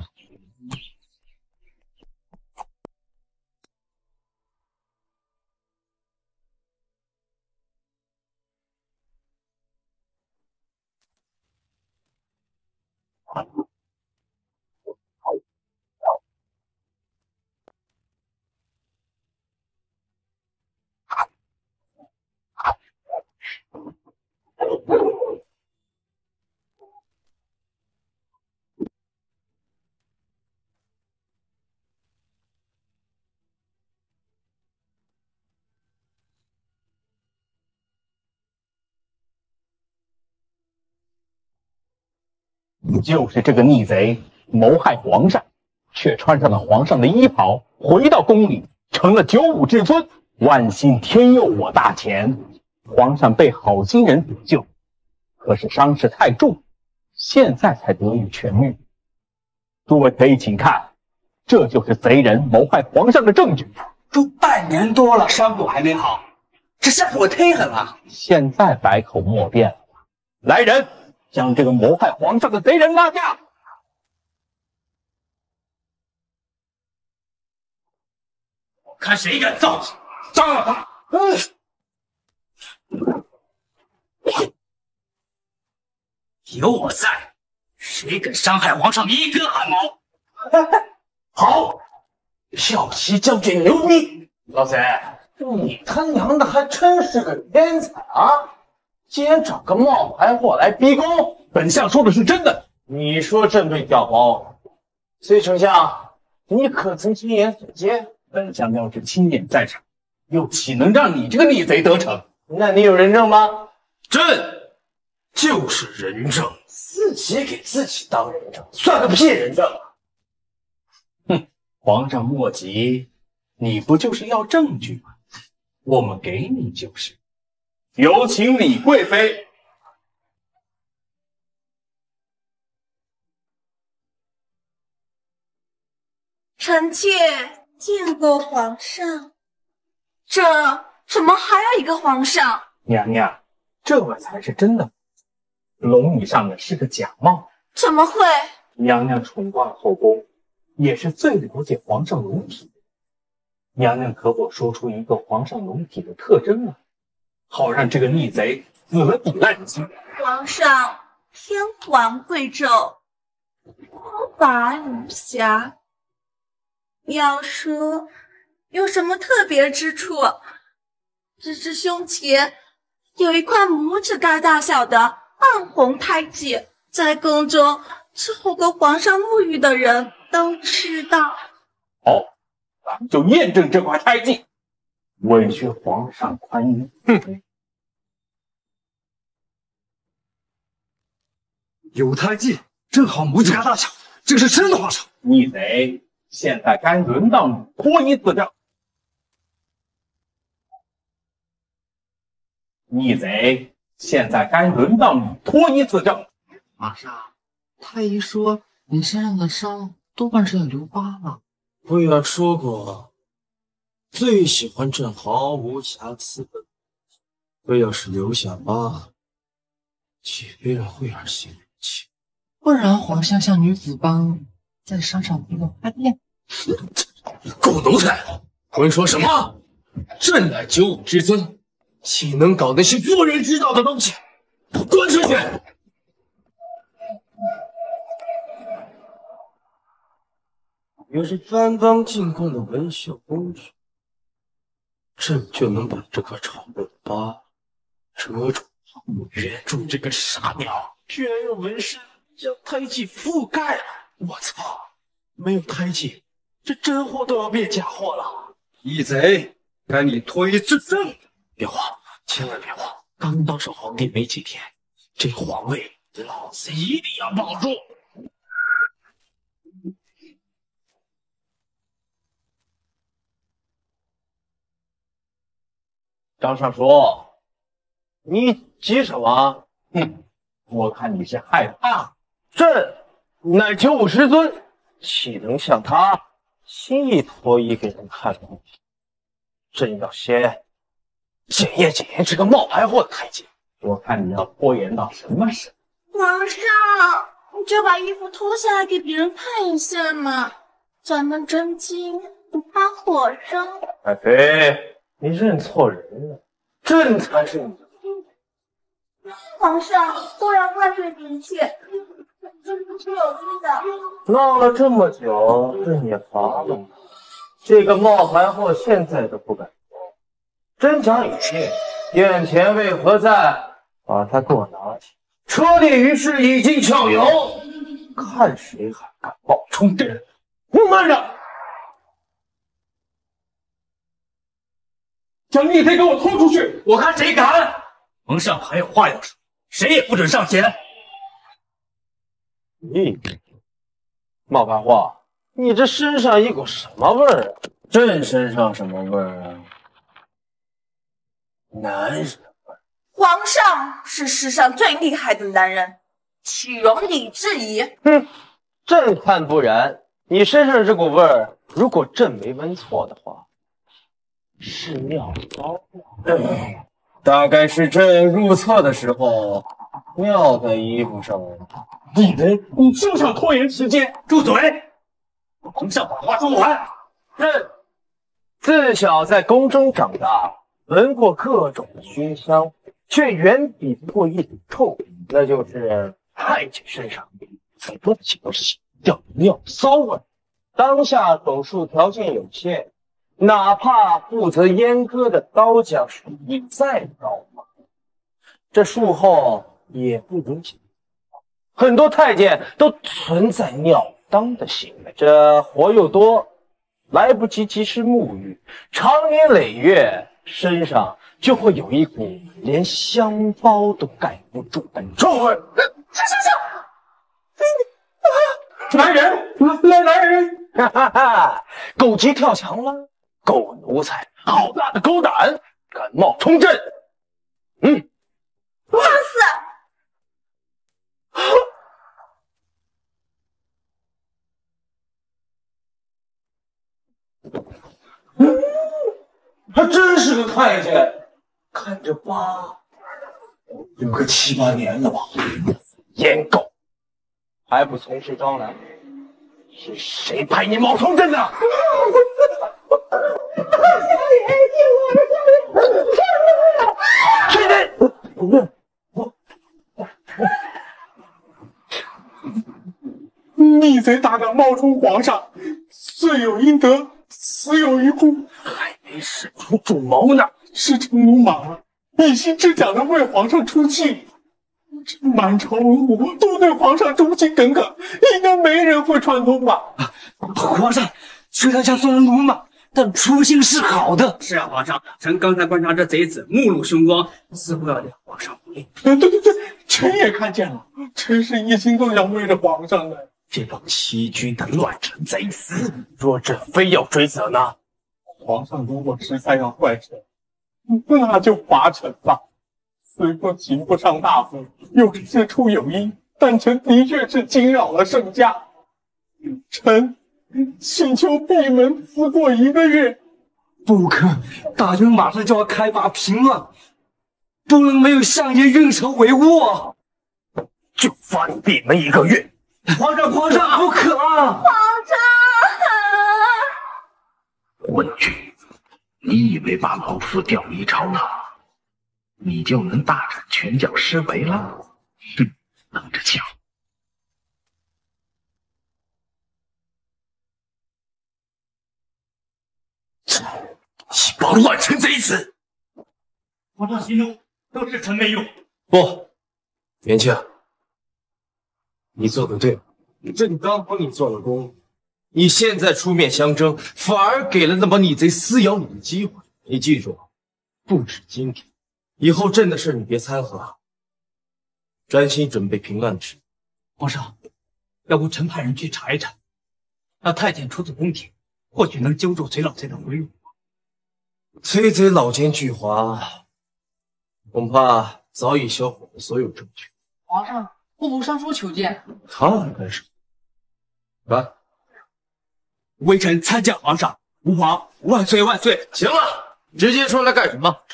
就是这个逆贼谋害皇上，却穿上了皇上的衣袍，回到宫里成了九五至尊。万幸天佑我大前，皇上被好心人所救，可是伤势太重，现在才得以痊愈。诸位可以请看，这就是贼人谋害皇上的证据。 都半年多了，伤口还没好，这下手忒狠了。 现在百口莫辩了。来人，将这个谋害皇上的贼人拉下！ 我看谁敢造次，杀了他！嗯，有我在，谁敢伤害皇上一根汗毛？ 好，骠骑将军牛逼！老贼，你他娘的还真是个天才啊！竟然找个冒牌货来逼宫， 本相说的是真的。 你说朕对屌毛？崔丞相，你可曾亲眼所见？ 本相要是亲眼在场，又岂能让你这个逆贼得逞？ 那你有人证吗？ 朕就是人证。 自己给自己当人证，算个屁人证！ 哼，皇上莫急，你不就是要证据吗？我们给你就是。有请李贵妃。 臣妾见过皇上。这怎么还有一个皇上？ 娘娘，这才是真的。龙椅上的是个假冒。 怎么会？ 娘娘宠冠后宫，也是最了解皇上龙体的。娘娘可否说出一个皇上龙体的特征呢？好让这个逆贼死了抵赖机。 皇上，天皇贵胄，毫发无瑕。要说有什么特别之处，只是胸前有一块拇指盖大小的暗红胎记，在宫中伺候过皇上沐浴的人都知道。 好，咱们就验证这块胎记，委屈皇上宽衣。哼。 有胎记，正好拇指盖大小，这是真的皇上。 逆贼，现在该轮到你脱衣自证。逆贼，现在该轮到你脱衣自证。 皇上，太医说你身上的伤多半是要留疤了。魏儿说过，最喜欢朕毫无瑕疵的。非要是留下疤，岂非让慧儿心里气？ 不然皇上向女子帮在商场给我发电。 狗奴才，混说什么？朕乃九五之尊，岂能搞那些不人知道的东西？滚出去！ 要是番邦进贡的文绣工具，朕就能把这颗丑陋的疤遮住。 原著这个傻鸟，居然用纹身将胎记覆盖了！我操！没有胎记，这真货都要变假货了！ 义贼，该你脱衣自证！ 别慌，千万别慌！刚当上皇帝没几天，这皇位老子一定要保住！ 张尚书，你急什么？ 哼，我看你是害怕。 朕乃九五师尊，岂能像他轻易脱衣给人看呢？朕要先检验检验这个冒牌货的胎记。 我看你要拖延到什么时候？ 皇上，你就把衣服脱下来给别人看一下嘛，咱们真经不怕火烧。 爱妃，你认错人了，朕才是你的父亲。 皇上，不然万岁的一切，朕是不有意的。 闹了这么久，朕也乏了。这个冒牌货现在都不敢说，真假已定，眼前为何在？把他给我拿起！车裂于市已经翘油，看谁还敢冒充朕！ 你慢着！将逆贼给我拖出去！ 我看谁敢！皇上还有话要说，谁也不准上前。 咦，冒牌货，你这身上一股什么味儿啊？朕身上什么味儿啊？男人味。 皇上是世上最厉害的男人，岂容你质疑？ 哼，朕看不然。你身上这股味儿，如果朕没闻错的话，是尿骚。嗯，大概是朕入厕的时候尿在衣服上了。 你人，你就想拖延时间？ 住嘴！皇上把话说完。 朕自小在宫中长大，闻过各种的熏香，却远比不过一股臭味，那就是太监身上很多的情事叫尿骚味。当下手术条件有限，哪怕负责阉割的刀匠手艺再高嘛，这术后也不容易。很多太监都存在尿当的行为，这活又多，来不及及时沐浴，长年累月，身上就会有一股连香包都盖不住的臭味。 上上上！ 男人，来男人！哈哈哈！狗急跳墙了，狗奴才，好大的狗胆，敢冒充朕！嗯， 放肆！ 嗯，还真是个太监，看这疤，有个七八年了吧？阉狗，还不从实招来？是谁派你冒充朕的？谁人？ 逆贼大胆冒充皇上，罪有应得，死有余辜。 还没使出主谋呢， 是臣鲁莽，一心只想着为皇上出气。这满朝文武都对皇上忠心耿耿，应该没人会串通吧？ 皇上，虽然像虽然鲁莽，但初心是好的。 是啊，皇上，臣刚才观察这贼子目露凶光，似乎要对皇上不利。 对对对，臣也看见了，臣是一心都想为着皇上的。 这帮欺君的乱臣贼子， 若朕非要追责呢？ 皇上如果实在要怪臣，那就罚臣吧。虽说刑不上大夫，又是事出有因，但臣的确是惊扰了圣驾。臣请求闭门思过一个月。 不可，大军马上就要开拔平乱，不能没有相爷运筹帷幄啊！ 就罚你闭门一个月。 皇上，皇上不可！ 皇上， 混君，你以为把老夫调离朝堂，你就能大展拳脚施为了？哼，等着瞧！一帮乱臣贼子！ 皇上息怒，都是臣没用。 不，元庆，你做的对，正当帮你做了工，你现在出面相争，反而给了那帮逆贼撕咬你的机会。你记住，不止今天，以后朕的事你别掺和，专心准备平乱的事。 皇上，要不臣派人去查一查，那太监出自宫廷，或许能揪住贼老贼的回路。 贼贼老奸巨猾，恐怕早已销毁了所有证据。 皇上，户部尚书求见。 他来干什么？来， 微臣参见皇上，吾皇万岁万岁！ 行了，直接说来干什么？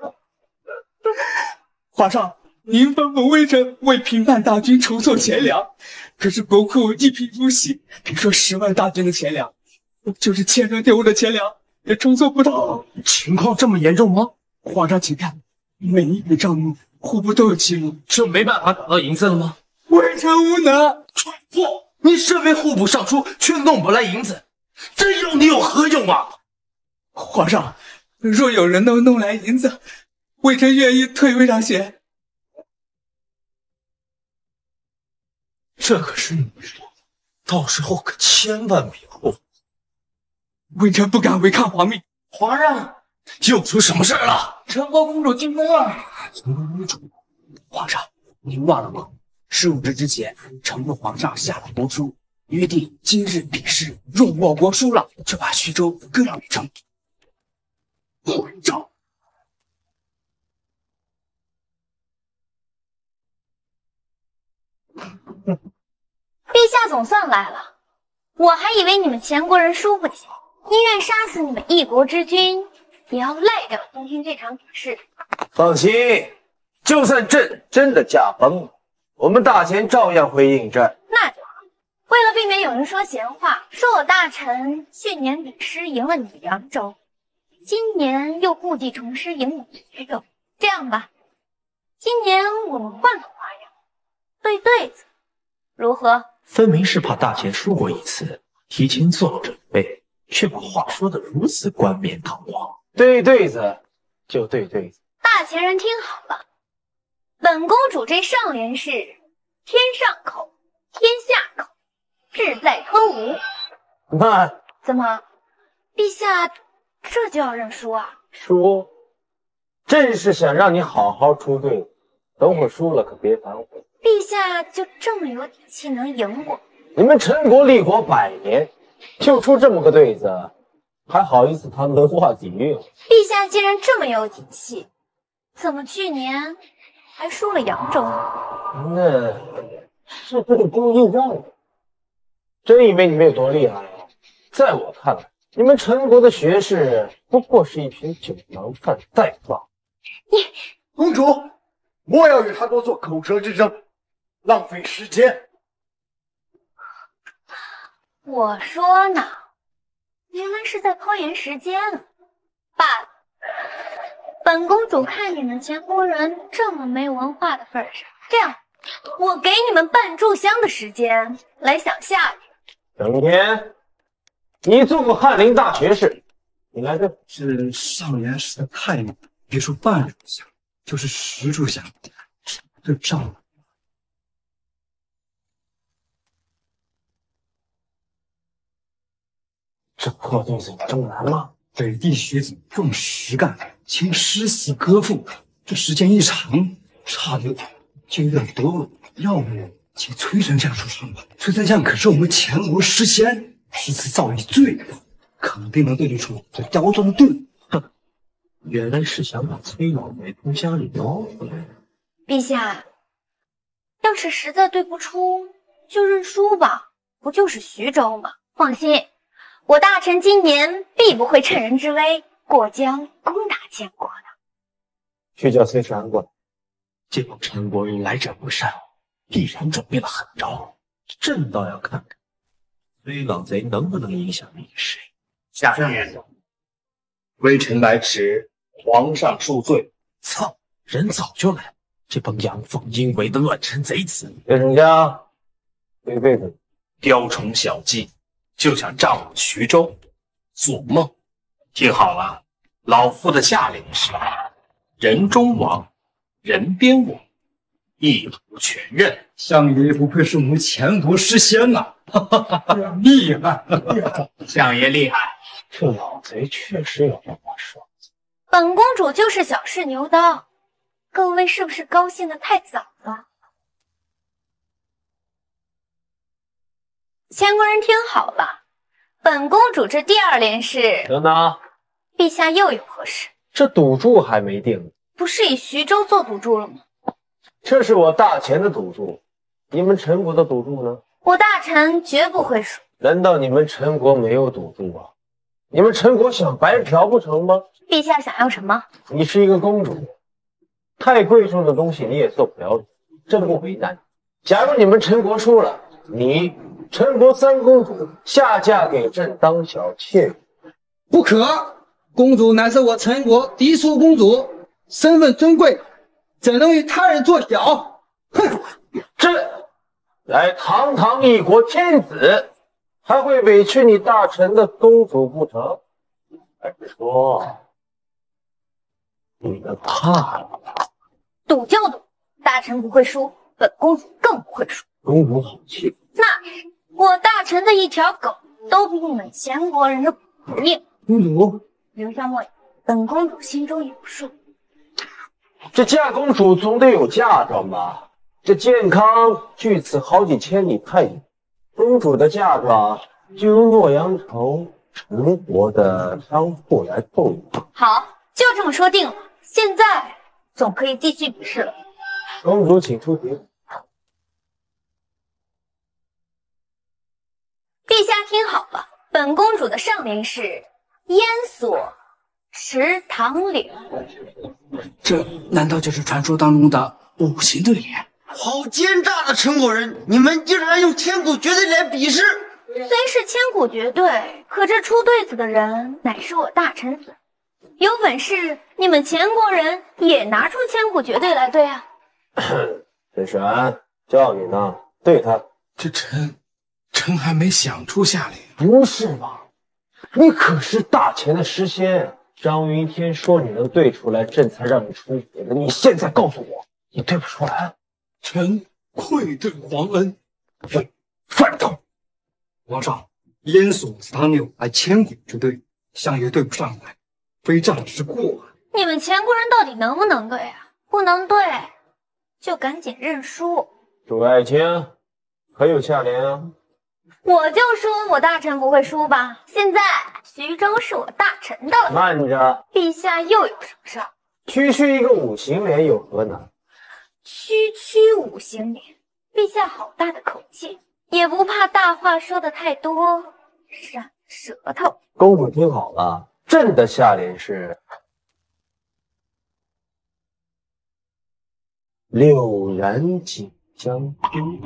皇上，您吩咐微臣为平叛大军筹措钱粮，可是国库一贫如洗，别说十万大军的钱粮，就是千人队伍的钱粮也筹措不到。 情况这么严重吗？ 皇上，请看，每一笔账目，户部都有记录。 这没办法找到银子了吗？ 微臣无能。 蠢货！你身为户部尚书，却弄不来银子，真有你有何用啊？ 皇上，若有人能弄来银子，微臣愿意退位让贤。 这可是你说的，到时候可千万别后悔。 微臣不敢违抗皇命。 皇上， 又出什么事了？ 陈国公主进宫了。 陈国公主，皇上，您忘了吗？十五日之前，承父皇上下了国书，约定今日比试，若我国输了，就把徐州割让给成。皇上， 陛下总算来了，我还以为你们前国人输不起，宁愿杀死你们一国之君，也要赖掉今天这场比试。 放心，就算朕真的驾崩了，我们大前照样会应战。 那就好。为了避免有人说闲话，说我大臣去年比试赢了你扬州，今年又故技重施赢你徐州。这样吧，今年我们换个花样，对对子，如何？ 分明是怕大前输过一次，提前做了准备，却把话说得如此冠冕堂皇。 对对子就对对子。 大前人听好了，本公主这上联是天上口，天下口，志在吞吴。 慢， 怎么，陛下这就要认输啊？ 输，朕是想让你好好出队，等会输了可别反悔。 陛下就这么有底气能赢我？ 你们陈国立国百年，就出这么个对子，还好意思谈文化底蕴？ 陛下既然这么有底气，怎么去年还输了扬州呢？ 那是这个故意让的。真以为你们有多厉害啊？在我看来，你们陈国的学士不过是一群酒囊饭袋罢。 你公主，莫要与他多做口舌之争，浪费时间。 我说呢，原来是在拖延时间啊！罢了，本公主看你们前国人这么没文化的份上，这样，我给你们半炷香的时间来想下一个。 整天，你做过翰林大学士，你来这是上言实在太猛，别说半炷香，就是十炷香，这漂亮。 这破对子这么难吗？ 北地学子重实干，轻诗词歌赋，这时间一长，差点就有点多了。要不请崔丞相出场吧？崔丞相可是我们前国诗仙，诗词造诣最高，肯定能对得出这刁钻的队伍。 哼，原来是想把崔老爷从家里捞回来。 陛下，要是实在对不出，就认输吧，不就是徐州吗？放心。我大臣今年必不会趁人之危过江攻打建国的。 去叫崔传过来。 这帮陈国人来者不善，必然准备了狠招。 朕倒要看看，崔老贼能不能影响历史。 下面，微臣来迟，皇上恕罪。 操，人早就来了，这帮阳奉阴违的乱臣贼子！ 叶成家，违背的雕虫小技，就想占我徐州，做梦！听好了，老夫的下令是：人中王，人边我，一图全任。 相爷不愧是我们前国诗仙呐、啊，厉害！ 相爷厉害， 这老贼确实有这把刷子。 本公主就是小试牛刀，各位是不是高兴的太早了？前国人听好了，本公主这第二联是： 等等， 陛下又有何事？ 这赌注还没定， 不是以徐州做赌注了吗？ 这是我大钱的赌注，你们陈国的赌注呢？ 我大臣绝不会输。 难道你们陈国没有赌注啊？你们陈国想白嫖不成吗？ 陛下想要什么？ 你是一个公主，太贵重的东西你也做不了主，朕不为难。假如你们陈国输了，你陈国三公主下嫁给朕当小妾。 不可！公主乃是我陈国嫡庶公主，身份尊贵，怎能与他人作小？哼！ 朕乃堂堂一国天子，还会委屈你大臣的公主不成？还是说你们怕了？ 赌就赌，大臣不会输，本公主更不会输。 公主好气。 那是我大臣的一条狗都比你们前国人的不硬。 公主， 留下莫言，本公主心中有数。 这嫁公主总得有嫁妆吧？这健康距此好几千里太远，公主的嫁妆就由洛阳城陈国的商户来购买。 好，就这么说定了。现在总可以继续比试了。 公主，请出题。 陛下听好了，本公主的上联是烟锁池塘柳。 这难道就是传说当中的五行对联？ 好奸诈的陈国人，你们竟然用千古绝对来比试！ 虽是千古绝对，可这出对子的人乃是我大臣子。有本事你们前国人也拿出千古绝对来对啊！ 水神叫你呢，对他。 这臣臣还没想出下联。 不是吧？你可是大钱的诗仙，张云天说你能对出来，朕才让你出血的。你现在告诉我，你对不出来？ 臣愧对皇恩。 喂，饭桶！皇上，烟锁池塘柳乃千古绝对，相爷对不上来，非战之过。 你们前国人到底能不能对啊？不能对，就赶紧认输。 诸位爱卿，还有下联啊？ 我就说我大臣不会输吧。现在徐州是我大臣的了。 慢着， 陛下又有什么事儿？ 区区一个五行联有何难？ 区区五行联，陛下好大的口气，也不怕大话说的太多，闪舌头。 公主听好了，朕的下联是柳然锦将军。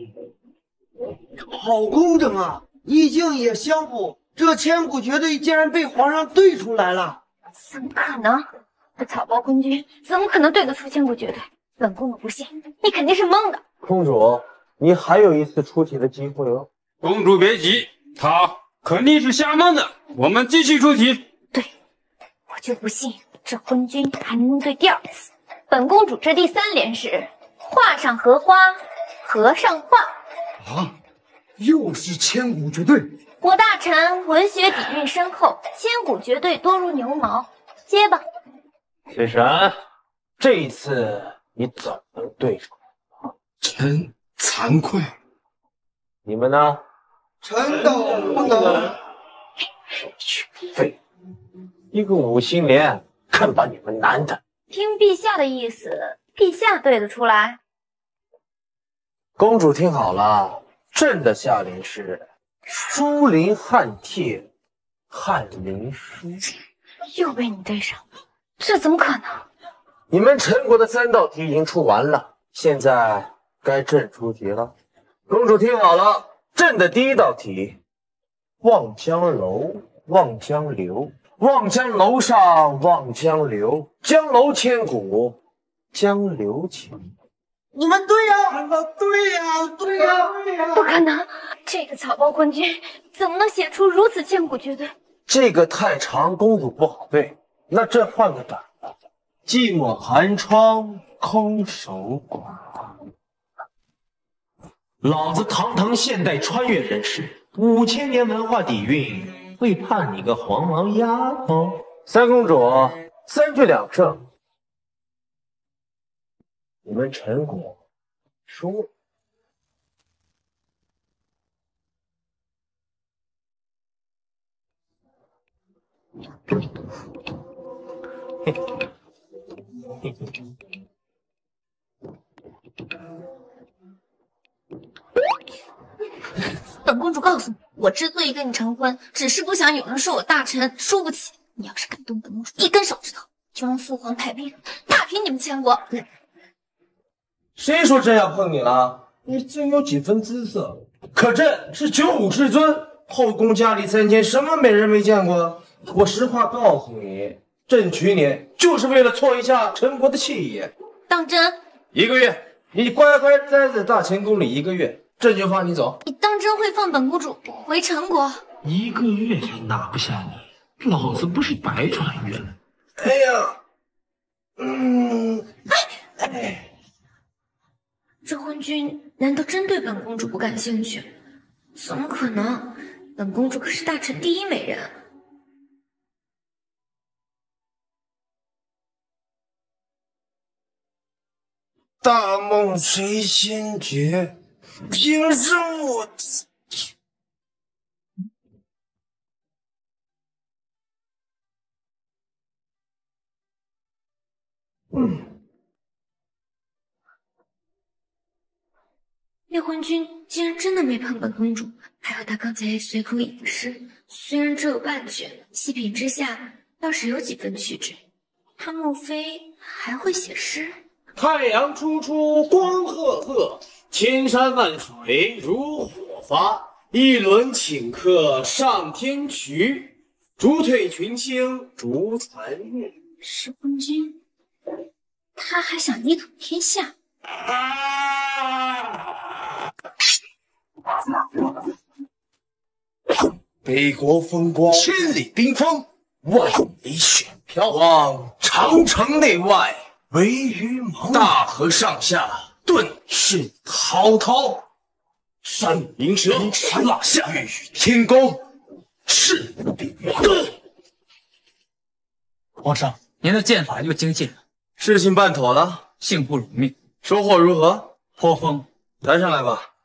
好工整啊！意境也相符，这千古绝对竟然被皇上对出来了。 怎么可能？这草包昏君怎么可能对得出千古绝对？本公主不信，你肯定是蒙的。 公主，你还有一次出题的机会哦。 公主别急，他肯定是瞎蒙的。我们继续出题。 对，我就不信这昏君还能对第二次。本公主这第三联是画上荷花，荷上画。 啊，又是千古绝对！ 我大臣文学底蕴深厚，千古绝对多如牛毛。接吧。 水神，这一次你总能对出来。 臣惭愧。 你们呢？ 臣等不能。 去废！一个五星连，看把你们难的。 听陛下的意思，陛下对得出来。 公主听好了，朕的下联是书临汉帖，翰林书。 又被你对上了，这怎么可能？ 你们陈国的三道题已经出完了，现在该朕出题了。 公主听好了，朕的第一道题：望江楼，望江流，望江楼上望江流，江楼千古江流情。 你们对呀，对呀，对呀，对呀！ 不可能，这个草包昏君怎么能写出如此千古绝对？ 这个太长，公主不好背。那朕换个版本：寂寞寒窗空守寡。老子堂堂现代穿越人士，五千年文化底蕴，会怕你个黄毛丫头？三公主，三句两胜，你们陈国输了。 本公主告诉你，我之所以跟你成婚，只是不想有人说我大臣输不起。你要是敢动本公主一根手指头，就让父皇派兵大平你们千国。 谁说朕要碰你了？你真有几分姿色。可朕是九五至尊，后宫佳丽三千，什么美人没见过？我实话告诉你，朕娶你就是为了挫一下陈国的气焰。 当真？ 一个月，你乖乖待在大清宫里一个月，朕就放你走。 你当真会放本公主回陈国？ 一个月就拿不下你，老子不是白穿越了。 哎呀，嗯， 哎。这昏君难道真对本公主不感兴趣？怎么可能？本公主可是大臣第一美人。 大梦谁先觉？凭什么我自己？嗯。 那昏君竟然真的没碰本公主，还有他刚才随口吟的诗，虽然只有半句，细品之下倒是有几分趣致。他莫非还会写诗？ 太阳初出光赫赫，千山万水如火发。一轮顷刻上天衢，逐退群星逐残月。 是昏君，他还想一统天下。 北国风光，千里冰封，万里雪飘。望长城内外，惟余莽；大河上下，顿瞬滔滔。山林蛇，山落下，欲与天公试比王。 皇上，您的剑法又精进了， 事情办妥了， 幸不辱命。 收获如何？ 颇丰。 抬上来吧。